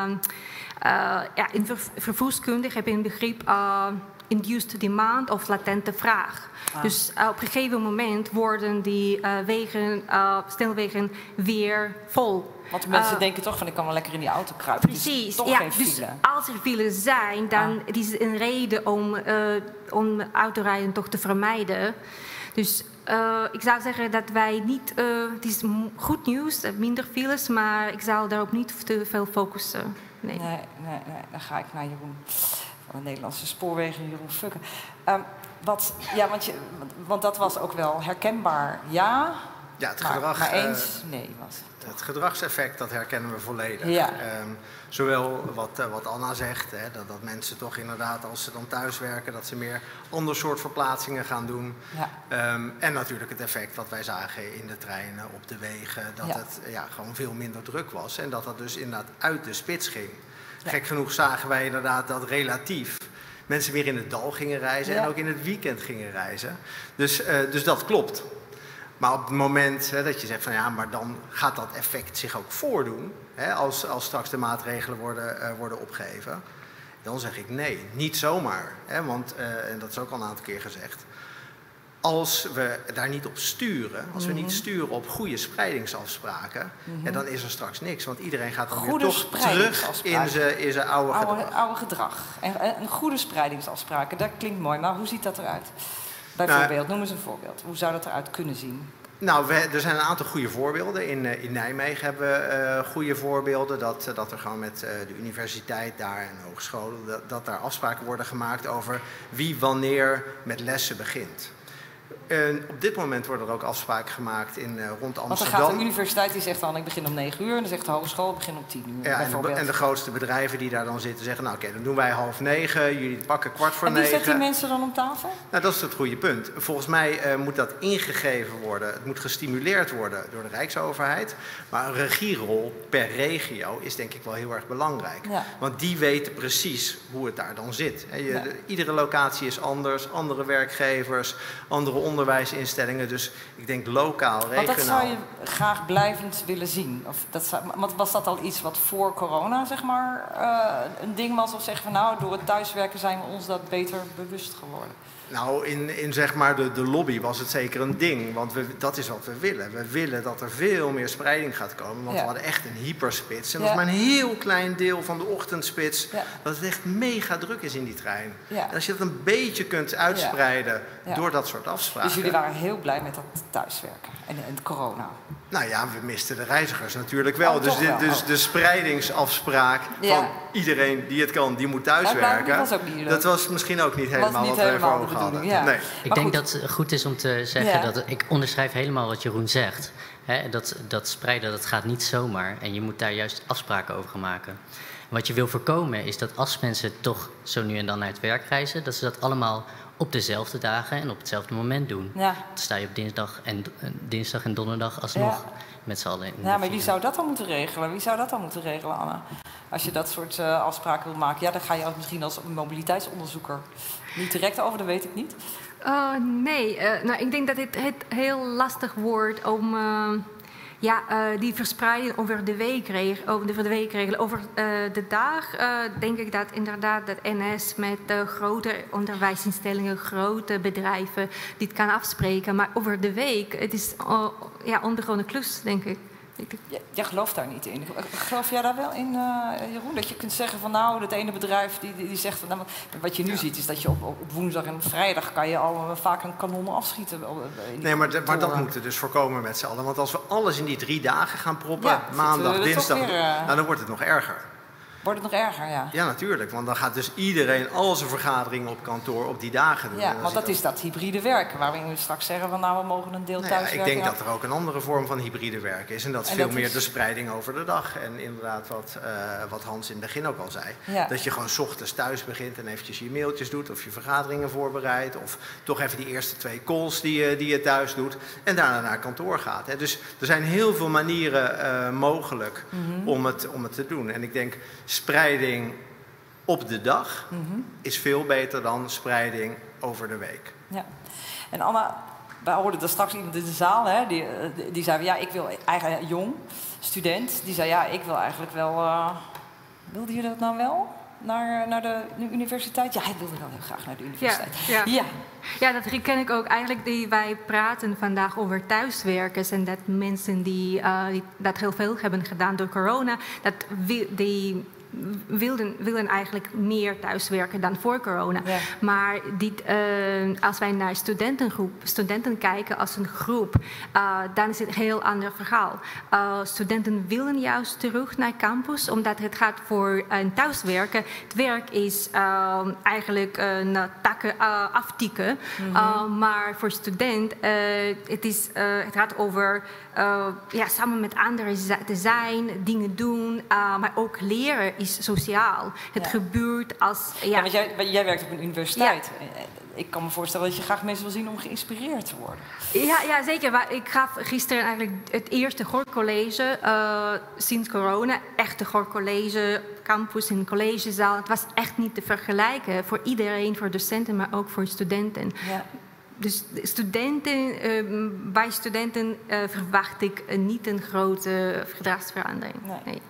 in vervoerskunde heb je een begrip induced demand of latente vraag. Dus op een gegeven moment worden die snelwegen weer vol. Want de mensen denken toch van ik kan wel lekker in die auto kruipen. Precies, toch geen file. Dus als er files zijn, dan is het een reden om autorijden toch te vermijden. Dus ik zou zeggen dat wij niet... het is goed nieuws, minder files, maar ik zou daarop niet te veel focussen. Nee, dan ga ik naar Jeroen. Van de Nederlandse Spoorwegen, Jeroen Fukke. Want dat was ook wel herkenbaar, ja. Ja, het gedrag... Maar eens nee was het gedragseffect, dat herkennen we volledig. Ja. Zowel wat Anna zegt, hè, dat mensen toch inderdaad, als ze dan thuis werken, dat ze meer ander soort verplaatsingen gaan doen. Ja. En natuurlijk het effect wat wij zagen in de treinen, op de wegen, dat het gewoon veel minder druk was. En dat dat dus inderdaad uit de spits ging. Ja. Gek genoeg zagen wij inderdaad dat relatief mensen weer in het dal gingen reizen en ook in het weekend gingen reizen. Dus dat klopt. Maar op het moment dat je zegt van ja, maar dan gaat dat effect zich ook voordoen, als straks de maatregelen worden opgeheven, dan zeg ik nee, niet zomaar. Want, en dat is ook al een aantal keer gezegd, als we daar niet op sturen, als we niet sturen op goede spreidingsafspraken, dan is er straks niks. Want iedereen gaat dan weer toch terug in zijn oude gedrag. En goede spreidingsafspraken, dat klinkt mooi, maar hoe ziet dat eruit? Bijvoorbeeld, noem eens een voorbeeld. Hoe zou dat eruit kunnen zien? Nou, er zijn een aantal goede voorbeelden. In Nijmegen hebben we goede voorbeelden. Dat er gewoon met de universiteit daar en hogescholen, dat daar afspraken worden gemaakt over wie wanneer met lessen begint. Op dit moment worden er ook afspraken gemaakt rond Amsterdam. Want dan gaat de universiteit die zegt dan ik begin om 9 uur en dan zegt de hogeschool ik begin om 10 uur. Ja, en de grootste bedrijven die daar dan zitten zeggen nou oké, dan doen wij 8:30, jullie pakken 8:45. En wie zet die mensen dan om tafel? Nou, dat is het goede punt. Volgens mij moet dat ingegeven worden, het moet gestimuleerd worden door de Rijksoverheid. Maar een regierol per regio is denk ik wel heel erg belangrijk. Ja. Want die weten precies hoe het daar dan zit. Iedere locatie is anders, andere werkgevers, andere onderwijsinstellingen. Dus ik denk lokaal, regionaal. Want dat zou je graag blijvend willen zien? Was dat al iets wat voor corona, zeg maar, een ding was? Of zeggen we nou, door het thuiswerken zijn we ons dat beter bewust geworden? Nou, in zeg maar de lobby was het zeker een ding. Want dat is wat we willen. We willen dat er veel meer spreiding gaat komen. Want we hadden echt een hyperspits. En dat is maar een heel klein deel van de ochtendspits. Ja. Dat het echt mega druk is in die trein. Ja. En als je dat een beetje kunt uitspreiden door dat soort afspraken. Dus jullie waren heel blij met dat thuiswerken en corona? Nou ja, we misten de reizigers natuurlijk wel. Dus de spreidingsafspraak van iedereen die het kan, die moet thuiswerken. Dat was misschien ook niet helemaal wat we voor ogen hadden. Ja. Nee. Ik denk dat het goed is om te zeggen dat ik onderschrijf helemaal wat Jeroen zegt. Dat spreiden, dat gaat niet zomaar. En je moet daar juist afspraken over gaan maken. Wat je wil voorkomen is dat als mensen toch zo nu en dan naar het werk reizen, dat ze dat allemaal op dezelfde dagen en op hetzelfde moment doen. Ja. Dan sta je op dinsdag en donderdag alsnog met z'n allen. Ja, maar wie zou dat dan moeten regelen? Wie zou dat dan moeten regelen, Anna? Als je dat soort afspraken wil maken, dan ga je ook misschien als mobiliteitsonderzoeker niet direct over, dat weet ik niet. Nou, ik denk dat het heel lastig wordt om die verspreiding over de week regelen. Over de dag denk ik dat inderdaad dat NS met grote onderwijsinstellingen, grote bedrijven dit kan afspreken. Maar over de week, het is onbegone klus, denk ik. Jij gelooft daar niet in. Geloof jij daar wel in, Jeroen? Dat je kunt zeggen van nou, dat ene bedrijf die zegt van... Nou, wat je nu ziet is dat je op woensdag en vrijdag kan je al vaak een kanon afschieten. Nee, maar dat moet er dus voorkomen met z'n allen. Want als we alles in die 3 dagen gaan proppen, maandag, dinsdag, dan wordt het nog erger. Wordt het nog erger, ja? Ja, natuurlijk. Want dan gaat dus iedereen al zijn vergaderingen op kantoor op die dagen doen. Ja, want dat is dat hybride werken, waar we straks zeggen van nou, we mogen een deel thuiswerken. Ik denk dat er ook een andere vorm van hybride werken is. En dat is veel meer de spreiding over de dag. En inderdaad wat Hans in het begin ook al zei. Ja. Dat je gewoon 's ochtends thuis begint en eventjes je mailtjes doet of je vergaderingen voorbereidt. Of toch even die eerste 2 calls die je thuis doet. En daarna naar kantoor gaat. Hè. Dus er zijn heel veel manieren mogelijk om het te doen. En ik denk, spreiding op de dag is veel beter dan spreiding over de week. Ja. En Anna, wij hoorden er straks iemand in de zaal, hè, die zei, ja, ik wil eigenlijk jong, student, die zei, ja, ik wil eigenlijk wel... wilde je dat nou wel? Naar de universiteit? Ja, hij wilde wel heel graag naar de universiteit. Ja, dat herken ik ook. Eigenlijk, wij praten vandaag over thuiswerken. En dat mensen die dat heel veel hebben gedaan door corona, dat die willen eigenlijk meer thuiswerken dan voor corona. Ja. Maar als wij naar studenten kijken als een groep, dan is het een heel ander verhaal. Studenten willen juist terug naar campus, omdat het gaat voor thuiswerken. Het werk is eigenlijk takken aftikken. Maar voor student, het gaat over samen met anderen te zijn, dingen doen, maar ook leren is sociaal. Het gebeurt als... Ja, want jij werkt op een universiteit. Ja. Ik kan me voorstellen dat je graag mensen wil zien om geïnspireerd te worden. Ja, zeker. Ik gaf gisteren eigenlijk het eerste Gorcollege sinds corona. Echt de Gorcollege, campus en collegezaal. Het was echt niet te vergelijken voor iedereen, voor docenten, maar ook voor studenten. Ja. Dus bij studenten verwacht ik niet een grote gedragsverandering. Nee.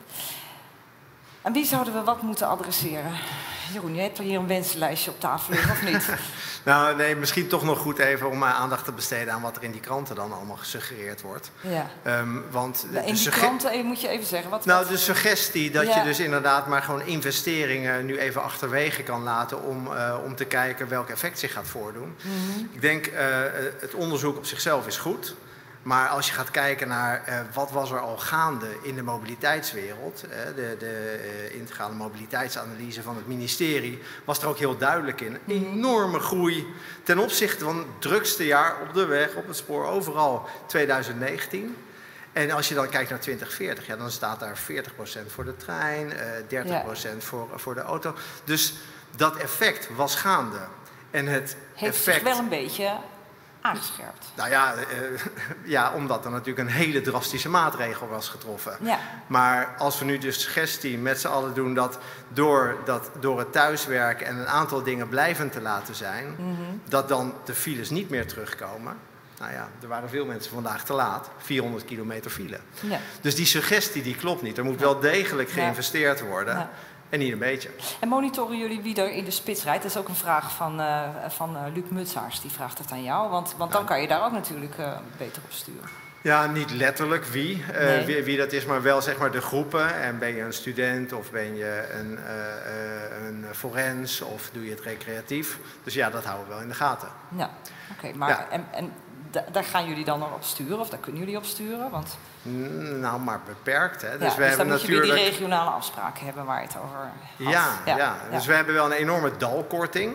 En wie zouden we wat moeten adresseren? Jeroen, je hebt hier een wensenlijstje op tafel liggen, of niet? Nou, nee, misschien toch nog goed even om aandacht te besteden aan wat er in die kranten dan allemaal gesuggereerd wordt. Ja. Want in die kranten moet je even zeggen. De suggestie dat je dus inderdaad maar gewoon investeringen nu even achterwege kan laten om te kijken welk effect zich gaat voordoen. Ik denk, het onderzoek op zichzelf is goed. Maar als je gaat kijken naar wat was er al gaande in de mobiliteitswereld, de integrale mobiliteitsanalyse van het ministerie, was er ook heel duidelijk in. Een enorme groei ten opzichte van het drukste jaar op de weg, op het spoor, overal 2019. En als je dan kijkt naar 2040, dan staat daar 40% voor de trein, 30% voor de auto. Dus dat effect was gaande. En het heeft zich wel een beetje aangescherpt. Nou ja, omdat er natuurlijk een hele drastische maatregel was getroffen. Ja. Maar als we nu de suggestie met z'n allen doen dat door het thuiswerken en een aantal dingen blijvend te laten zijn, dat dan de files niet meer terugkomen. Nou ja, er waren veel mensen vandaag te laat. 400 kilometer file. Ja. Dus die suggestie die klopt niet. Er moet wel degelijk geïnvesteerd worden. Ja. En niet een beetje. En monitoren jullie wie er in de spits rijdt? Dat is ook een vraag van Luc Mutsaars. Die vraagt het aan jou. Want dan kan je daar ook natuurlijk beter op sturen. Ja, niet letterlijk wie dat is, maar wel zeg maar de groepen. En ben je een student of ben je een forens of doe je het recreatief. Dus ja, dat houden we wel in de gaten. Ja, oké. Maar ja. En daar gaan jullie dan op sturen of daar kunnen jullie op sturen? Want... Nou, maar beperkt. Hè. Dus we hebben dan moet je weer die regionale afspraken hebben waar je het over had. Ja. Dus we hebben wel een enorme dalkorting.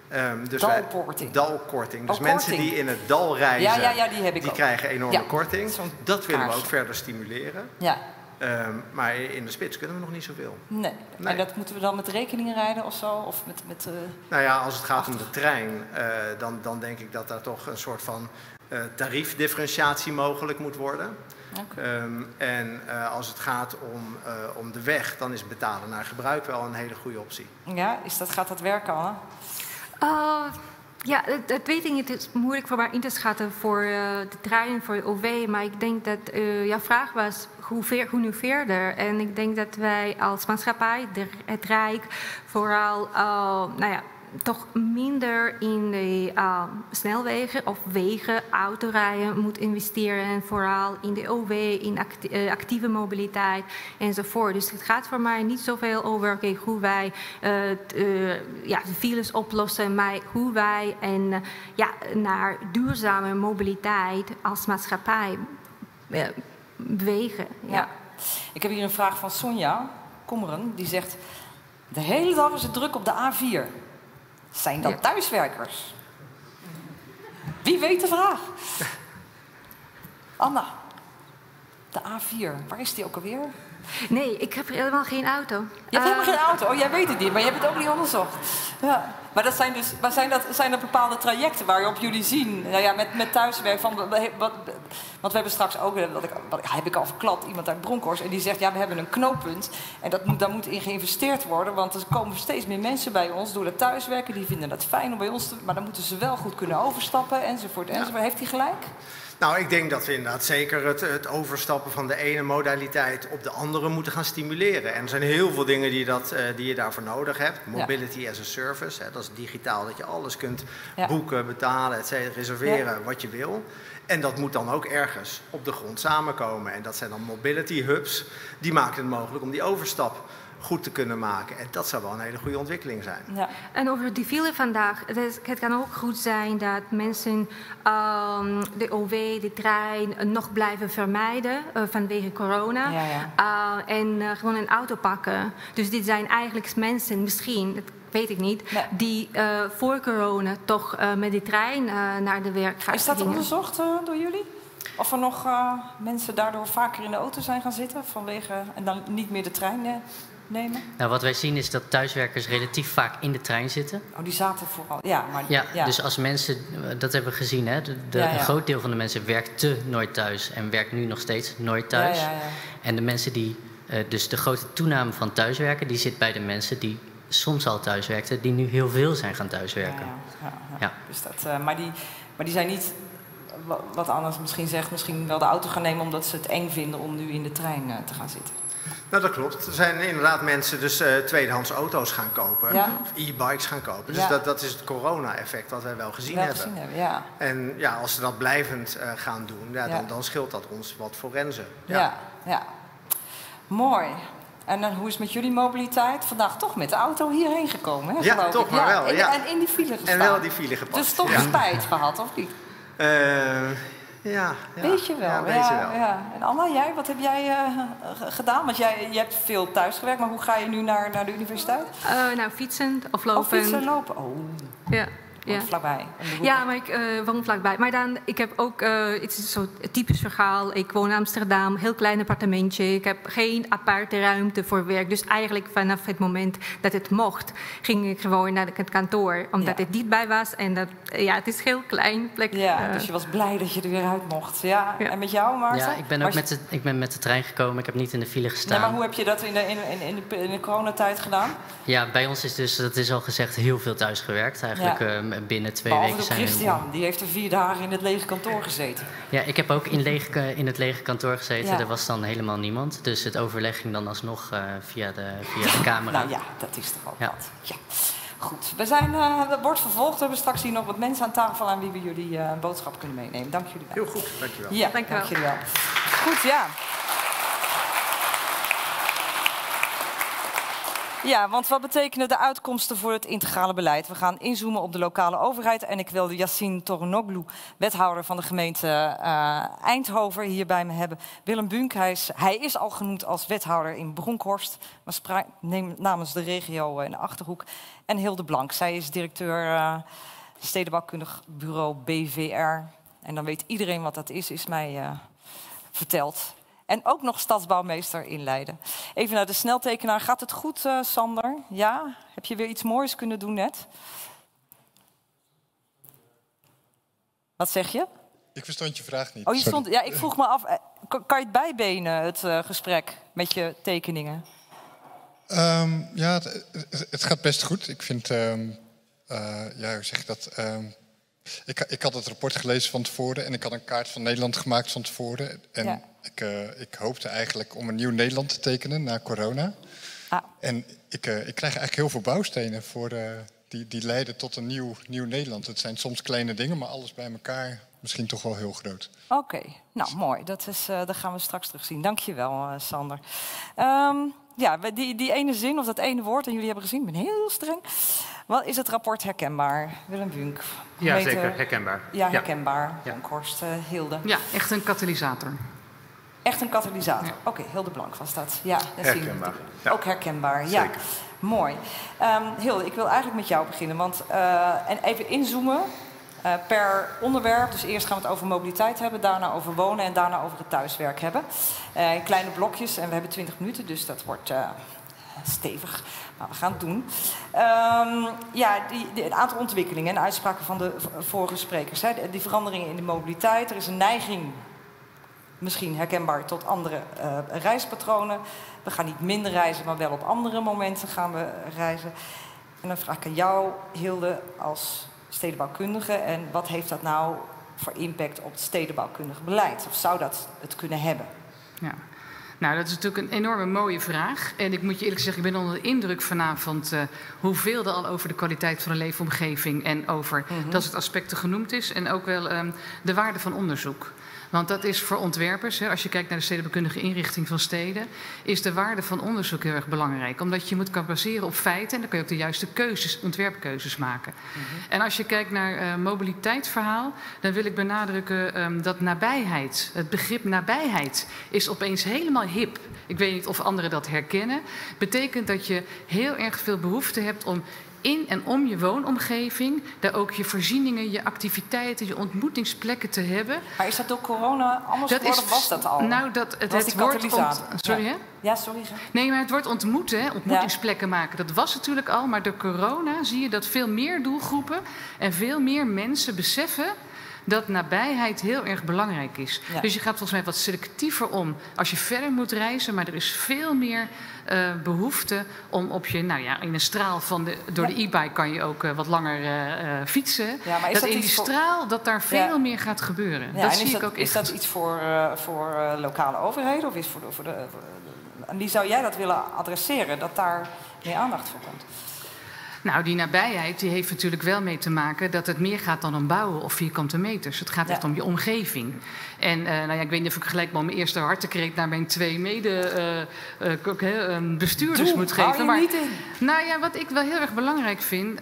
Dalkorting. Dus mensen die in het dal reizen, die krijgen enorme korting. Dat willen we ook verder stimuleren. Ja. Maar in de spits kunnen we nog niet zoveel. Nee. En dat moeten we dan met rekeningen rijden of zo? Of met nou ja, als het gaat om de trein, dan denk ik dat daar toch een soort van tariefdifferentiatie mogelijk moet worden. Okay. En als het gaat om de weg, dan is betalen naar gebruik wel een hele goede optie. Ja, gaat dat werken al? Ja, dat weet ik niet. Het is moeilijk voor mij in te schatten voor de trein, voor de OV. Maar ik denk dat jouw vraag was hoe nu verder. En ik denk dat wij als maatschappij, het Rijk, vooral toch minder in de snelwegen of wegen, autorijden moet investeren. En vooral in de OV, in actieve mobiliteit enzovoort. Dus het gaat voor mij niet zoveel over hoe wij de files oplossen, maar hoe wij naar duurzame mobiliteit als maatschappij bewegen. Ja. Ik heb hier een vraag van Sonja Kommeren. Die zegt, de hele dag is het druk op de A4. Zijn dat thuiswerkers? Wie weet de vraag? Anna, de A4, waar is die ook alweer? Nee, ik heb helemaal geen auto. Je hebt helemaal geen auto? Oh, jij weet het niet, maar je hebt het ook niet onderzocht. Ja. Maar dat zijn dus, zijn er bepaalde trajecten waarop jullie zien, met thuiswerk, want we hebben straks ook, heb ik al verklapt, iemand uit Bronkhorst, en die zegt, we hebben een knooppunt en daar moet in geïnvesteerd worden, want er komen steeds meer mensen bij ons door het thuiswerken, die vinden dat fijn om bij ons maar dan moeten ze wel goed kunnen overstappen, enzovoort. Heeft hij gelijk? Nou, ik denk dat we inderdaad zeker het overstappen van de ene modaliteit op de andere moeten gaan stimuleren. En er zijn heel veel dingen die je daarvoor nodig hebt. Mobility as a service, dat is digitaal, dat je alles kunt boeken, betalen, reserveren wat je wil. En dat moet dan ook ergens op de grond samenkomen. En dat zijn dan mobility hubs, die maken het mogelijk om die overstap goed te kunnen maken. En dat zou wel een hele goede ontwikkeling zijn. Ja. En over die file vandaag. Het kan ook goed zijn dat mensen de OV, de trein nog blijven vermijden vanwege corona. En gewoon een auto pakken. Dus dit zijn eigenlijk mensen misschien... Dat weet ik niet, die voor corona toch met de trein naar de werk gaan. Is dat onderzocht door jullie? Of er nog mensen daardoor vaker in de auto zijn gaan zitten en dan niet meer de trein nemen? Nou, wat wij zien is dat thuiswerkers relatief vaak in de trein zitten. Oh, die zaten vooral. Dus als mensen, dat hebben we gezien, hè? Een groot deel van de mensen werkt nooit thuis en werkt nu nog steeds nooit thuis. En de mensen die, dus de grote toename van thuiswerken, die zit bij de mensen die soms al thuiswerkten, die nu heel veel zijn gaan thuiswerken. Dus dat, maar die zijn niet, wat Anna misschien zegt, misschien wel de auto gaan nemen omdat ze het eng vinden om nu in de trein te gaan zitten. Nou, dat klopt. Er zijn inderdaad mensen dus tweedehands auto's gaan kopen. Of e-bikes gaan kopen. Dus dat is het corona-effect wat wij wel gezien hebben. En als ze dat blijvend gaan doen, dan scheelt dat ons wat forensen. Ja. Mooi. En hoe is het met jullie mobiliteit? Vandaag toch met de auto hierheen gekomen, hè? Ja, toch maar wel. En in die file gestaan. En wel die file gepakt. Dus toch spijt gehad, of niet? Weet je wel. En Anna, jij, wat heb jij gedaan? Want je hebt veel thuis gewerkt, maar hoe ga je nu naar de universiteit? Nou, fietsen of lopen. Fietsen, lopen. Ja. Vlakbij. Ja, maar ik woon vlakbij. Maar dan, ik heb ook, het is zo'n typisch verhaal. Ik woon in Amsterdam, heel klein appartementje. Ik heb geen aparte ruimte voor werk. Dus eigenlijk vanaf het moment dat het mocht, ging ik gewoon naar het kantoor. Omdat het dichtbij was. En dat, het is een heel klein plek. Dus je was blij dat je er weer uit mocht. Ja. En met jou, Maarten? Ja, ik ben met de trein gekomen. Ik heb niet in de file gestaan. Nee, maar hoe heb je dat in de coronatijd gedaan? Ja, bij ons is dus, dat is al gezegd, heel veel thuis gewerkt. Eigenlijk binnen 2 weken zijn Christian, die heeft er 4 dagen in het lege kantoor gezeten. Ja, ik heb ook in het lege kantoor gezeten. Er was dan helemaal niemand. Dus het overleg ging dan alsnog via de camera. Nou ja, dat is toch ook wat. Ja. Goed, dat wordt vervolgd. We hebben straks hier nog wat mensen aan tafel aan wie we jullie een boodschap kunnen meenemen. Dank jullie wel. Heel goed, dankjewel. Ja, dank jullie wel. Goed, ja. Ja, want wat betekenen de uitkomsten voor het integrale beleid? We gaan inzoomen op de lokale overheid. En ik wil Yassine Toronoglu, wethouder van de gemeente Eindhoven, hier bij me hebben. Willem Bunk, hij is al genoemd als wethouder in Bronkhorst, maar namens de regio in de Achterhoek. En Hilde Blank, zij is directeur stedenbouwkundig bureau BVR. En dan weet iedereen wat dat is mij verteld. En ook nog stadsbouwmeester in Leiden. Even naar de sneltekenaar. Gaat het goed, Sander? Ja? Heb je weer iets moois kunnen doen net? Wat zeg je? Ik verstond je vraag niet. Oh, ik vroeg me af, kan je het bijbenen, het gesprek met je tekeningen? Het gaat best goed. Ik vind, hoe zeg ik dat... Ik had het rapport gelezen van tevoren en ik had een kaart van Nederland gemaakt van tevoren. En ik hoopte eigenlijk om een nieuw Nederland te tekenen na corona. En ik krijg eigenlijk heel veel bouwstenen voor die leiden tot een nieuw Nederland. Het zijn soms kleine dingen, maar alles bij elkaar misschien toch wel heel groot. Oké, nou mooi. Dat gaan we straks terugzien. Dank je wel, Sander. Die ene zin of dat ene woord, en jullie hebben gezien, ik ben heel streng. Wat is het rapport herkenbaar? Willem Bunk. Ja, zeker, herkenbaar. Ja, herkenbaar. Bronkhorst, Hilde. Ja, echt een katalysator. Echt een katalysator. Ja. Oké, Hilde Blank was dat. Ja, dat herkenbaar. Zien we. Ook herkenbaar, ja. Zeker. Mooi. Hilde, ik wil eigenlijk met jou beginnen. En even inzoomen per onderwerp. Dus eerst gaan we het over mobiliteit hebben, daarna over wonen en daarna over het thuiswerk hebben. In kleine blokjes en we hebben 20 minuten, dus dat wordt stevig. Maar we gaan het doen. Een aantal ontwikkelingen en uitspraken van de vorige sprekers. Die veranderingen in de mobiliteit. Er is een neiging, misschien herkenbaar, tot andere reispatronen. We gaan niet minder reizen, maar wel op andere momenten gaan we reizen. En dan vraag ik aan jou, Hilde, als stedenbouwkundige. En wat heeft dat nou voor impact op het stedenbouwkundige beleid? Of zou dat het kunnen hebben? Ja. Nou, dat is natuurlijk een enorme mooie vraag. En ik moet je eerlijk zeggen, ik ben onder de indruk vanavond hoeveel er al over de kwaliteit van de leefomgeving en over dat soort aspecten genoemd is. En ook wel de waarde van onderzoek. Want dat is voor ontwerpers, als je kijkt naar de stedenbouwkundige inrichting van steden, is de waarde van onderzoek heel erg belangrijk. Omdat je moet kan baseren op feiten en dan kun je ook de juiste ontwerpkeuzes maken. En als je kijkt naar mobiliteitsverhaal, dan wil ik benadrukken dat nabijheid, het begrip nabijheid, is opeens helemaal hip. Ik weet niet of anderen dat herkennen. Betekent dat je heel erg veel behoefte hebt om in en om je woonomgeving, daar ook je voorzieningen, je activiteiten, je ontmoetingsplekken te hebben. Maar is dat door corona anders geworden of was dat al? Nou, het wordt sorry, hè? Ja, sorry. Nee, maar het wordt ontmoetingsplekken maken. Dat was natuurlijk al, maar door corona zie je dat veel meer doelgroepen en veel meer mensen beseffen dat nabijheid heel erg belangrijk is. Ja. Dus je gaat volgens mij wat selectiever om als je verder moet reizen, maar er is veel meer behoefte om op je, in een straal door de e-bike kan je ook wat langer fietsen. Ja, maar is dat in die straal dat daar veel meer gaat gebeuren. Ja, dat zie ik ook echt. Is dat iets voor lokale overheden of is voor de en wie zou jij dat willen adresseren, dat daar meer aandacht voor komt? Nou, die nabijheid die heeft natuurlijk wel mee te maken dat het meer gaat dan om bouwen of vierkante meters. Het gaat echt om je omgeving. En ik weet niet of ik gelijk maar mijn eerste hartekreet naar mijn 2 bestuurders moet geven. Maar niet in. Nou ja, wat ik wel heel erg belangrijk vind,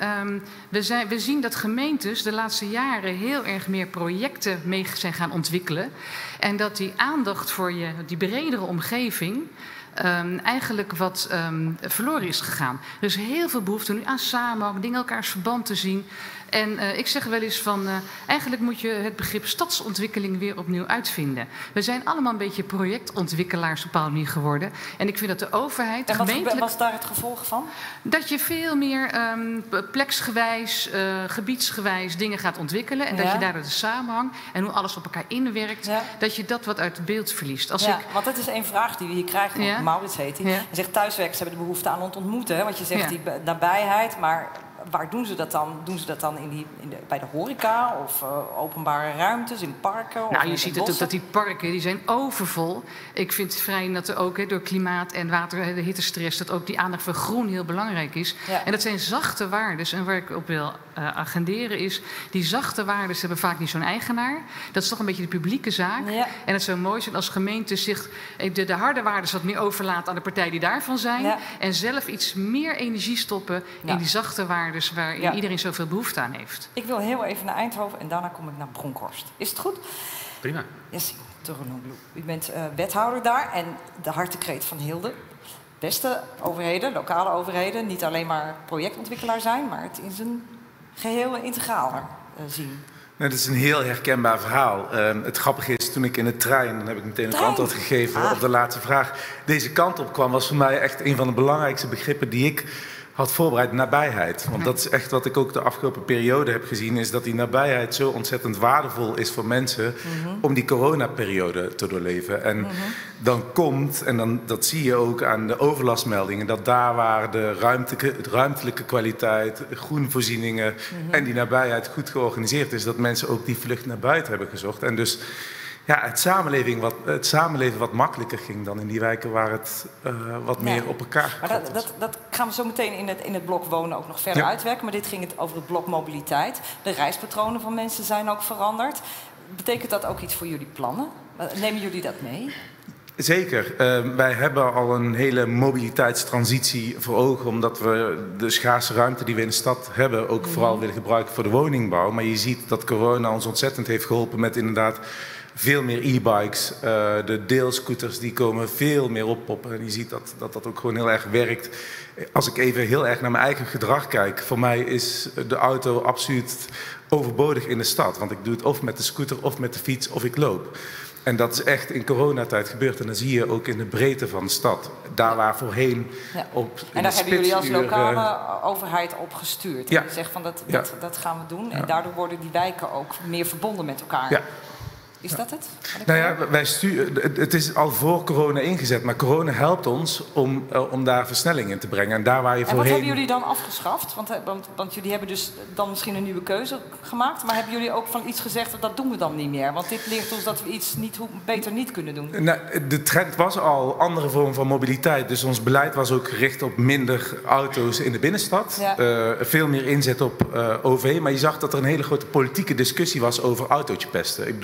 we zien dat gemeentes de laatste jaren heel erg meer projecten mee zijn gaan ontwikkelen. En dat die aandacht voor die bredere omgeving eigenlijk wat verloren is gegaan. Dus heel veel behoefte nu aan samenhang, dingen elkaars verband te zien. En ik zeg wel eens van, eigenlijk moet je het begrip stadsontwikkeling weer opnieuw uitvinden. We zijn allemaal een beetje projectontwikkelaars op een bepaalde manier geworden. En ik vind dat de overheid... En wat was daar het gevolg van? Dat je veel meer pleksgewijs, gebiedsgewijs dingen gaat ontwikkelen. En dat je daardoor de samenhang en hoe alles op elkaar inwerkt, dat je dat wat uit het beeld verliest. Want dat is één vraag die we hier krijgen. Maurits heet hij. Hij zegt thuiswerkers hebben de behoefte aan ontmoeten. Hè? Want je zegt die nabijheid, maar waar doen ze dat dan? Doen ze dat dan bij de horeca of openbare ruimtes, in parken? Nou, je ziet natuurlijk dat die parken die zijn overvol. Ik vind het vrij dat er ook door klimaat en water, de hittestress, dat ook die aandacht voor groen heel belangrijk is. Ja. En dat zijn zachte waardes. En waar ik op wil agenderen is, die zachte waardes hebben vaak niet zo'n eigenaar. Dat is toch een beetje de publieke zaak. Ja. En het zou mooi zijn als gemeente zich de harde waardes wat meer overlaat aan de partijen die daarvan zijn. Ja. En zelf iets meer energie stoppen in die zachte waardes waarin iedereen zoveel behoefte aan heeft. Ik wil heel even naar Eindhoven en daarna kom ik naar Bronkhorst. Is het goed? Prima. Yes, u bent wethouder daar en de hartekreet van Hilde. Beste overheden, lokale overheden, niet alleen maar projectontwikkelaar zijn, maar het in zijn geheel integraal zien. Nou, dat is een heel herkenbaar verhaal. Het grappige is, toen ik in de trein, dan heb ik meteen het antwoord gegeven op de laatste vraag, deze kant op kwam, was voor mij echt een van de belangrijkste begrippen die ik had voorbereid, nabijheid. Want dat is echt wat ik ook de afgelopen periode heb gezien, is dat die nabijheid zo ontzettend waardevol is voor mensen om die coronaperiode te doorleven. En dan komt, en dat zie je ook aan de overlastmeldingen, dat daar waar de ruimtelijke kwaliteit, groenvoorzieningen en die nabijheid goed georganiseerd is, dat mensen ook die vlucht naar buiten hebben gezocht. En dus het samenleven wat makkelijker ging dan in die wijken waar het wat meer op elkaar gekoppeld is. Dat gaan we zo meteen in het blok wonen ook nog verder uitwerken. Maar dit ging het over het blok mobiliteit. De reispatronen van mensen zijn ook veranderd. Betekent dat ook iets voor jullie plannen? Nemen jullie dat mee? Zeker. Wij hebben al een hele mobiliteitstransitie voor ogen, omdat we de schaarse ruimte die we in de stad hebben ook vooral willen gebruiken voor de woningbouw. Maar je ziet dat corona ons ontzettend heeft geholpen met inderdaad veel meer e-bikes. De deelscooters die komen veel meer oppoppen. En je ziet dat ook gewoon heel erg werkt. Als ik even heel erg naar mijn eigen gedrag kijk, voor mij is de auto absoluut overbodig in de stad. Want ik doe het of met de scooter of met de fiets of ik loop. En dat is echt in coronatijd gebeurd. En dat zie je ook in de breedte van de stad. Daar waar voorheen op en daar hebben jullie als lokale overheid op gestuurd. Ja. Je zegt van dat gaan we doen. En daardoor worden die wijken ook meer verbonden met elkaar. Ja. Is dat het? Nou ja, het is al voor corona ingezet, maar corona helpt ons om daar versnelling in te brengen. En daar waar je voorheen... wat hebben jullie dan afgeschaft? Want jullie hebben dus dan misschien een nieuwe keuze gemaakt, maar hebben jullie ook van iets gezegd dat doen we dan niet meer? Want dit leert ons dat we iets beter niet kunnen doen. Nou, de trend was al andere vormen van mobiliteit, dus ons beleid was ook gericht op minder auto's in de binnenstad. Ja. Veel meer inzet op OV, maar je zag dat er een hele grote politieke discussie was over autootje pesten. Ik bedoel, dat zag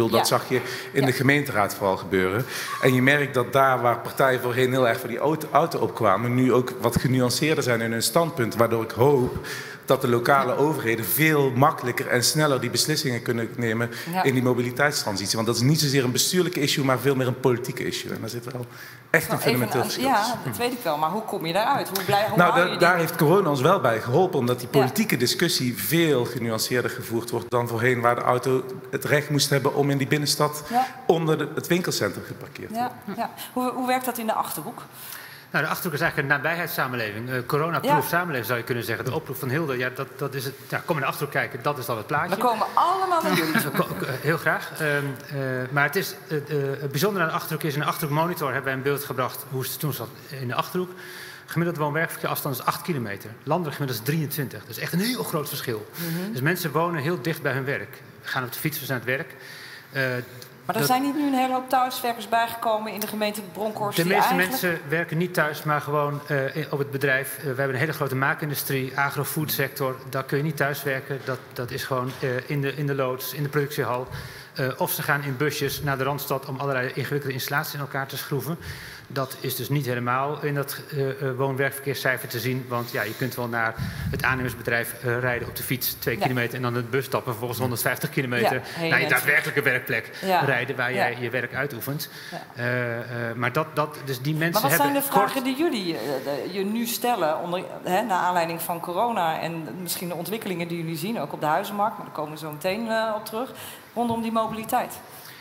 zag je in de gemeenteraad vooral gebeuren. En je merkt dat daar waar partijen voorheen heel erg voor die auto opkwamen, nu ook wat genuanceerder zijn in hun standpunt, waardoor ik hoop dat de lokale overheden veel makkelijker en sneller die beslissingen kunnen nemen in die mobiliteitstransitie. Want dat is niet zozeer een bestuurlijke issue, maar veel meer een politieke issue. En daar zit wel echt een fundamenteel verschil. Ja, dat weet ik wel. Maar hoe kom je daaruit? Daar heeft corona ons wel bij geholpen, omdat die politieke discussie veel genuanceerder gevoerd wordt dan voorheen, waar de auto het recht moest hebben om in die binnenstad onder het winkelcentrum geparkeerd te worden. Hoe werkt dat in de Achterhoek? Nou, de Achterhoek is eigenlijk een nabijheidssamenleving. Corona-proof samenleving zou je kunnen zeggen. De oproep van Hilde, dat is het. Ja, kom in de Achterhoek kijken, dat is dan het plaatje. We komen allemaal naar jullie. Heel graag. Maar het is het bijzondere aan de Achterhoek is, in de Achterhoek Monitor hebben wij in beeld gebracht hoe het toen zat in de Achterhoek. Gemiddeld woon-werkverkeer afstand is 8 kilometer. Landelijk gemiddeld is 23. Dat is echt een heel groot verschil. Dus mensen wonen heel dicht bij hun werk. Gaan op de fiets, we zijn aan het werk. Maar er zijn niet nu een hele hoop thuiswerkers bijgekomen in de gemeente Bronkhorst? De meeste mensen werken niet thuis, maar gewoon op het bedrijf. We hebben een hele grote maakindustrie, agro-foodsector. Daar kun je niet thuis werken. Dat is gewoon in de loods, in de productiehal. Of ze gaan in busjes naar de Randstad om allerlei ingewikkelde installaties in elkaar te schroeven. Dat is dus niet helemaal in dat woon-werkverkeerscijfer te zien. Want ja, je kunt wel naar het aannemersbedrijf rijden op de fiets 2 kilometer en dan de bus stappen, vervolgens 150 kilometer naar je daadwerkelijke werkplek rijden waar jij je werk uitoefent. Maar dus die mensen maar wat zijn de vragen die jullie je nu stellen naar aanleiding van corona en misschien de ontwikkelingen die jullie zien, ook op de huizenmarkt, maar daar komen we zo meteen op terug, rondom die mobiliteit?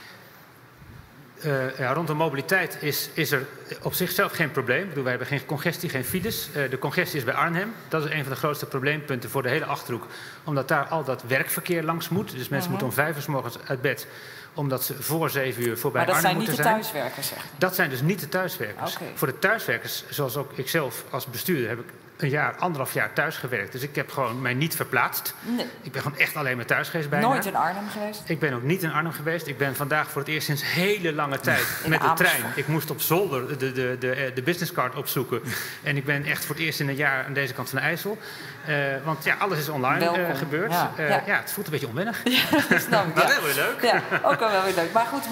Rondom mobiliteit is er op zichzelf geen probleem. Wij hebben geen congestie, geen files. De congestie is bij Arnhem. Dat is een van de grootste probleempunten voor de hele Achterhoek. Omdat daar al dat werkverkeer langs moet. Dus mensen moeten om 5 uur 's morgens uit bed, omdat ze voor 7 uur voorbij Arnhem moeten zijn. Maar dat zijn niet de thuiswerkers, zeg je? Dat zijn dus niet de thuiswerkers. Okay. Voor de thuiswerkers, zoals ook ikzelf als bestuurder, heb ik anderhalf jaar thuis gewerkt. Dus ik heb gewoon mij niet verplaatst. Nee. Ik ben gewoon echt alleen maar thuis geweest bijna. Nooit in Arnhem geweest? Ik ben ook niet in Arnhem geweest. Ik ben vandaag voor het eerst sinds hele lange tijd met de trein. Ik moest op zolder de businesscard opzoeken. En ik ben echt voor het eerst in een jaar aan deze kant van de IJssel. Want ja, alles is online gebeurd. Ja. Het voelt een beetje onwennig. Ja, snap ik. Maar wel weer leuk. Ja, ook wel weer leuk. Maar goed,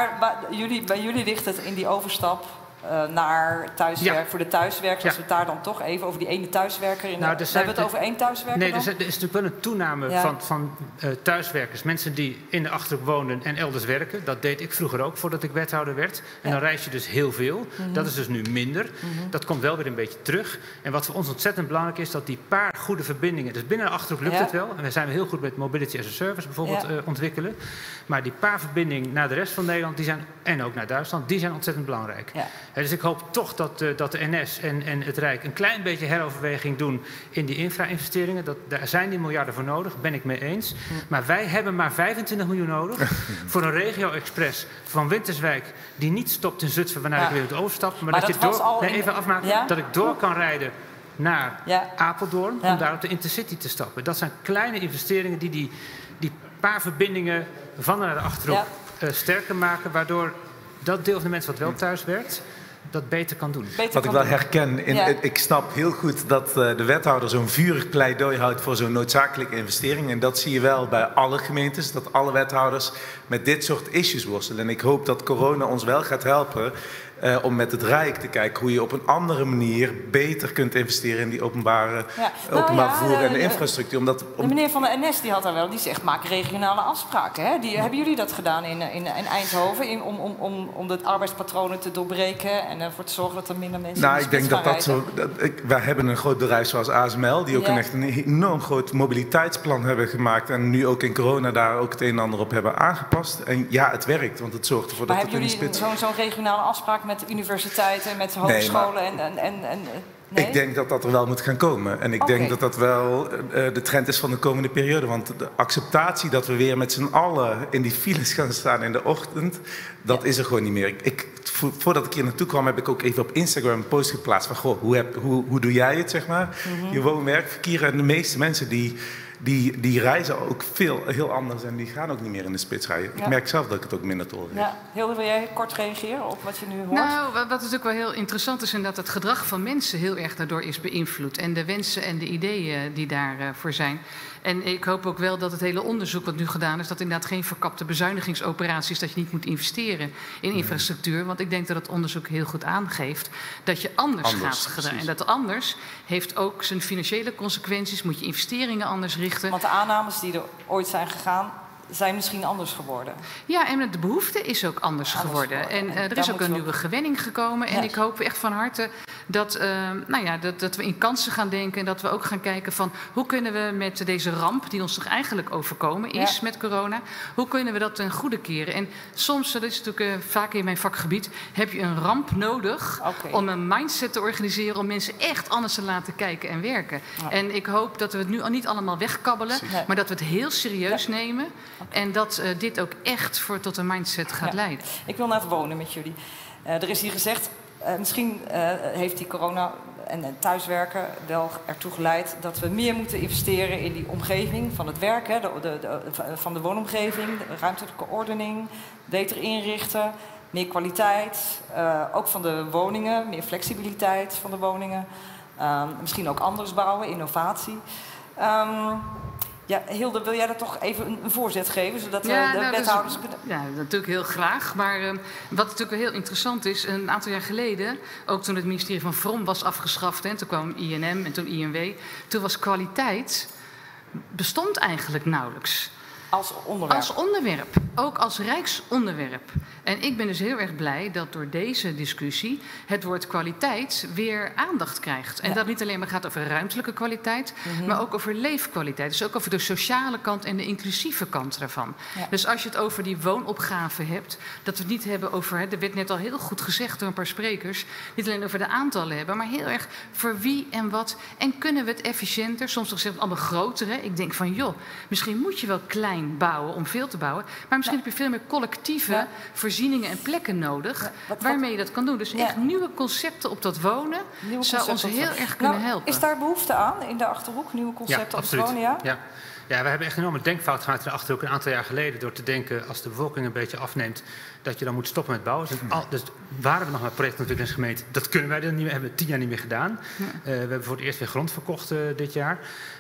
bij jullie ligt het in die overstap naar thuiswerk, voor de thuiswerkers. Als we het daar dan toch even over die ene thuiswerker we hebben het over één thuiswerker. Nee, er is natuurlijk wel een toename van thuiswerkers. Mensen die in de Achterhoek wonen en elders werken. Dat deed ik vroeger ook, voordat ik wethouder werd. En dan reis je dus heel veel. Dat is dus nu minder. Dat komt wel weer een beetje terug. En wat voor ons ontzettend belangrijk is, dat die paar goede verbindingen, dus binnen de Achterhoek lukt het wel. En we zijn heel goed met Mobility as a Service bijvoorbeeld ontwikkelen. Maar die paar verbindingen naar de rest van Nederland, en ook naar Duitsland, die zijn ontzettend belangrijk. Ja. Dus ik hoop toch dat de NS en het Rijk een klein beetje heroverweging doen in die infra-investeringen. Daar zijn die miljarden voor nodig, ben ik mee eens. Maar wij hebben maar 25 miljoen nodig voor een regio-express van Winterswijk die niet stopt in Zutphen wanneer ik weer het overstap. Maar dat je dat ik door kan rijden naar Apeldoorn om daar op de Intercity te stappen. Dat zijn kleine investeringen die paar verbindingen van naar de Achterhoek sterker maken, waardoor dat deel van de mensen wat wel thuis werkt, dat beter kan doen. Wat ik wel herken, ik snap heel goed dat de wethouder zo'n vurig pleidooi houdt voor zo'n noodzakelijke investering. En dat zie je wel bij alle gemeentes, dat alle wethouders met dit soort issues worstelen. En ik hoop dat corona ons wel gaat helpen om met het Rijk te kijken hoe je op een andere manier beter kunt investeren in die openbaar vervoer en de infrastructuur. De meneer van de NS die had daar wel, die zegt maak regionale afspraken. Hè? Hebben jullie dat gedaan in Eindhoven om de arbeidspatronen te doorbreken en ervoor te zorgen dat er minder mensen in de spits gaan rijden? Wij hebben een groot bedrijf zoals ASML, die ook een enorm groot mobiliteitsplan hebben gemaakt en nu ook in corona daar ook het een en ander op hebben aangepast. En ja, het werkt, want het zorgt ervoor dat het in de spits... Maar hebben jullie zo'n regionale afspraak met universiteiten, met hogescholen Nee? Ik denk dat er wel moet gaan komen. En ik denk dat dat wel de trend is van de komende periode. Want de acceptatie dat we weer met z'n allen in die files gaan staan in de ochtend, dat is er gewoon niet meer. Voordat ik hier naartoe kwam, heb ik ook even op Instagram een post geplaatst van, goh, hoe doe jij het, zeg maar? Je woon-werkverkeer. En de meeste mensen die die reizen ook heel anders en die gaan ook niet meer in de spits rijden. Ik merk zelf dat ik het ook minder tolereer. Ja. Hilde, wil jij kort reageren op wat je nu hoort? Nou, wat natuurlijk wel heel interessant is, en dat het gedrag van mensen heel erg daardoor is beïnvloed. En de wensen en de ideeën die daarvoor zijn. En ik hoop ook wel dat het hele onderzoek wat nu gedaan is, dat inderdaad geen verkapte bezuinigingsoperatie is, dat je niet moet investeren in infrastructuur. Want ik denk dat het onderzoek heel goed aangeeft dat je anders gaat gedaan. En dat anders heeft ook zijn financiële consequenties, moet je investeringen anders richten. Want de aannames die er ooit zijn gegaan, zijn misschien anders geworden. Ja, en de behoefte is ook anders geworden. En er is ook een nieuwe gewenning gekomen. En ik hoop echt van harte dat, dat we in kansen gaan denken. En dat we ook gaan kijken van hoe kunnen we met deze ramp, die ons toch eigenlijk overkomen is met corona, hoe kunnen we dat ten goede keren? En soms, dat is natuurlijk vaak in mijn vakgebied, heb je een ramp nodig om een mindset te organiseren, om mensen echt anders te laten kijken en werken. Ja. En ik hoop dat we het nu al niet allemaal wegkabbelen, maar dat we het heel serieus nemen. En dat dit ook echt tot een mindset gaat leiden. Ik wil naar het wonen met jullie. Er is hier gezegd, misschien heeft die corona en thuiswerken wel ertoe geleid dat we meer moeten investeren in die omgeving van het werk, hè, van de woonomgeving, de ruimtelijke ordening, beter inrichten, meer kwaliteit, ook van de woningen, meer flexibiliteit van de woningen, misschien ook anders bouwen, innovatie. Ja, Hilde, wil jij daar toch even een voorzet geven, zodat de wethouders kunnen... Ja, natuurlijk heel graag. Maar wat natuurlijk wel heel interessant is, een aantal jaar geleden, ook toen het ministerie van Vrom was afgeschaft, en toen kwam INM en toen INW, toen was kwaliteit, bestond eigenlijk nauwelijks. Als onderwerp? Als onderwerp, ook als rijksonderwerp. En ik ben dus heel erg blij dat door deze discussie het woord kwaliteit weer aandacht krijgt. En dat niet alleen maar gaat over ruimtelijke kwaliteit, maar ook over leefkwaliteit. Dus ook over de sociale kant en de inclusieve kant daarvan. Ja. Dus als je het over die woonopgave hebt, dat we het niet hebben over, er werd net al heel goed gezegd door een paar sprekers, niet alleen over de aantallen hebben, maar heel erg voor wie en wat. En kunnen we het efficiënter, soms nog gezegd allemaal groter. Hè? Ik denk van joh, misschien moet je wel klein bouwen om veel te bouwen. Maar misschien heb je veel meer collectieve voorzieningen en plekken nodig waarmee je dat kan doen. Dus echt nieuwe concepten op dat wonen zou ons heel erg kunnen helpen. Is daar behoefte aan in de Achterhoek? Nieuwe concepten op het wonen? Ja, we hebben echt een enorme denkfout gemaakt in de Achterhoek een aantal jaar geleden door te denken als de bevolking een beetje afneemt dat je dan moet stoppen met bouwen. Dus waren we nog maar projectontwikkelingsgemeente, dat kunnen wij dan niet meer, hebben we 10 jaar niet meer gedaan. We hebben voor het eerst weer grond verkocht dit jaar.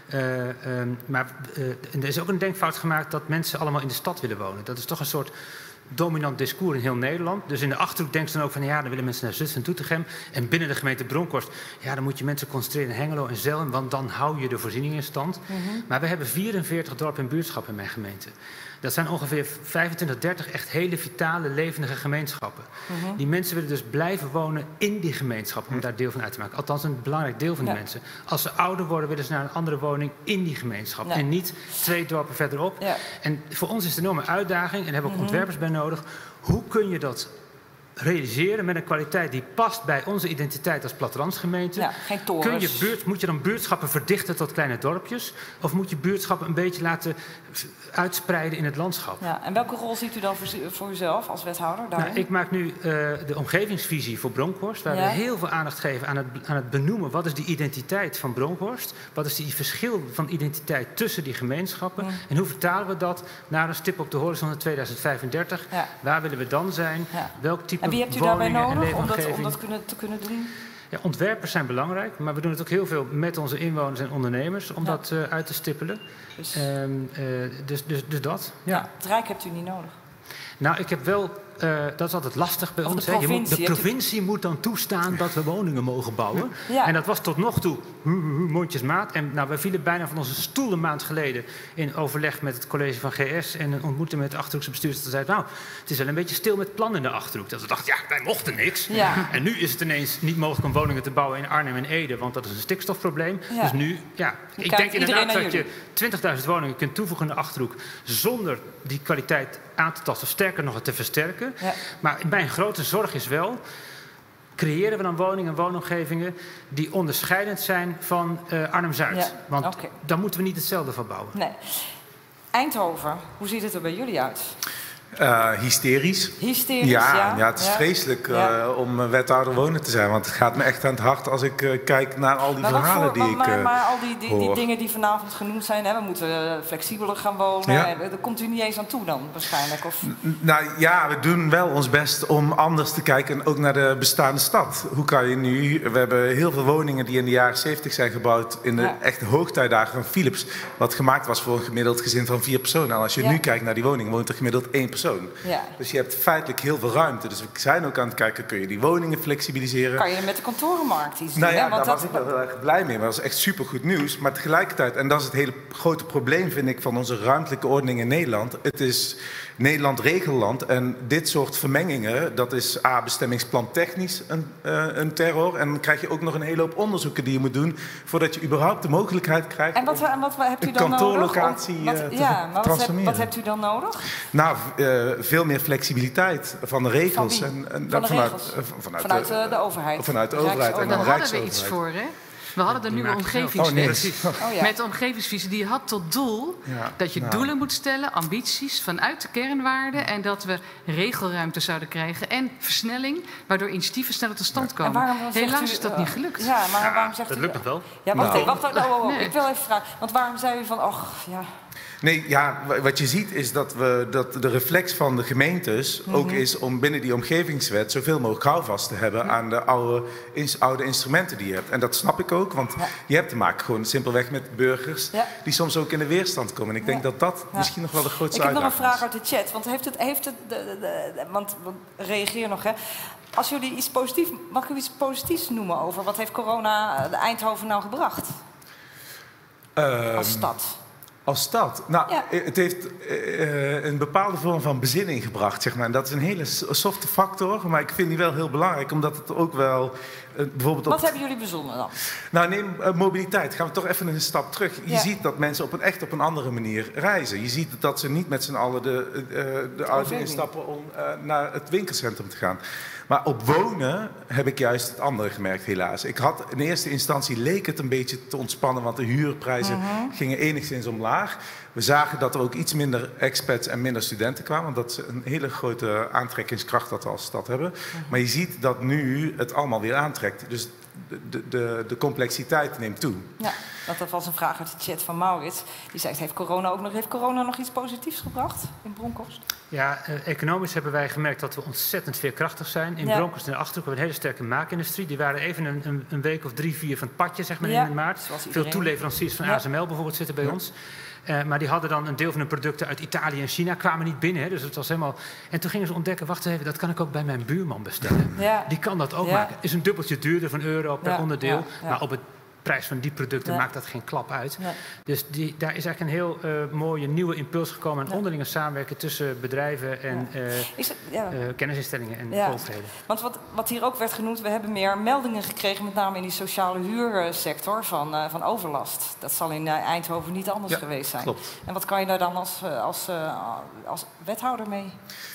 Maar er is ook een denkfout gemaakt dat mensen allemaal in de stad willen wonen. Dat is toch een soort dominant discours in heel Nederland. Dus in de Achterhoek denken ze dan ook van dan willen mensen naar Zutphen en Doetinchem. En binnen de gemeente Bronkhorst, dan moet je mensen concentreren in Hengelo en Zelhem, want dan hou je de voorzieningen in stand. Maar we hebben 44 dorpen en buurtschappen in mijn gemeente. Dat zijn ongeveer 25, 30 echt hele vitale, levendige gemeenschappen. Die mensen willen dus blijven wonen in die gemeenschap om daar deel van uit te maken. Althans, een belangrijk deel van die mensen. Als ze ouder worden, willen ze naar een andere woning in die gemeenschap. En niet 2 dorpen verderop. En voor ons is het een enorme uitdaging, en daar hebben we ook ontwerpers bij nodig. Hoe kun je dat realiseren met een kwaliteit die past bij onze identiteit als plattelandsgemeente? Geen torens. Moet je dan buurtschappen verdichten tot kleine dorpjes? Of moet je buurtschappen een beetje laten uitspreiden in het landschap? Ja, en welke rol ziet u dan voor uzelf als wethouder daarin? Ik maak nu de omgevingsvisie voor Bronkhorst, waar we heel veel aandacht geven aan het benoemen wat is die identiteit van Bronkhorst? Wat is die verschil van identiteit tussen die gemeenschappen? En hoe vertalen we dat naar een stip op de horizon in 2035? Waar willen we dan zijn? Welk type en wie hebt u daarbij nodig om dat te kunnen doen? Ja, ontwerpers zijn belangrijk, maar we doen het ook heel veel met onze inwoners en ondernemers om dat uit te stippelen. Dus dat. Ja. Het Rijk hebt u niet nodig? Nou, ik heb wel, dat is altijd lastig bij ons. De provincie moet dan toestaan dat we woningen mogen bouwen. En dat was tot nog toe mondjesmaat. En wij vielen bijna van onze stoel een maand geleden in overleg met het college van GS en een ontmoeting met de Achterhoekse bestuurders. Dat zei het is wel een beetje stil met plannen in de Achterhoek. Dat we dachten, wij mochten niks. En nu is het ineens niet mogelijk om woningen te bouwen in Arnhem en Ede, want dat is een stikstofprobleem. Dus nu, ik denk inderdaad dat je 20.000 woningen kunt toevoegen in de Achterhoek zonder die kwaliteit aan te tasten, sterker nog het te versterken. Maar mijn grote zorg is wel, creëren we dan woningen en woonomgevingen die onderscheidend zijn van Arnhem-Zuid? Want daar moeten we niet hetzelfde van bouwen. Nee. Eindhoven, hoe ziet het er bij jullie uit? Hysterisch. Hysterisch, ja. Het is vreselijk om wethouder wonen te zijn. Want het gaat me echt aan het hart als ik kijk naar al die verhalen die ik Maar al die dingen die vanavond genoemd zijn... Hè, we moeten flexibeler gaan wonen. Ja. Daar komt u niet eens aan toe dan waarschijnlijk? Of? Nou ja, we doen wel ons best om anders te kijken. En ook naar de bestaande stad. Hoe kan je nu... We hebben heel veel woningen die in de jaren 70 zijn gebouwd... in de echte hoogtijdagen van Philips. Wat gemaakt was voor een gemiddeld gezin van 4 personen. En als je nu kijkt naar die woning, woont er gemiddeld 1 persoon. Ja. Dus je hebt feitelijk heel veel ruimte. Dus we zijn ook aan het kijken, kun je die woningen flexibiliseren? Kan je met de kantorenmarkt iets doen? Nou ja, daar was ik wel heel erg blij mee. Maar dat is echt supergoed nieuws. Maar tegelijkertijd, en dat is het hele grote probleem, vind ik, van onze ruimtelijke ordening in Nederland. Het is Nederland regelland. En dit soort vermengingen, dat is bestemmingsplan technisch een terror. En dan krijg je ook nog een hele hoop onderzoeken die je moet doen voordat je überhaupt de mogelijkheid krijgt en wat hebt u dan kantoorlocatie te transformeren. Wat hebt u dan nodig? Nou, veel meer flexibiliteit van de regels. Vanuit de overheid. Vanuit de overheid en de daar hadden we iets voor, hè? We hadden de nieuwe omgevingswet. Met de omgevingsvisie. Die had tot doel dat je doelen moet stellen, ambities vanuit de kernwaarden. En dat we regelruimte zouden krijgen en versnelling, waardoor initiatieven sneller tot stand komen. Helaas is dat niet gelukt. Ja, maar waarom zegt dat lukt nog wel. Ja, wacht. Ik wil even vragen. Want waarom zei u van, Nee, ja, wat je ziet is dat de reflex van de gemeentes ook is om binnen die omgevingswet zoveel mogelijk houvast te hebben aan de oude instrumenten die je hebt. En dat snap ik ook, want je hebt te maken gewoon simpelweg met burgers die soms ook in de weerstand komen. En ik denk dat dat misschien nog wel de grootste uitdaging is. Ik heb nog een vraag uit de chat, want reageer nog, hè. Als jullie iets positiefs, mag ik u iets positiefs noemen over wat heeft corona de Eindhoven nou gebracht? Als stad? Als stad? Nou, het heeft een bepaalde vorm van bezinning gebracht, zeg maar. En dat is een hele softe factor, maar ik vind die wel heel belangrijk, omdat het ook wel bijvoorbeeld... Wat hebben jullie bezonnen dan? Nou, neem mobiliteit. Gaan we toch even een stap terug. Je ziet dat mensen echt op een andere manier reizen. Je ziet dat ze niet met z'n allen de auto instappen om naar het winkelcentrum te gaan. Maar op wonen heb ik juist het andere gemerkt, helaas. Ik had in eerste instantie leek het een beetje te ontspannen, want de huurprijzen gingen enigszins omlaag. We zagen dat er ook iets minder expats en minder studenten kwamen. Dat is een hele grote aantrekkingskracht dat we als stad hebben. Maar je ziet dat nu het allemaal weer aantrekt. Dus de complexiteit neemt toe. Ja, dat was een vraag uit de chat van Maurits. Die zegt, heeft corona nog iets positiefs gebracht in Bronkhorst? Ja, economisch hebben wij gemerkt dat we ontzettend veerkrachtig zijn. In Bronkhorst en de Achterhoek hebben we een hele sterke maakindustrie. Die waren even een week of 3-4 van het padje, zeg maar, in maart. Veel toeleveranciers van ASML bijvoorbeeld zitten bij ons. Maar die hadden dan een deel van hun producten uit Italië en China, kwamen niet binnen. Hè, dus het was helemaal... En toen gingen ze ontdekken, wacht even, dat kan ik ook bij mijn buurman bestellen. Ja. Die kan dat ook maken. Is een dubbeltje duurder van euro per onderdeel. Maar op het prijs van die producten maakt dat geen klap uit. Ja. Dus daar is eigenlijk een heel mooie nieuwe impuls gekomen. Een onderlinge samenwerken tussen bedrijven en kennisinstellingen en overheden. Want wat hier ook werd genoemd, we hebben meer meldingen gekregen, met name in die sociale huursector, van overlast. Dat zal in Eindhoven niet anders geweest zijn. Klopt. En wat kan je daar dan als wethouder mee?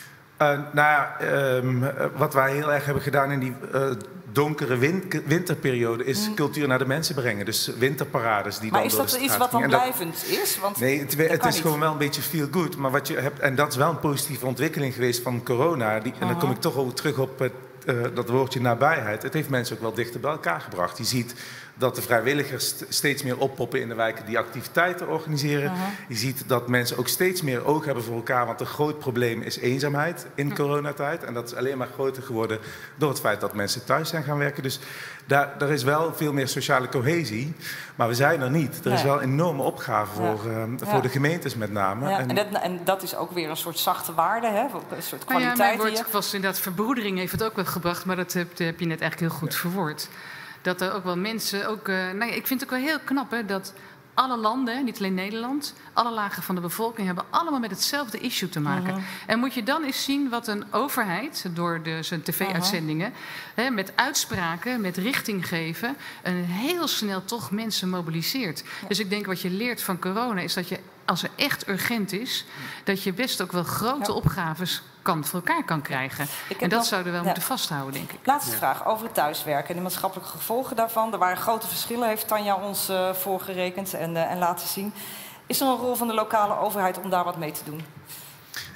Wat wij heel erg hebben gedaan in die donkere winterperiode is cultuur naar de mensen brengen. Dus winterparades die maar dan door de straat gingen. Maar is dat iets wat dan blijvend is? Want nee, het is gewoon wel een beetje feel good. Maar wat je hebt, en dat is wel een positieve ontwikkeling geweest van corona. En dan kom ik toch ook terug op dat woordje nabijheid. Het heeft mensen ook wel dichter bij elkaar gebracht. Je ziet dat de vrijwilligers steeds meer oppoppen in de wijken die activiteiten organiseren. Je ziet dat mensen ook steeds meer oog hebben voor elkaar, want een groot probleem is eenzaamheid in coronatijd. En dat is alleen maar groter geworden door het feit dat mensen thuis zijn gaan werken. Dus er is wel veel meer sociale cohesie, maar we zijn er niet. Er is wel een enorme opgave voor de gemeentes met name. Ja, en dat is ook weer een soort zachte waarde, hè? Een soort kwaliteit. Mijn woord was inderdaad verbroedering heeft het ook wel gebracht, maar dat heb je net eigenlijk heel goed verwoord. Dat er ook wel mensen, ik vind het ook wel heel knap, hè, dat alle landen, niet alleen Nederland, alle lagen van de bevolking hebben allemaal met hetzelfde issue te maken. En moet je dan eens zien wat een overheid door zijn tv-uitzendingen, met uitspraken, met richting geven, heel snel toch mensen mobiliseert. Dus ik denk wat je leert van corona is dat je, als er echt urgent is, dat je best ook wel grote opgaves voor elkaar kan krijgen. En dat zouden we wel moeten vasthouden, denk ik. Laatste vraag over het thuiswerken en de maatschappelijke gevolgen daarvan. Er waren grote verschillen, heeft Tanja ons voorgerekend en laten zien. Is er een rol van de lokale overheid om daar wat mee te doen?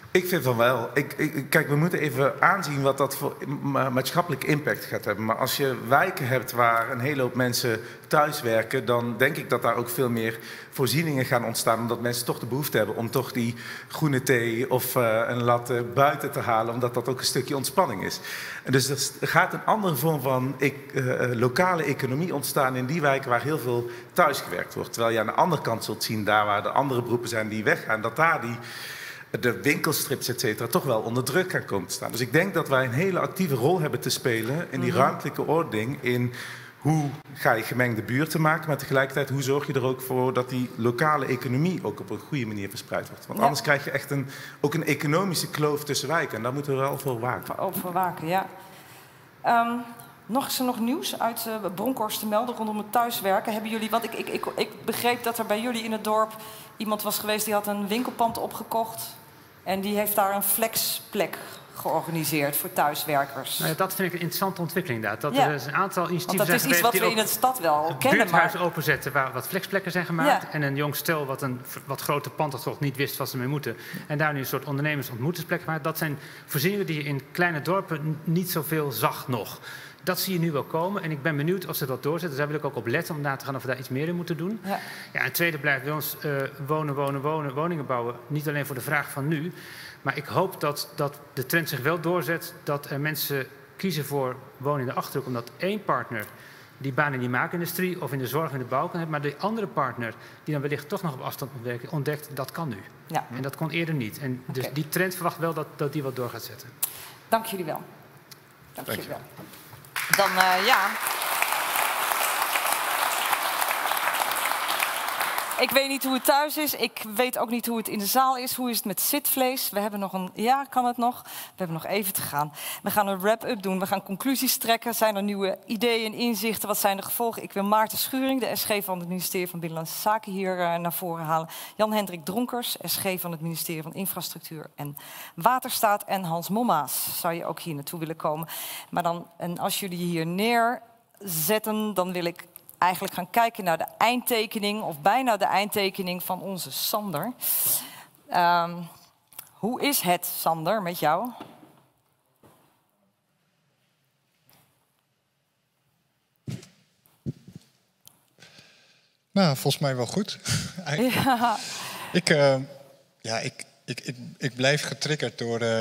Ik vind van wel. Kijk, we moeten even aanzien wat dat voor maatschappelijk impact gaat hebben. Maar als je wijken hebt waar een hele hoop mensen thuiswerken, dan denk ik dat daar ook veel meer voorzieningen gaan ontstaan. Omdat mensen toch de behoefte hebben om toch die groene thee of een latte buiten te halen. Omdat dat ook een stukje ontspanning is. En dus er gaat een andere vorm van lokale economie ontstaan in die wijken waar heel veel thuisgewerkt wordt. Terwijl je aan de andere kant zult zien, daar waar de andere beroepen zijn die weggaan, dat daar de winkelstrips, et cetera, toch wel onder druk gaan komen te staan. Dus ik denk dat wij een hele actieve rol hebben te spelen in die ruimtelijke ordening. In hoe ga je gemengde buurten maken, maar tegelijkertijd hoe zorg je er ook voor dat die lokale economie ook op een goede manier verspreid wordt. Want anders krijg je echt ook een economische kloof tussen wijken. En daar moeten we wel voor waken. Ook voor waken, ja. Is er nog nieuws uit Bronkhorst te melden rondom het thuiswerken? Hebben jullie, want ik begreep dat er bij jullie in het dorp iemand was geweest die had een winkelpand opgekocht. En die heeft daar een flexplek georganiseerd voor thuiswerkers. Nou ja, dat vind ik een interessante ontwikkeling inderdaad. Dat er is een aantal initiatieven zijn geweest. Dat is iets wat we in de stad wel kennen. Buurthuizen openzetten waar wat flexplekken zijn gemaakt. Ja. En een jong stel wat een wat groter pand had toch niet wist wat ze mee moeten. En daar nu een soort ondernemersontmoetingsplek gemaakt. Dat zijn voorzieningen die je in kleine dorpen niet zoveel zag nog. Dat zie je nu wel komen en ik ben benieuwd of ze dat doorzetten. Dus daar wil ik ook op letten om na te gaan of we daar iets meer in moeten doen. Ja. En het tweede blijft bij ons woningen bouwen. Niet alleen voor de vraag van nu. Maar ik hoop dat de trend zich wel doorzet. Dat er mensen kiezen voor wonen in de Achterhoek. Omdat één partner die baan in die maakindustrie of in de zorg of in de bouw kan hebben. Maar de andere partner die dan wellicht toch nog op afstand ontdekt, dat kan nu. Ja. En dat kon eerder niet. En dus die trend verwacht wel dat die wat door gaat zetten. Dank jullie wel. Dank jullie wel. Dan Ik weet niet hoe het thuis is. Ik weet ook niet hoe het in de zaal is. Hoe is het met zitvlees? We hebben nog een... Ja, kan het nog? We hebben nog even te gaan. We gaan een wrap-up doen. We gaan conclusies trekken. Zijn er nieuwe ideeën en inzichten? Wat zijn de gevolgen? Ik wil Maarten Schuring, de SG van het ministerie van Binnenlandse Zaken, hier naar voren halen. Jan-Hendrik Dronkers, SG van het ministerie van Infrastructuur en Waterstaat. En Hans Mommaas zou je ook hier naartoe willen komen. Maar dan, en als jullie hier neerzetten, dan wil ik eigenlijk gaan kijken naar de eindtekening, of bijna de eindtekening van onze Sander. Hoe is het, Sander, met jou? Nou, volgens mij wel goed. Ik blijf getriggerd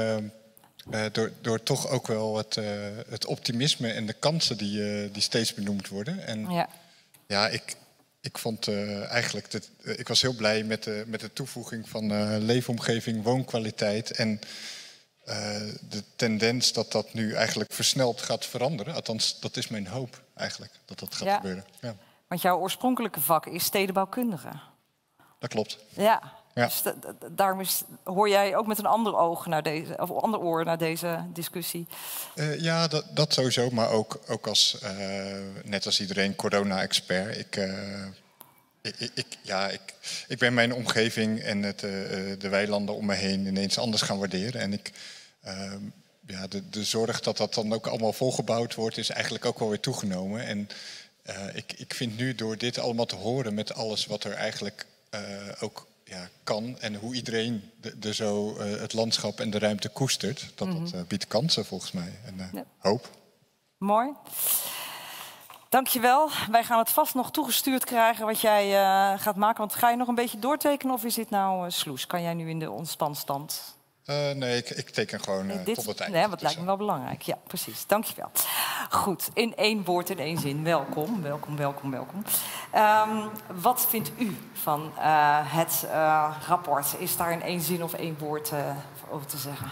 door toch ook wel het optimisme en de kansen die steeds benoemd worden. En ik vond eigenlijk ik was heel blij met de toevoeging van leefomgeving, woonkwaliteit en de tendens dat nu eigenlijk versneld gaat veranderen. Althans, dat is mijn hoop eigenlijk, dat gaat gebeuren. Ja. Want jouw oorspronkelijke vak is stedenbouwkundige. Dat klopt. Ja. Dus daarom hoor jij ook met een ander oog naar deze, of ander oor naar deze discussie. Ja, dat sowieso, maar ook als net als iedereen corona-expert. Ik ben mijn omgeving en de weilanden om me heen ineens anders gaan waarderen. En de zorg dat dan ook allemaal volgebouwd wordt, is eigenlijk ook wel weer toegenomen. En ik vind nu door dit allemaal te horen met alles wat er eigenlijk ook kan en hoe iedereen het landschap en de ruimte koestert, dat biedt kansen volgens mij en hoop. Mooi. Dankjewel. Wij gaan het vast nog toegestuurd krijgen wat jij gaat maken. Want ga je nog een beetje doortekenen of is dit nou sloes? Kan jij nu in de ontspanstand? Nee, ik teken gewoon tot het eind. Nee, dat lijkt me wel belangrijk. Ja, precies. Dankjewel. Goed, in één woord, in één zin. Welkom. Wat vindt u van het rapport? Is daar in één zin of één woord over te zeggen?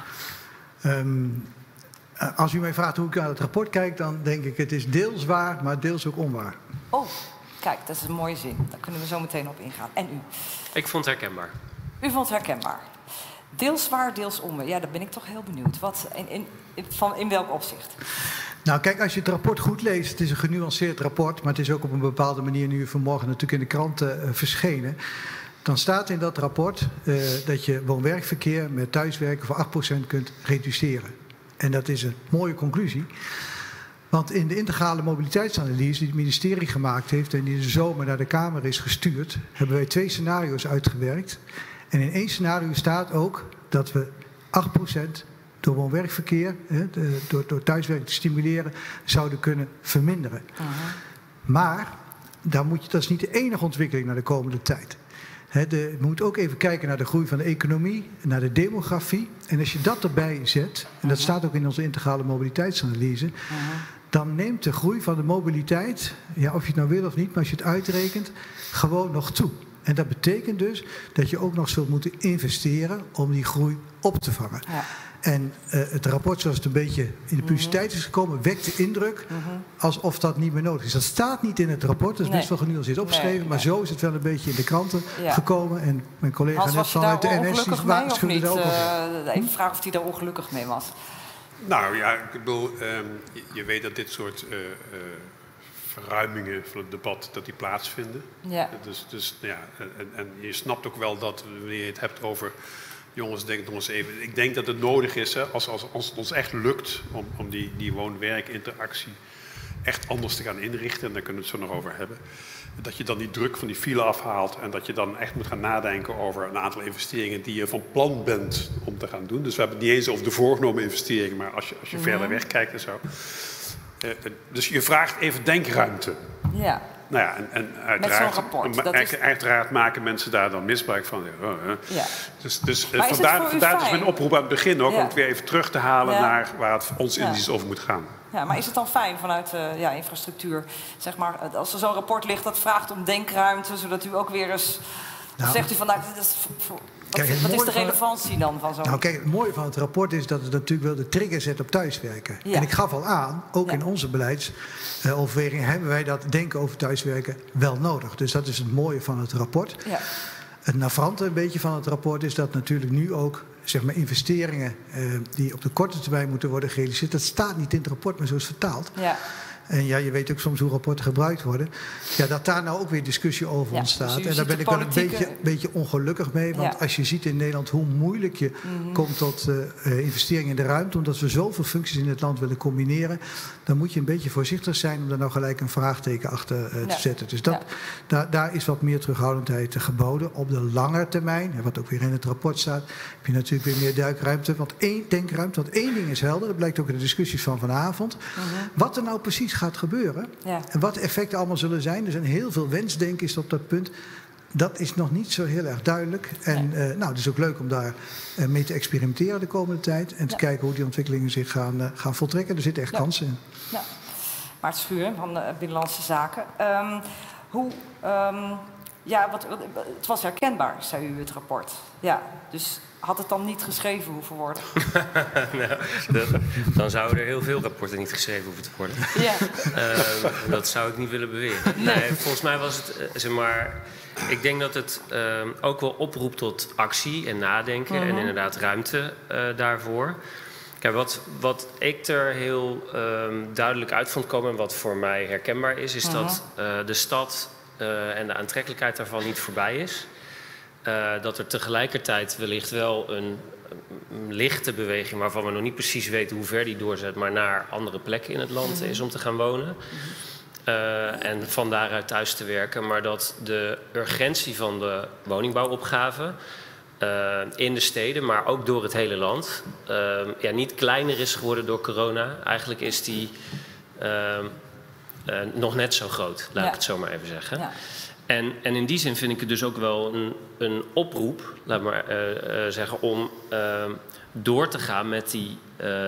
Als u mij vraagt hoe ik naar het rapport kijk, dan denk ik het is deels waar, maar deels ook onwaar. Oh, kijk, dat is een mooie zin. Daar kunnen we zo meteen op ingaan. En u? Ik vond het herkenbaar. U vond het herkenbaar. Deels waar, deels onwaar. Ja, daar ben ik toch heel benieuwd. In welk opzicht? Nou, kijk, als je het rapport goed leest, het is een genuanceerd rapport, maar het is ook op een bepaalde manier nu vanmorgen natuurlijk in de kranten verschenen. Dan staat in dat rapport dat je woon-werkverkeer met thuiswerken voor 8% kunt reduceren. En dat is een mooie conclusie. Want in de integrale mobiliteitsanalyse die het ministerie gemaakt heeft en die in de zomer naar de Kamer is gestuurd, hebben wij 2 scenario's uitgewerkt. En in 1 scenario staat ook dat we 8% door woon-werkverkeer, door thuiswerk te stimuleren, zouden kunnen verminderen. Maar dat is niet de enige ontwikkeling naar de komende tijd. Je moet ook even kijken naar de groei van de economie, naar de demografie. En als je dat erbij zet, en dat staat ook in onze integrale mobiliteitsanalyse, dan neemt de groei van de mobiliteit, of je het nou wil of niet, maar als je het uitrekent, gewoon nog toe. En dat betekent dus dat je ook nog zult moeten investeren om die groei op te vangen. Ja. En het rapport zoals het een beetje in de publiciteit is gekomen, wekt de indruk alsof dat niet meer nodig is. Dat staat niet in het rapport, dat is best wel genuanceerd opgeschreven, maar zo is het wel een beetje in de kranten gekomen. En mijn collega Hans, net vanuit de NS die waarschuwde er ook over. Even vragen of hij daar ongelukkig mee was. Nou ja, ik bedoel, je weet dat dit soort verruimingen van het debat dat die plaatsvinden. Ja. Dus ja, en je snapt ook wel dat wanneer je het hebt over jongens, denk nog eens even. Ik denk dat het nodig is, hè, als het ons echt lukt om die woon-werk-interactie echt anders te gaan inrichten, en daar kunnen we het zo nog over hebben, dat je dan die druk van die file afhaalt en dat je dan echt moet gaan nadenken over een aantal investeringen die je van plan bent om te gaan doen. Dus we hebben het niet eens over de voorgenomen investeringen, maar als je verder wegkijkt en zo. Dus je vraagt even denkruimte. Ja. Nou ja, en uiteraard maken mensen daar dan misbruik van. Ja. Dus vandaar is mijn oproep aan het begin ook, om het weer even terug te halen naar waar het ons indisch over moet gaan. Ja, maar is het dan fijn vanuit infrastructuur, zeg maar, als er zo'n rapport ligt dat vraagt om denkruimte, zodat u ook weer eens zegt u van, nou, dit is wat is de relevantie dan van zo'n... Nou kijk, het mooie van het rapport is dat het natuurlijk wel de trigger zet op thuiswerken. Ja. En ik gaf al aan, ook in onze beleidsoverweging hebben wij dat denken over thuiswerken wel nodig. Dus dat is het mooie van het rapport. Ja. Het navrante een beetje van het rapport is dat natuurlijk nu ook, zeg maar, investeringen die op de korte termijn moeten worden gerealiseerd, dat staat niet in het rapport, maar zo is vertaald. Ja. En ja, je weet ook soms hoe rapporten gebruikt worden. Ja, dat daar nou ook weer discussie over ontstaat. Dus en daar ben ik wel een beetje ongelukkig mee. Want als je ziet in Nederland hoe moeilijk je komt tot investeringen in de ruimte, omdat we zoveel functies in het land willen combineren, dan moet je een beetje voorzichtig zijn om daar nou gelijk een vraagteken achter te zetten. Dus daar is wat meer terughoudendheid geboden. Op de lange termijn, wat ook weer in het rapport staat, heb je natuurlijk weer meer denkruimte. Want één ding is helder, dat blijkt ook in de discussies van vanavond. Wat er nou precies gaat gebeuren en wat de effecten allemaal zullen zijn. Er zijn heel veel wensdenken is op dat punt. Dat is nog niet zo heel erg duidelijk. En het is ook leuk om daar mee te experimenteren de komende tijd. En te kijken hoe die ontwikkelingen zich gaan voltrekken. Er zitten echt kansen in. Ja. Maarten Schuur van Binnenlandse Zaken. Het was herkenbaar, zei u, het rapport. Ja, dus had het dan niet geschreven hoeven worden? Dan zouden er heel veel rapporten niet geschreven hoeven te worden. Ja. Dat zou ik niet willen beweren. Nee, volgens mij was het, zeg maar, ik denk dat het ook wel oproept tot actie en nadenken en inderdaad ruimte daarvoor. Kijk, wat ik er heel duidelijk uit vond komen en wat voor mij herkenbaar is dat de stad en de aantrekkelijkheid daarvan niet voorbij is. Dat er tegelijkertijd wellicht wel een lichte beweging, waarvan we nog niet precies weten hoe ver die doorzet, maar naar andere plekken in het land is om te gaan wonen. En van daaruit thuis te werken. Maar dat de urgentie van de woningbouwopgave in de steden, maar ook door het hele land, niet kleiner is geworden door corona. Eigenlijk is die nog net zo groot, laat ik het zo maar even zeggen. Ja. En in die zin vind ik het dus ook wel een oproep, laat maar zeggen, om door te gaan met die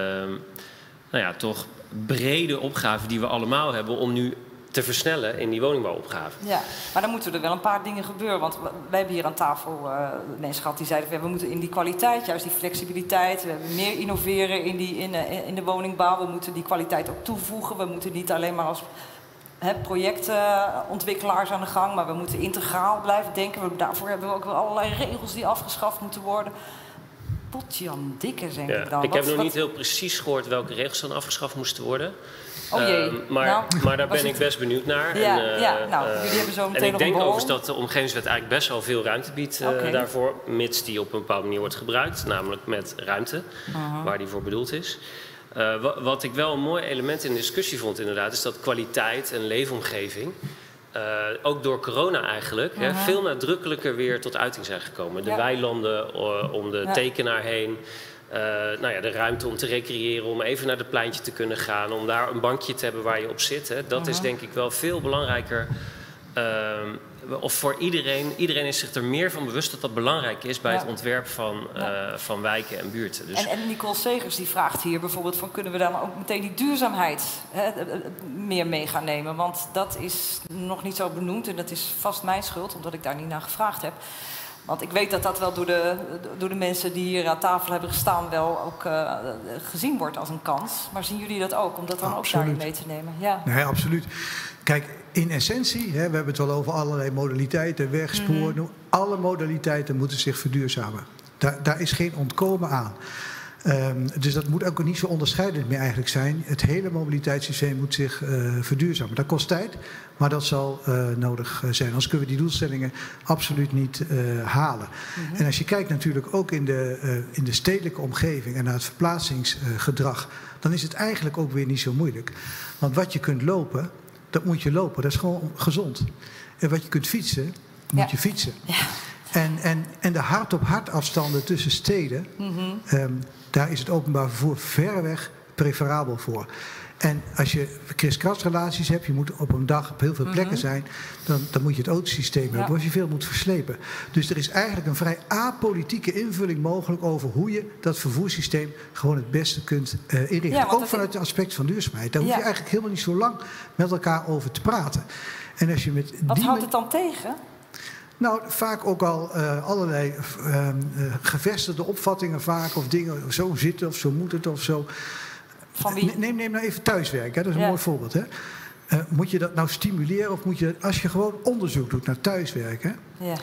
toch brede opgave die we allemaal hebben om nu te versnellen in die woningbouwopgave. Ja, maar dan moeten er wel een paar dingen gebeuren. Want wij hebben hier aan tafel mensen gehad die zeiden, we moeten in die kwaliteit, juist die flexibiliteit, we hebben meer innoveren in de woningbouw. We moeten die kwaliteit ook toevoegen. We moeten niet alleen maar als projectontwikkelaars aan de gang, maar we moeten integraal blijven denken. Daarvoor hebben we ook wel allerlei regels die afgeschaft moeten worden. Potjan dikke, denk ik dan. Ik heb nog niet heel precies gehoord welke regels dan afgeschaft moesten worden. Oh jee. Maar daar ben ik best benieuwd naar. Jullie hebben zo meteen en ik denk overigens dat de omgevingswet eigenlijk best wel veel ruimte biedt daarvoor, mits die op een bepaalde manier wordt gebruikt, namelijk met ruimte, waar die voor bedoeld is. Wat ik wel een mooi element in de discussie vond inderdaad, is dat kwaliteit en leefomgeving ook door corona eigenlijk veel nadrukkelijker weer tot uiting zijn gekomen. De weilanden om de tekenaar heen, de ruimte om te recreëren, om even naar het pleintje te kunnen gaan, om daar een bankje te hebben waar je op zit. Hè. Dat is denk ik wel veel belangrijker. Of voor iedereen. Iedereen is zich er meer van bewust dat dat belangrijk is bij het ontwerp van wijken en buurten. Dus... En Nicole Segers die vraagt hier bijvoorbeeld van kunnen we dan ook meteen die duurzaamheid meer mee gaan nemen? Want dat is nog niet zo benoemd en dat is vast mijn schuld, omdat ik daar niet naar gevraagd heb. Want ik weet dat dat wel door de mensen die hier aan tafel hebben gestaan wel ook gezien wordt als een kans. Maar zien jullie dat ook, om dat dan ook daarin mee te nemen? Ja. Nee, absoluut. Kijk, in essentie, we hebben het wel over allerlei modaliteiten, wegspoor. Alle modaliteiten moeten zich verduurzamen. Daar is geen ontkomen aan. Dus dat moet ook niet zo onderscheidend meer eigenlijk zijn. Het hele mobiliteitssysteem moet zich verduurzamen. Dat kost tijd, maar dat zal nodig zijn. Anders kunnen we die doelstellingen absoluut niet halen. En als je kijkt natuurlijk ook in de stedelijke omgeving en naar het verplaatsingsgedrag, dan is het eigenlijk ook weer niet zo moeilijk. Want wat je kunt lopen, dat moet je lopen. Dat is gewoon gezond. En wat je kunt fietsen, moet je fietsen. Ja. En de hart-op-hart afstanden tussen steden, daar is het openbaar vervoer verreweg preferabel voor. En als je kriskras-relaties hebt, je moet op een dag op heel veel plekken zijn, dan moet je het autosysteem hebben, als je veel moet verslepen. Dus er is eigenlijk een vrij apolitieke invulling mogelijk over hoe je dat vervoerssysteem gewoon het beste kunt inrichten. Ja, ook vanuit het aspect van duurzaamheid. Daar hoef je eigenlijk helemaal niet zo lang met elkaar over te praten. En als je met Wat houdt het dan tegen? Nou, vaak ook al allerlei gevestigde opvattingen vaak, of dingen zo zitten of zo moet het of zo. Van wie? Neem nou even thuiswerk, hè? Dat is een mooi voorbeeld. Hè? Moet je dat nou stimuleren of moet je, als je gewoon onderzoek doet naar thuiswerken,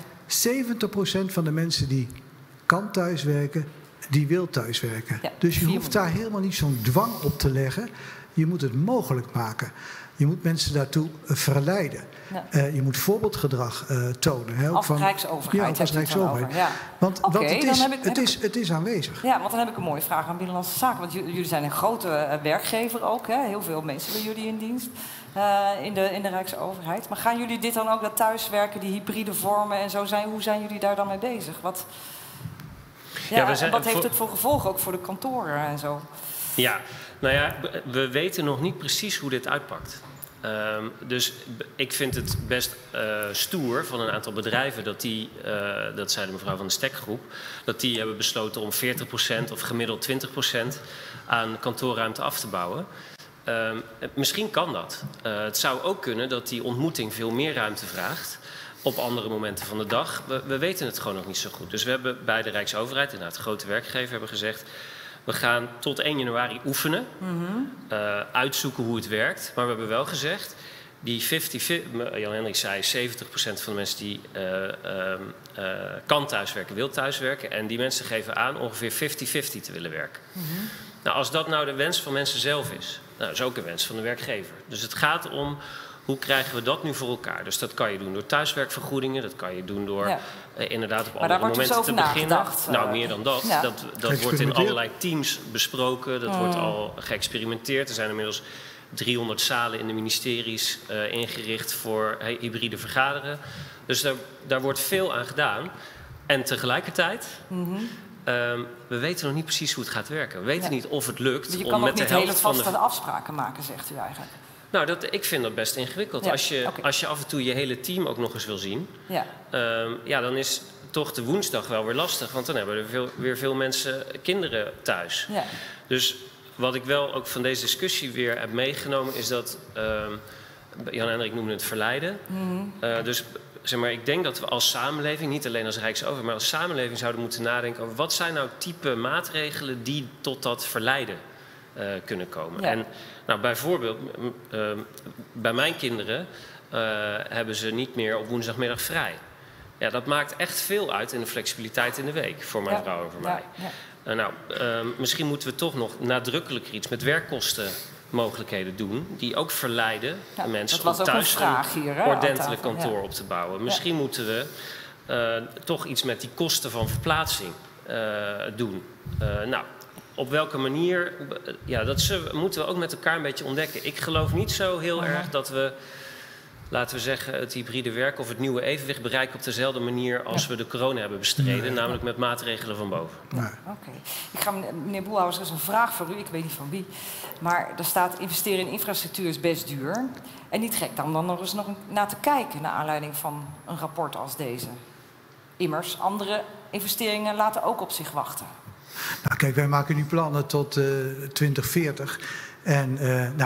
70% van de mensen die kan thuiswerken, die wil thuiswerken. Ja, dus je hoeft daar helemaal niet zo'n dwang op te leggen. Je moet het mogelijk maken. Je moet mensen daartoe verleiden. Ja. Je moet voorbeeldgedrag tonen. Hè, als Rijksoverheid. Ja, als Rijksoverheid. Ja. Want het is aanwezig. Ja, want dan heb ik een mooie vraag aan Binnenlandse Zaken. Want jullie zijn een grote werkgever ook. Hè? Heel veel mensen bij jullie in dienst in de Rijksoverheid. Maar gaan jullie dit dan ook, dat thuiswerken, die hybride vormen en zo zijn? Hoe zijn jullie daar dan mee bezig? Wat heeft het voor gevolgen ook voor de kantoren en zo? Ja, nou ja, we weten nog niet precies hoe dit uitpakt. Dus ik vind het best stoer van een aantal bedrijven dat zei de mevrouw van de Stekgroep, dat die hebben besloten om 40% of gemiddeld 20% aan kantoorruimte af te bouwen. Misschien kan dat. Het zou ook kunnen dat die ontmoeting veel meer ruimte vraagt op andere momenten van de dag. We weten het gewoon nog niet zo goed. Dus we hebben bij de Rijksoverheid, inderdaad de grote werkgever, hebben gezegd, we gaan tot 1 januari oefenen, uitzoeken hoe het werkt. Maar we hebben wel gezegd, die 50-50, Jan-Hendrik zei 70% van de mensen die kan thuiswerken, wil thuiswerken. En die mensen geven aan ongeveer 50-50 te willen werken. Nou, als dat nou de wens van mensen zelf is, nou, dat is ook een wens van de werkgever. Dus het gaat om, hoe krijgen we dat nu voor elkaar? Dus dat kan je doen door thuiswerkvergoedingen. Dat kan je doen door inderdaad op andere momenten te beginnen. Nou, meer dan dat. Ja. Dat wordt in allerlei teams besproken. Dat wordt al geëxperimenteerd. Er zijn inmiddels 300 zalen in de ministeries ingericht voor hybride vergaderen. Dus daar wordt veel aan gedaan. En tegelijkertijd, we weten nog niet precies hoe het gaat werken. We weten niet of het lukt. Dus je kan ook niet hele vaste afspraken maken, zegt u eigenlijk. Nou, ik vind dat best ingewikkeld. Ja, als je af en toe je hele team ook nog eens wil zien, dan is toch de woensdag wel weer lastig. Want dan hebben er weer veel mensen kinderen thuis. Ja. Dus wat ik wel ook van deze discussie weer heb meegenomen is dat, Jan-Hendrik noemde het verleiden. Dus zeg maar, ik denk dat we als samenleving, niet alleen als Rijksoverheid, maar als samenleving zouden moeten nadenken over wat zijn nou type maatregelen die tot dat verleiden kunnen komen. Ja. En nou, bijvoorbeeld, bij mijn kinderen hebben ze niet meer op woensdagmiddag vrij. Ja, dat maakt echt veel uit in de flexibiliteit in de week voor mijn vrouw en voor mij. Ja. Misschien moeten we toch nog nadrukkelijker iets met werkkostenmogelijkheden doen, die ook verleiden mensen om thuis een ordentelijk kantoor op te bouwen. Misschien moeten we toch iets met die kosten van verplaatsing doen. Op welke manier, dat moeten we ook met elkaar een beetje ontdekken. Ik geloof niet zo heel erg dat we laten we zeggen, het hybride werk of het nieuwe evenwicht bereiken op dezelfde manier als we de corona hebben bestreden, namelijk met maatregelen van boven. Oké. Ik ga, meneer Boelhouwers, er is een vraag voor u, ik weet niet van wie. Maar er staat, investeren in infrastructuur is best duur. En niet gek dan nog eens naar te kijken, naar aanleiding van een rapport als deze. Immers, andere investeringen laten ook op zich wachten. Nou, kijk, wij maken nu plannen tot 2040. En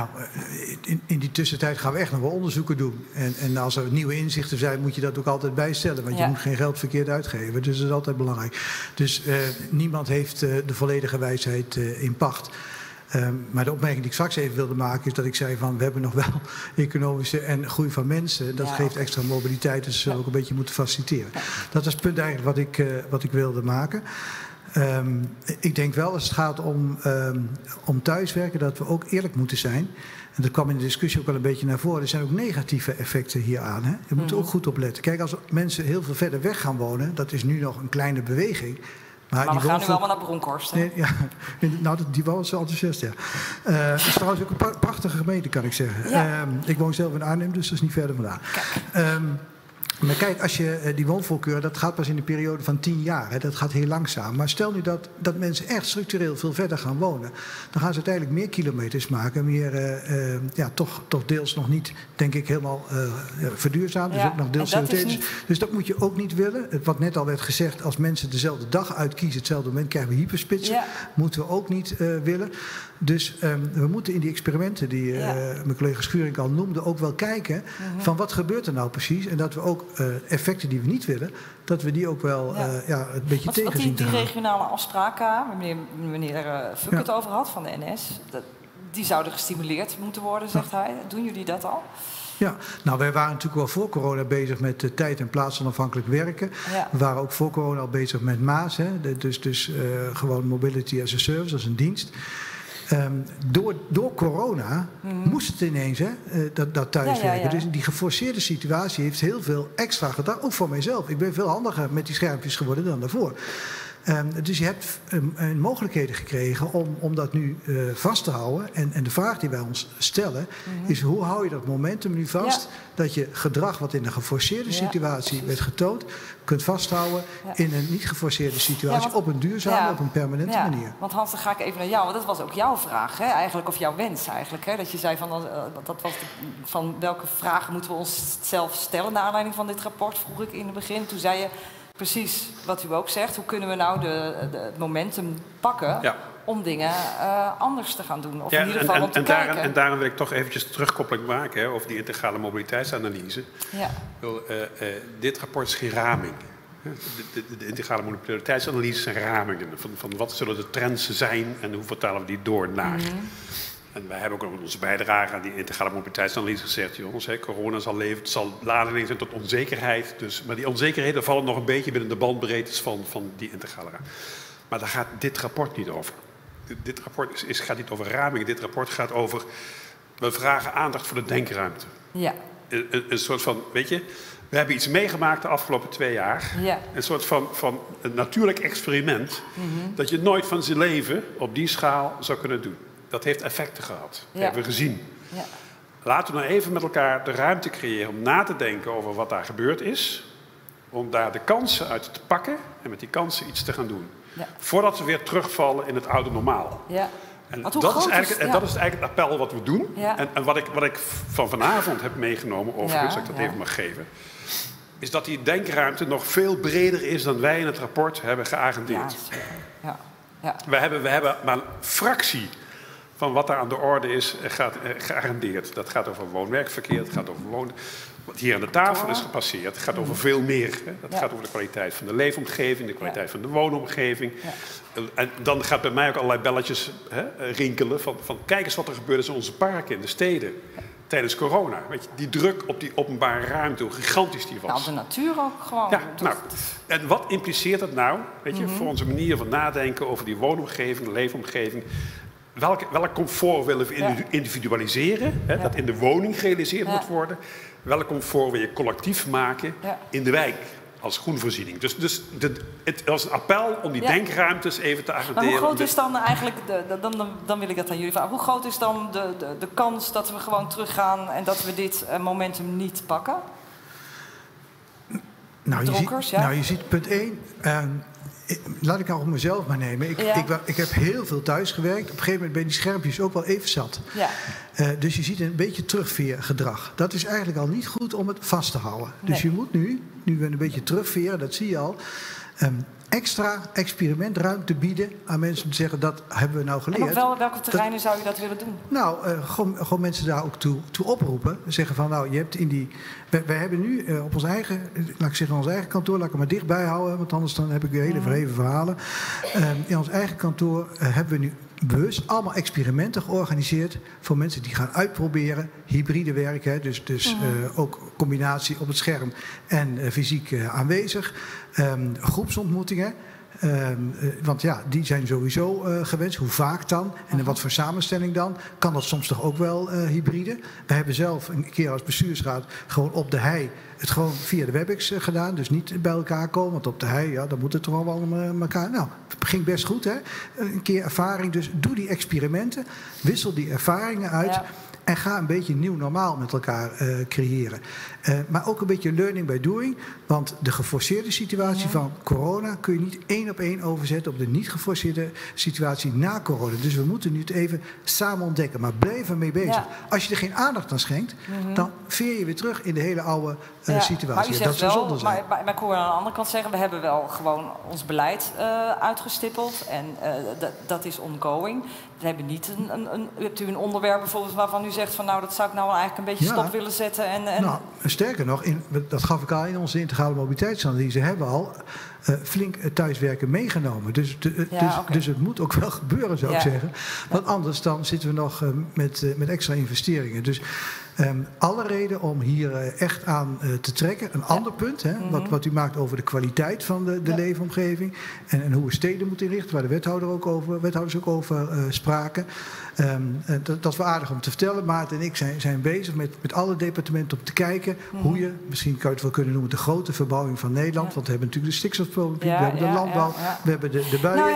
in die tussentijd gaan we echt nog wel onderzoeken doen. En als er nieuwe inzichten zijn, moet je dat ook altijd bijstellen. Want je moet geen geld verkeerd uitgeven. Dus dat is altijd belangrijk. Dus niemand heeft de volledige wijsheid in pacht. Maar de opmerking die ik straks even wilde maken is dat ik zei van we hebben nog wel economische en groei van mensen. Dat geeft extra mobiliteit, dus zullen we ook een beetje moeten faciliteren. Dat is het punt eigenlijk wat ik wilde maken. Ik denk wel als het gaat om thuiswerken dat we ook eerlijk moeten zijn. En dat kwam in de discussie ook wel een beetje naar voren. Er zijn ook negatieve effecten hieraan. Hè? Je moet er ook goed op letten. Kijk, als mensen heel veel verder weg gaan wonen, dat is nu nog een kleine beweging. Maar we gaan nu allemaal naar Bronkhorst. Nee, ja, nou, die was zo enthousiast, ja. Het is trouwens ook een prachtige gemeente, kan ik zeggen. Ja. Ik woon zelf in Arnhem, dus dat is niet verder vandaan. Maar kijk, als je die woonvoorkeur, dat gaat pas in een periode van 10 jaar. Hè, dat gaat heel langzaam. Maar stel nu dat mensen echt structureel veel verder gaan wonen. Dan gaan ze uiteindelijk meer kilometers maken. Meer, toch deels nog niet, denk ik, helemaal verduurzaamd. Dus ook nog deels CO2. Dus dat moet je ook niet willen. Wat net al werd gezegd, als mensen dezelfde dag uitkiezen, hetzelfde moment krijgen we hyperspitsen. Ja. Moeten we ook niet willen. Dus we moeten in die experimenten die mijn collega Schuring al noemde, ook wel kijken van wat gebeurt er nou precies. En dat we ook effecten die we niet willen, dat we die ook wel een beetje tegen zien te houden. Die regionale afspraken, waar meneer Fuk het over had van de NS, die zouden gestimuleerd moeten worden, zegt hij. Doen jullie dat al? Ja, nou wij waren natuurlijk wel voor corona bezig met tijd- en plaatsonafhankelijk werken. Ja. We waren ook voor corona al bezig met MAAS, hè? Dus gewoon mobility as a service, als een dienst. Door corona moest het ineens, hè, dat thuiswerken. Ja. Dus die geforceerde situatie heeft heel veel extra gedaan. Ook voor mijzelf. Ik ben veel handiger met die schermpjes geworden dan daarvoor. Dus je hebt mogelijkheden gekregen om dat nu vast te houden. En de vraag die wij ons stellen is hoe hou je dat momentum nu vast? Ja. Dat je gedrag wat in een geforceerde situatie werd getoond, kunt vasthouden in een niet geforceerde situatie op een duurzame, op een permanente manier. Want Hans, dan ga ik even naar jou. Want dat was ook jouw vraag, hè, eigenlijk, of jouw wens eigenlijk. Hè, dat je zei van welke vragen moeten we ons zelf stellen naar aanleiding van dit rapport, vroeg ik in het begin. Toen zei je precies wat u ook zegt. Hoe kunnen we nou het momentum pakken om dingen anders te gaan doen? Of in ieder geval om te kijken. En daarom wil ik toch eventjes terugkoppeling maken over die integrale mobiliteitsanalyse. Ja. Dit rapport is geen raming. De integrale mobiliteitsanalyse zijn ramingen. Van wat zullen de trends zijn en hoe vertalen we die door naar. En wij hebben ook in onze bijdrage aan die integrale mobiliteitsanalyse gezegd, jongens, corona zal lading zijn tot onzekerheid. Maar die onzekerheden vallen nog een beetje binnen de bandbreedtes van die integrale raam. Maar daar gaat dit rapport niet over. Dit rapport gaat niet over ramingen. Dit rapport gaat over, we vragen aandacht voor de denkruimte. Ja. Een soort van, weet je, we hebben iets meegemaakt de afgelopen 2 jaar. Ja. Een soort van een natuurlijk experiment dat je nooit van zijn leven op die schaal zou kunnen doen. Dat heeft effecten gehad. Dat hebben we gezien. Ja. Laten we nou even met elkaar de ruimte creëren om na te denken over wat daar gebeurd is. Om daar de kansen uit te pakken en met die kansen iets te gaan doen. Ja. Voordat we weer terugvallen in het oude normaal. Ja. En dat is eigenlijk het appel wat we doen. Ja. En wat ik van vanavond heb meegenomen, overigens, als ik dat even mag geven, is dat die denkruimte nog veel breder is dan wij in het rapport hebben geagendeerd. Ja. We hebben maar een fractie van wat daar aan de orde is, geagendeerd. Dat gaat over woon-werkverkeer, het gaat over wat hier aan de tafel is gepasseerd. Het gaat over veel meer. Hè. Dat gaat over de kwaliteit van de leefomgeving, de kwaliteit van de woonomgeving. Ja. En dan gaat bij mij ook allerlei belletjes rinkelen van kijk eens wat er gebeurd is in onze parken, in de steden. Tijdens corona. Weet je, die druk op die openbare ruimte, hoe gigantisch die was. Nou, de natuur ook gewoon. Ja, nou, en wat impliceert dat nou, weet je, voor onze manier van nadenken over die woonomgeving, de leefomgeving? Welk comfort willen we individualiseren, dat in de woning gerealiseerd moet worden? Welk comfort wil je collectief maken in de wijk? als groenvoorziening. Dus het was een appel om die denkruimtes even te agenderen. Maar hoe groot is dan eigenlijk, dan wil ik dat aan jullie vragen, hoe groot is dan de kans dat we gewoon teruggaan en dat we dit momentum niet pakken? Nou, je ziet punt 1... laat ik nou op mezelf maar nemen. Ik heb heel veel thuis gewerkt. Op een gegeven moment ben die schermpjes ook wel even zat. Ja. Dus je ziet een beetje terugveergedrag. Dat is eigenlijk al niet goed om het vast te houden. Nee. Dus je moet nu we een beetje terugveren, dat zie je al... extra experimentruimte bieden aan mensen om te zeggen, dat hebben we nou geleerd. En op welke terreinen zou je dat willen doen? Nou, gewoon mensen daar ook toe oproepen. Zeggen van, nou, je hebt in die... Wij hebben nu op ons eigen, ons eigen kantoor, laat ik hem maar dichtbij houden, want anders dan heb ik weer hele verheven verhalen. In ons eigen kantoor hebben we nu bewust allemaal experimenten georganiseerd voor mensen die gaan uitproberen hybride werken. Dus ook combinatie op het scherm en fysiek aanwezig. Groepsontmoetingen. Want ja, die zijn sowieso gewenst. Hoe vaak dan? En in wat voor samenstelling dan? Kan dat soms toch ook wel hybride? We hebben zelf een keer als bestuursraad gewoon op de hei het gewoon via de WebEx gedaan. Dus niet bij elkaar komen. Want op de hei, ja, dan moet het toch allemaal elkaar. Nou, het ging best goed, hè? Een keer ervaring. Dus doe die experimenten. Wissel die ervaringen uit. Ja. En ga een beetje nieuw normaal met elkaar creëren. Maar ook een beetje learning by doing. Want de geforceerde situatie van corona kun je niet 1 op 1 overzetten op de niet geforceerde situatie na corona. Dus we moeten nu het even samen ontdekken. Maar blijf ermee bezig. Ja. Als je er geen aandacht aan schenkt, dan veer je weer terug in de hele oude situatie. Maar dat zou zonde zijn. Maar ik hoor aan de andere kant zeggen, we hebben wel gewoon ons beleid uitgestippeld. En dat is ongoing. We hebben niet hebt u een onderwerp bijvoorbeeld waarvan u zegt van nou, dat zou ik nou eigenlijk een beetje stop willen zetten. Nou, sterker nog, dat gaf ik al in onze integrale mobiliteitsanalyse, hebben al flink thuiswerken meegenomen. Dus het moet ook wel gebeuren, zou ik zeggen. Want anders dan zitten we nog met extra investeringen. Dus alle reden om hier echt aan te trekken. Een ander punt, hè, wat u maakt over de kwaliteit van de leefomgeving. En hoe we steden moeten inrichten, waar de wethouders ook over spraken. Dat is wel aardig om te vertellen. Maarten en ik zijn bezig met alle departementen om te kijken hoe je, misschien kan je het wel kunnen noemen, de grote verbouwing van Nederland. Want we hebben natuurlijk de stikstofproblematiek, we hebben de landbouw, we hebben de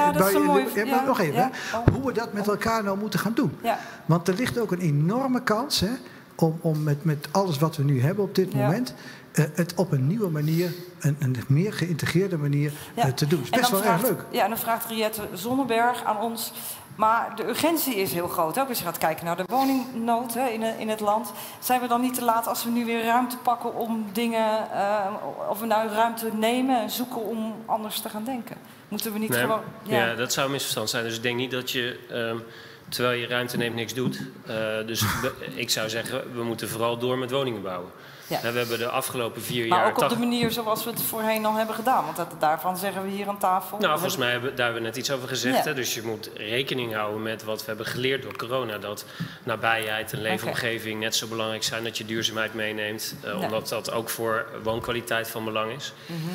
buien. Nog even, hoe we dat met elkaar nou moeten gaan doen. Ja. Want er ligt ook een enorme kans, hè, om met alles wat we nu hebben op dit moment, het op een nieuwe manier, een meer geïntegreerde manier te doen. Dat is best wel erg leuk. Ja, en dan vraagt Riette Zonneberg aan ons, maar de urgentie is heel groot. Ook als je gaat kijken naar de woningnood in het land. Zijn we dan niet te laat als we nu weer ruimte pakken om dingen, of we nou ruimte nemen en zoeken om anders te gaan denken? Moeten we niet gewoon... Ja, dat zou een misverstand zijn. Dus ik denk niet dat je... terwijl je ruimte neemt, niks doet. Dus ik zou zeggen, we moeten vooral door met woningen bouwen. Ja. We hebben de afgelopen 4 jaar... Maar ook op de manier zoals we het voorheen al hebben gedaan. Want daarvan zeggen we hier aan tafel... Nou, volgens mij daar hebben we net iets over gezegd. Ja. Hè? Dus je moet rekening houden met wat we hebben geleerd door corona. Dat nabijheid en leefomgeving net zo belangrijk zijn. Dat je duurzaamheid meeneemt. Omdat dat ook voor woonkwaliteit van belang is.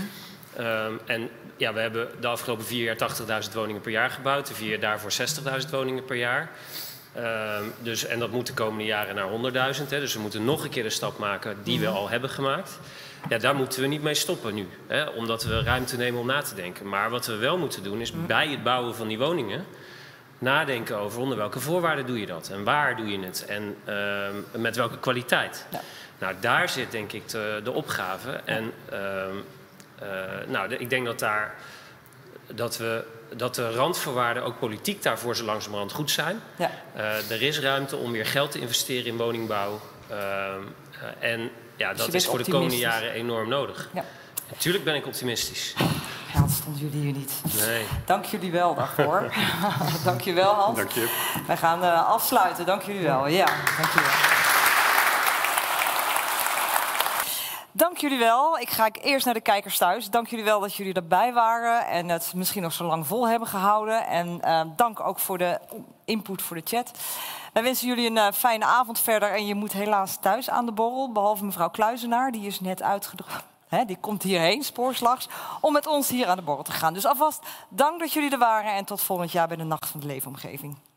En ja, we hebben de afgelopen 4 jaar 80.000 woningen per jaar gebouwd. De 4 jaar daarvoor 60.000 woningen per jaar. En dat moet de komende jaren naar 100.000. Dus we moeten nog een keer de stap maken die we al hebben gemaakt. Ja, daar moeten we niet mee stoppen nu. Hè, omdat we ruimte nemen om na te denken. Maar wat we wel moeten doen is bij het bouwen van die woningen nadenken over onder welke voorwaarden doe je dat. En waar doe je het. En met welke kwaliteit. Ja. Nou, daar zit denk ik de opgave. En ik denk dat de randvoorwaarden ook politiek daarvoor zo langzamerhand goed zijn. Ja. Er is ruimte om weer geld te investeren in woningbouw. Dat is voor de komende jaren enorm nodig. Ja. Natuurlijk ben ik optimistisch. Ja, dat stonden jullie hier niet. Nee. Dank jullie wel daarvoor. Dank je wel, Hans. Dank je. Wij gaan afsluiten. Dank jullie wel. Ja, dank je wel. Dank jullie wel. Ik ga eerst naar de kijkers thuis. Dank jullie wel dat jullie erbij waren en het misschien nog zo lang vol hebben gehouden. En dank ook voor de input voor de chat. Wij wensen jullie een fijne avond verder. En je moet helaas thuis aan de borrel, behalve mevrouw Kluizenaar. Die is net uitgedroogd. Die komt hierheen, spoorslags, om met ons hier aan de borrel te gaan. Dus alvast dank dat jullie er waren en tot volgend jaar bij de Nacht van de Leefomgeving.